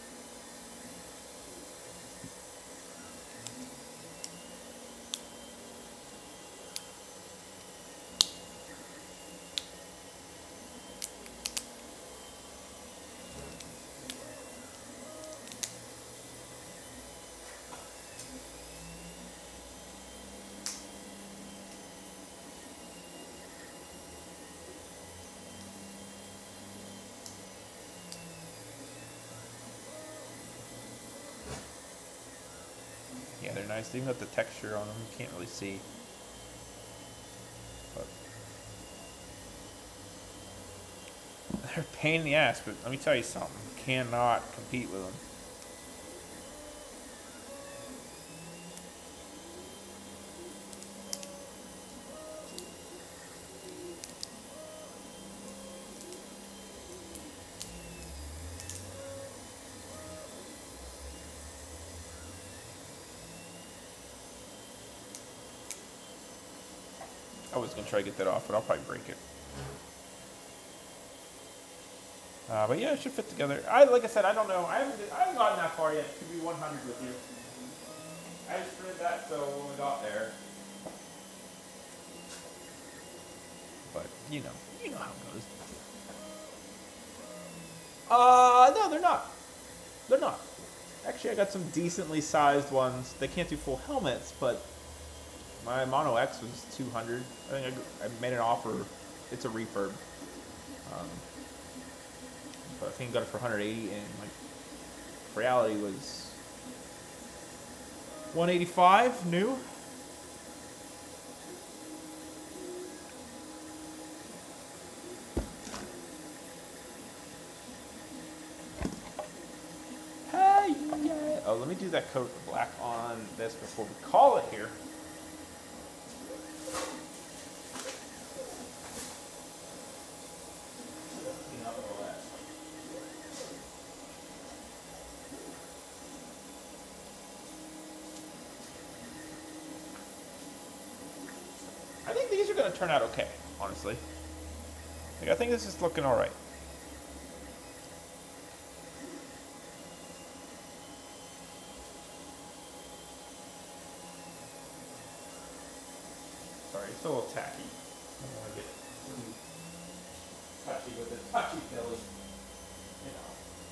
Yeah, they're nice. They even got the texture on them. You can't really see. But they're a pain in the ass, but let me tell you something. You cannot compete with them. I was gonna try to get that off, but I'll probably break it. But yeah, it should fit together. Like I said, I don't know. I haven't gotten that far yet to be 100 with you. I just read that, so when we got there. But you know how it goes. No, they're not. They're not. Actually, I got some decently sized ones. They can't do full helmets, but my Mono X was 200. I think I made an offer. It's a refurb. But I think I got it for 180, and like reality was 185 new. let me do that coat of black on this before we call it here. I think these are going to turn out okay, honestly. Like, I think this is looking all right. Sorry, it's a little tacky. I don't want to get too touchy with it. Touchy feely, you know.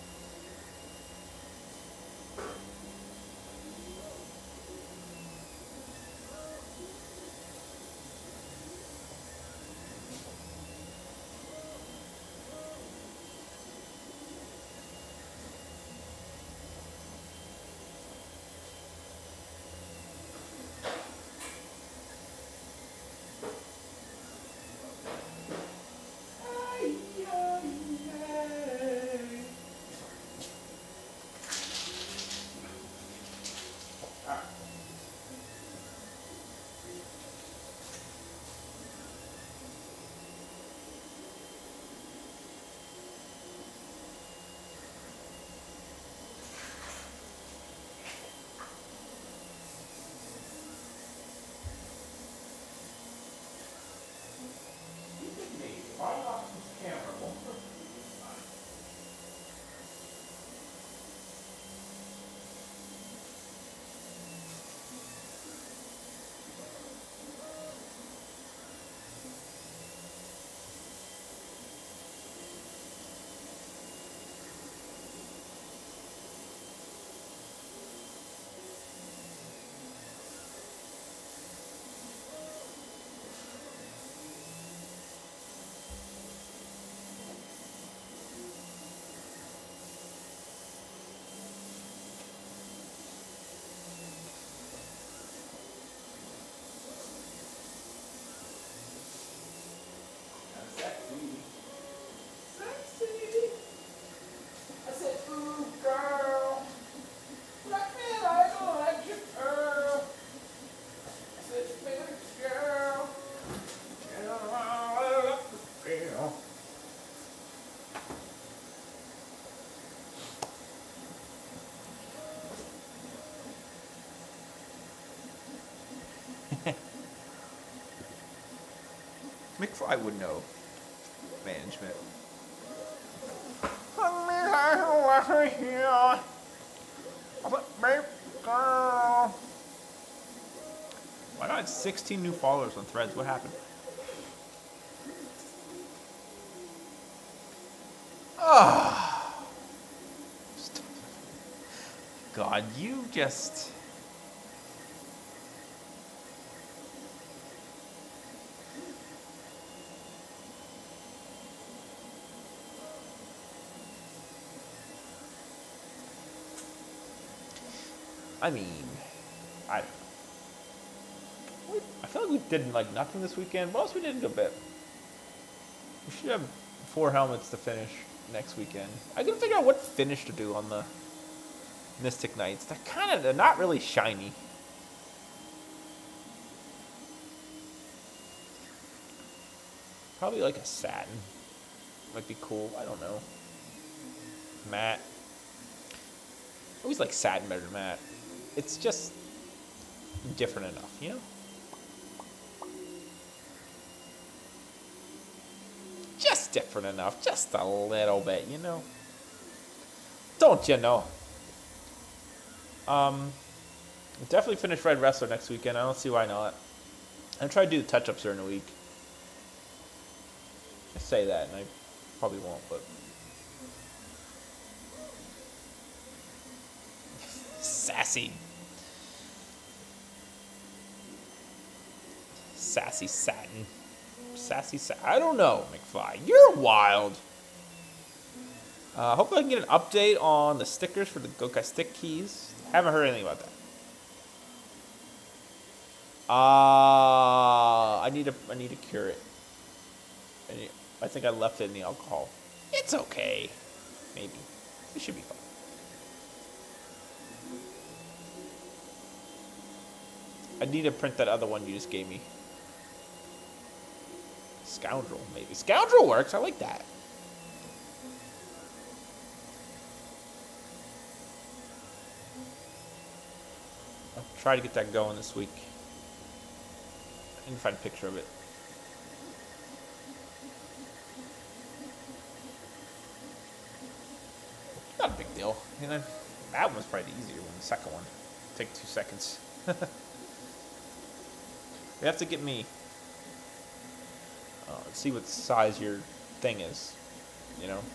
McFly would know management. Why not 16 new followers on Threads? What happened? Oh. God, you just... I mean, I feel like we did like nothing this weekend. What else we did a good bit? We should have 4 helmets to finish next weekend. I can figure out what finish to do on the Mystic Knights. They're not really shiny. Probably like a satin. Might be cool. I don't know. Matte. I always like satin better than matte. It's just different enough, you know? Just different enough. Just a little bit, you know? Don't you know? Definitely finish Red Wrestler next weekend. I don't see why not. I'm trying to do the touch-ups during the week. I say that, and I probably won't, but... Sassy. Sassy satin. Sassy satin. I don't know, McFly. You're wild. Hopefully I can get an update on the stickers for the Gokai stick keys. Haven't heard anything about that. I need to cure it. I think I left it in the alcohol. It's okay. Maybe. It should be fine. I need to print that other one you just gave me. Scoundrel, maybe. Scoundrel works. I like that. I'll try to get that going this week. I can find a picture of it. Not a big deal. You know, that one was probably the easier one. The second one. Take 2 seconds. You have to get me. Let's see what size your thing is. You know?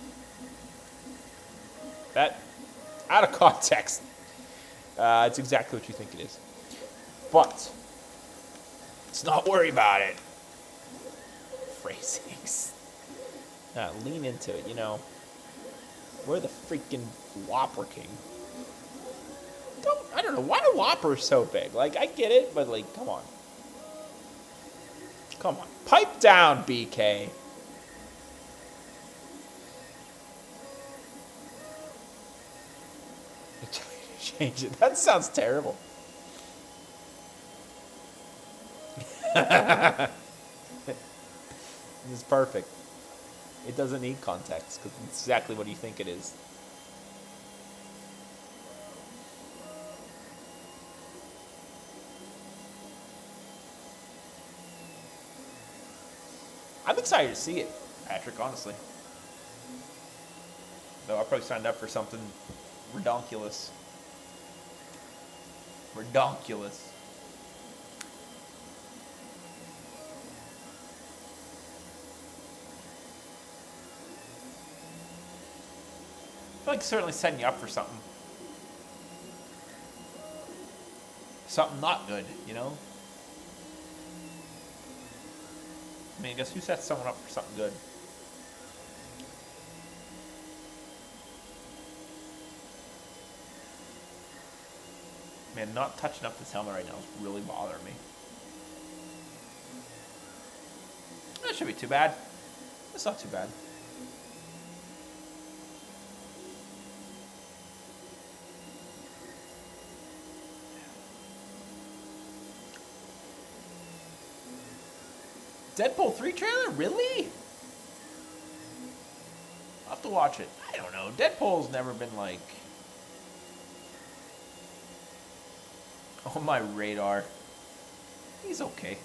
That, out of context, it's exactly what you think it is. But, let's not worry about it. Phrasings. Lean into it, you know. We're the freaking Whopper King. I don't know, why the Whopper is so big? Like, I get it, but, like, come on. Come on. Pipe down, BK. Change it. That sounds terrible. This is perfect. It doesn't need context because it's exactly what you think it is. I'm excited to see it, Patrick, honestly. Though I probably signed up for something redonkulous. Redonkulous. I feel like it's certainly setting you up for something. Something not good, you know? I mean, I guess who sets someone up for something good? Man, not touching up this helmet right now is really bothering me. That shouldn't be too bad. It's not too bad. Deadpool 3 trailer? Really? I'll have to watch it. I don't know. Deadpool's never been like on my radar. He's okay.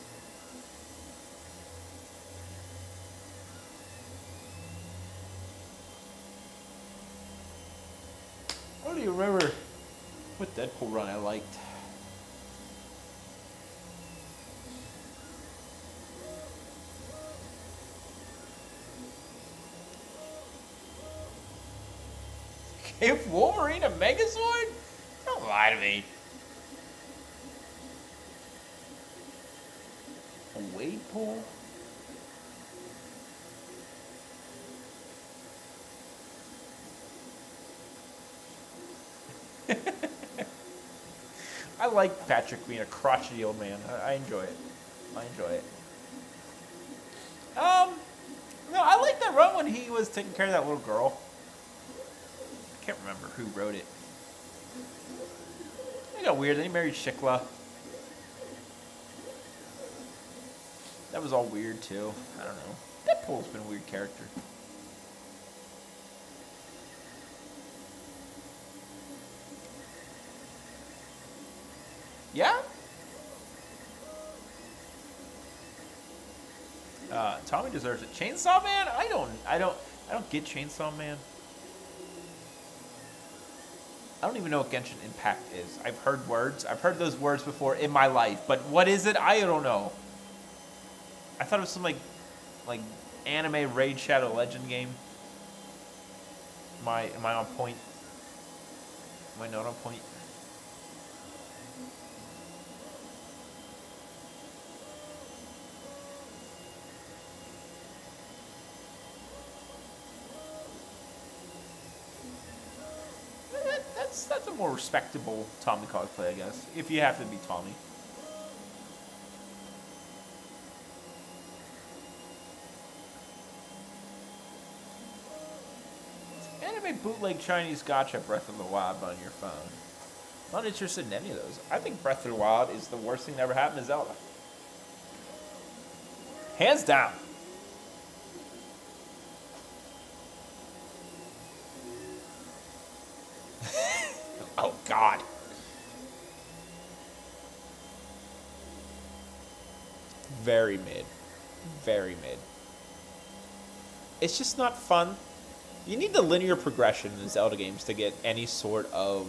What do you remember what Deadpool run I liked? If Wolverine a Megazord? Don't lie to me. A wade pool? I like Patrick being a crotchety old man. I enjoy it. I enjoy it. No, I like that run when he was taking care of that little girl. I can't remember who wrote it. It got weird. Then he married Shikla. That was all weird too. I don't know. Deadpool's been a weird character. Yeah? Tommy deserves it. Chainsaw Man? I don't get Chainsaw Man. I don't even know what Genshin Impact is. I've heard words. I've heard those words before in my life, but what is it? I don't know. I thought it was some like anime Raid Shadow Legend game. Am I on point? Am I not on point? That's a more respectable Tommy cosplay, I guess. If you have to be Tommy. Anime bootleg Chinese gacha Breath of the Wild on your phone. Not interested in any of those. I think Breath of the Wild is the worst thing that ever happened to Zelda. Hands down. Oh, God. Very mid. Very mid. It's just not fun. You need the linear progression in Zelda games to get any sort of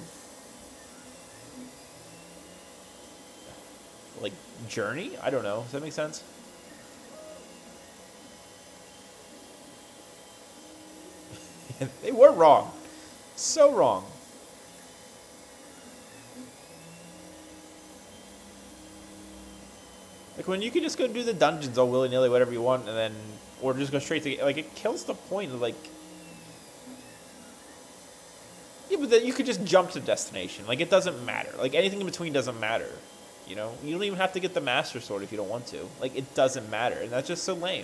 like journey. I don't know. Does that make sense? They were wrong. So wrong. Like when you can just go do the dungeons all willy-nilly, whatever you want, and then, or just go straight to, like, it kills the point of, like, yeah, but then you could just jump to destination. Like, it doesn't matter. Like, anything in between doesn't matter. You know? You don't even have to get the Master Sword if you don't want to. Like, it doesn't matter. And that's just so lame.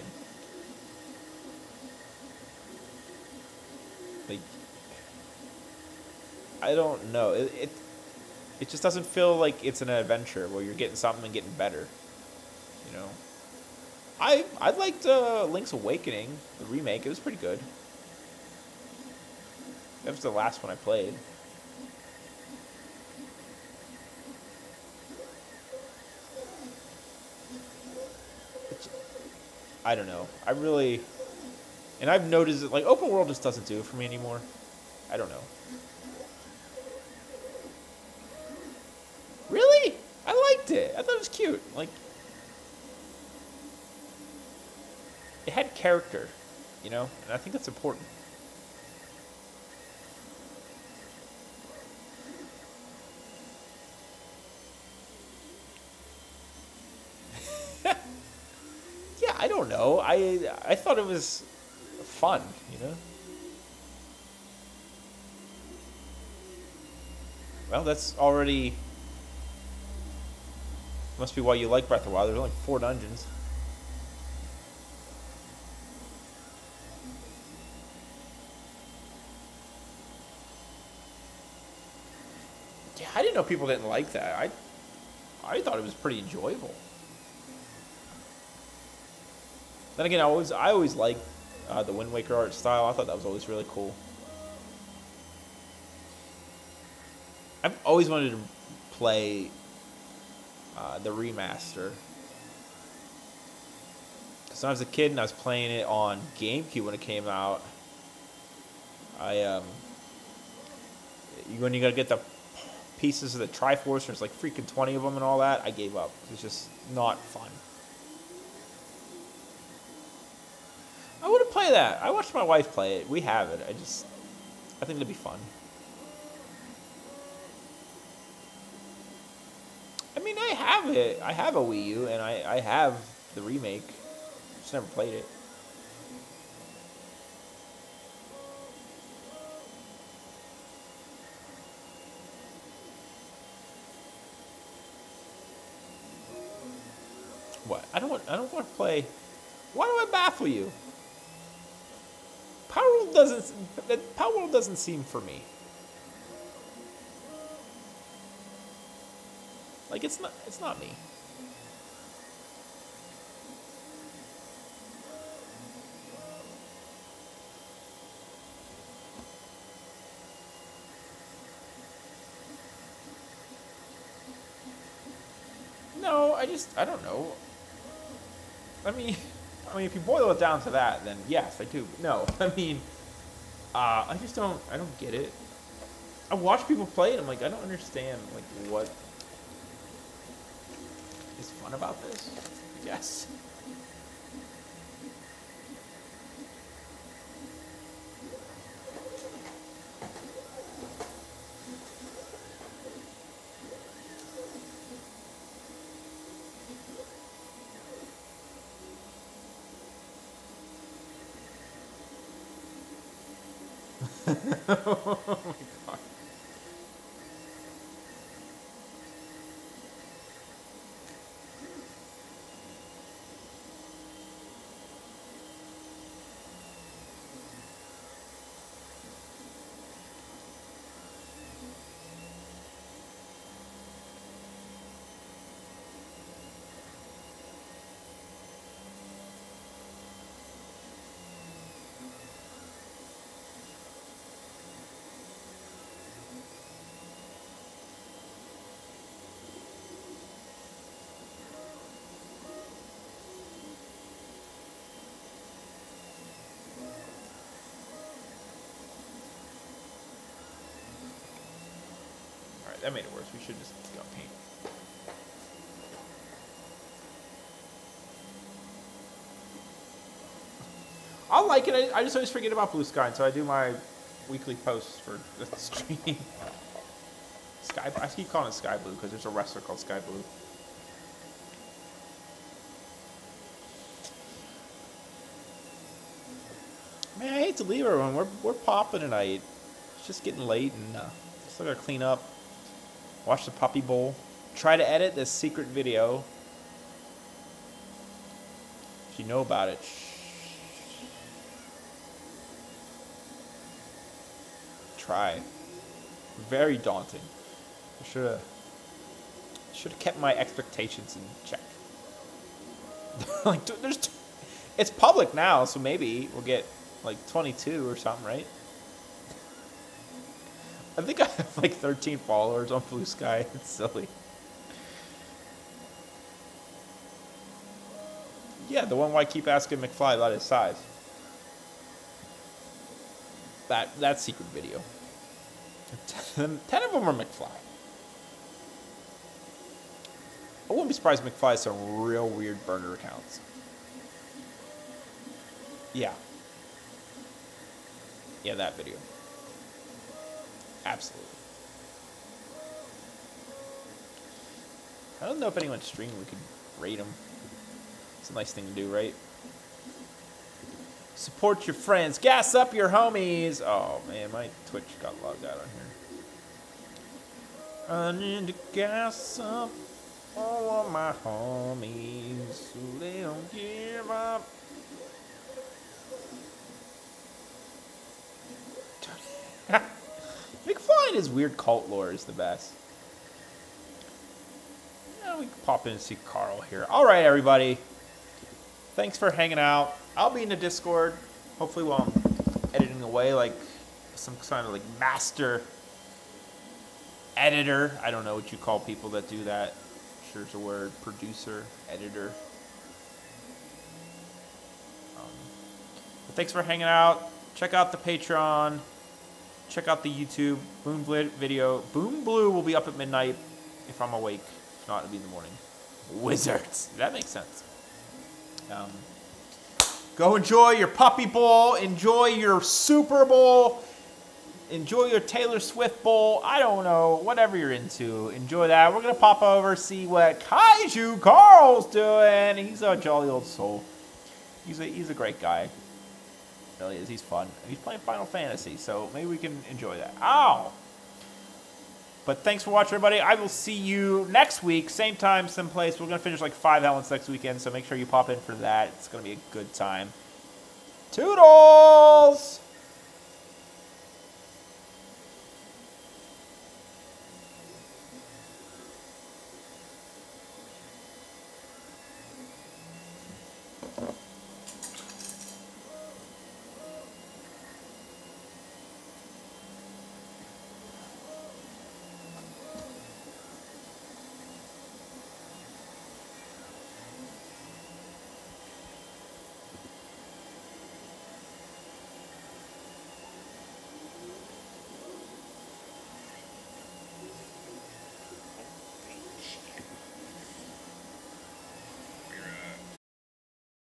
Like, I don't know. It just doesn't feel like it's an adventure where you're getting something and getting better. You know? I liked Link's Awakening, the remake. It was pretty good. That was the last one I played. I don't know. I really... And I've noticed that, like, open world just doesn't do it for me anymore. I don't know. Really? I liked it. I thought it was cute. Like, it had character, you know? And I think that's important. Yeah, I don't know. I thought it was fun, you know? Well, that's already... Must be why you like Breath of the Wild. There's only 4 dungeons. Yeah, I didn't know people didn't like that. I thought it was pretty enjoyable. Then again, I always liked the Wind Waker art style. I thought that was always really cool. I've always wanted to play the remaster. Because when I was a kid and I was playing it on GameCube when it came out, when you gotta get the pieces of the Triforce, there's like freaking 20 of them and all that, I gave up. It's just not fun. I want to play that. I watched my wife play it. We have it. I think it'd be fun. I mean, I have it. I have a Wii U, and I have the remake. Just never played it. What? I don't want to play. Why do I baffle you? Power World doesn't seem for me. Like it's not me. No, I don't know. I mean, if you boil it down to that, then yes, I do. No, I mean, I don't get it. I watch people play it. I'm like, I don't understand, like, what is fun about this? Yes. Oh my god. Alright, that made it worse. We should just go paint. I'll like it. I just always forget about Blue Sky until I do my weekly posts for the stream. Sky, I keep calling it Sky Blue because there's a wrestler called Sky Blue. Man, I hate to leave everyone. We're popping tonight. It's just getting late, and still gotta clean up. Watch the Puppy Bowl. Try to edit this secret video. If you know about it. Try. Very daunting. I should have kept my expectations in check. Like, it's public now, so maybe we'll get like 22 or something, right? I think I have like 13 followers on Blue Sky. It's silly. Yeah, the one where I keep asking McFly about his size. That secret video. 10 of them are McFly. I wouldn't be surprised if McFly has some real weird burner accounts. Yeah. Yeah, that video. Absolutely. I don't know if anyone's streaming. We could rate them. It's a nice thing to do, right? Support your friends. Gas up your homies. Oh, man, my Twitch got logged out on here. I need to gas up all of my homies so they don't give up. McFly and his weird cult lore is the best. Yeah, we can pop in and see Carl here. All right, everybody. Thanks for hanging out. I'll be in the Discord, hopefully while I'm editing away, like some kind of like master editor. I don't know what you call people that do that. I'm sure it's a word. Producer, editor. But thanks for hanging out. Check out the Patreon. Check out the YouTube. Boom video. Boom Blue will be up at midnight if I'm awake. If not, it'll be in the morning. Wizards. That makes sense. Go enjoy your Puppy Bowl. Enjoy your Super Bowl. Enjoy your Taylor Swift Bowl. I don't know. Whatever you're into. Enjoy that. We're going to pop over, see what Kaiju Carl's doing. He's a jolly old soul. He's a great guy. Really is. He's fun. He's playing Final Fantasy, so maybe we can enjoy that. Ow! But thanks for watching, everybody. I will see you next week. Same time, same place. We're going to finish like 5 Helens next weekend, so make sure you pop in for that. It's going to be a good time. Toodles!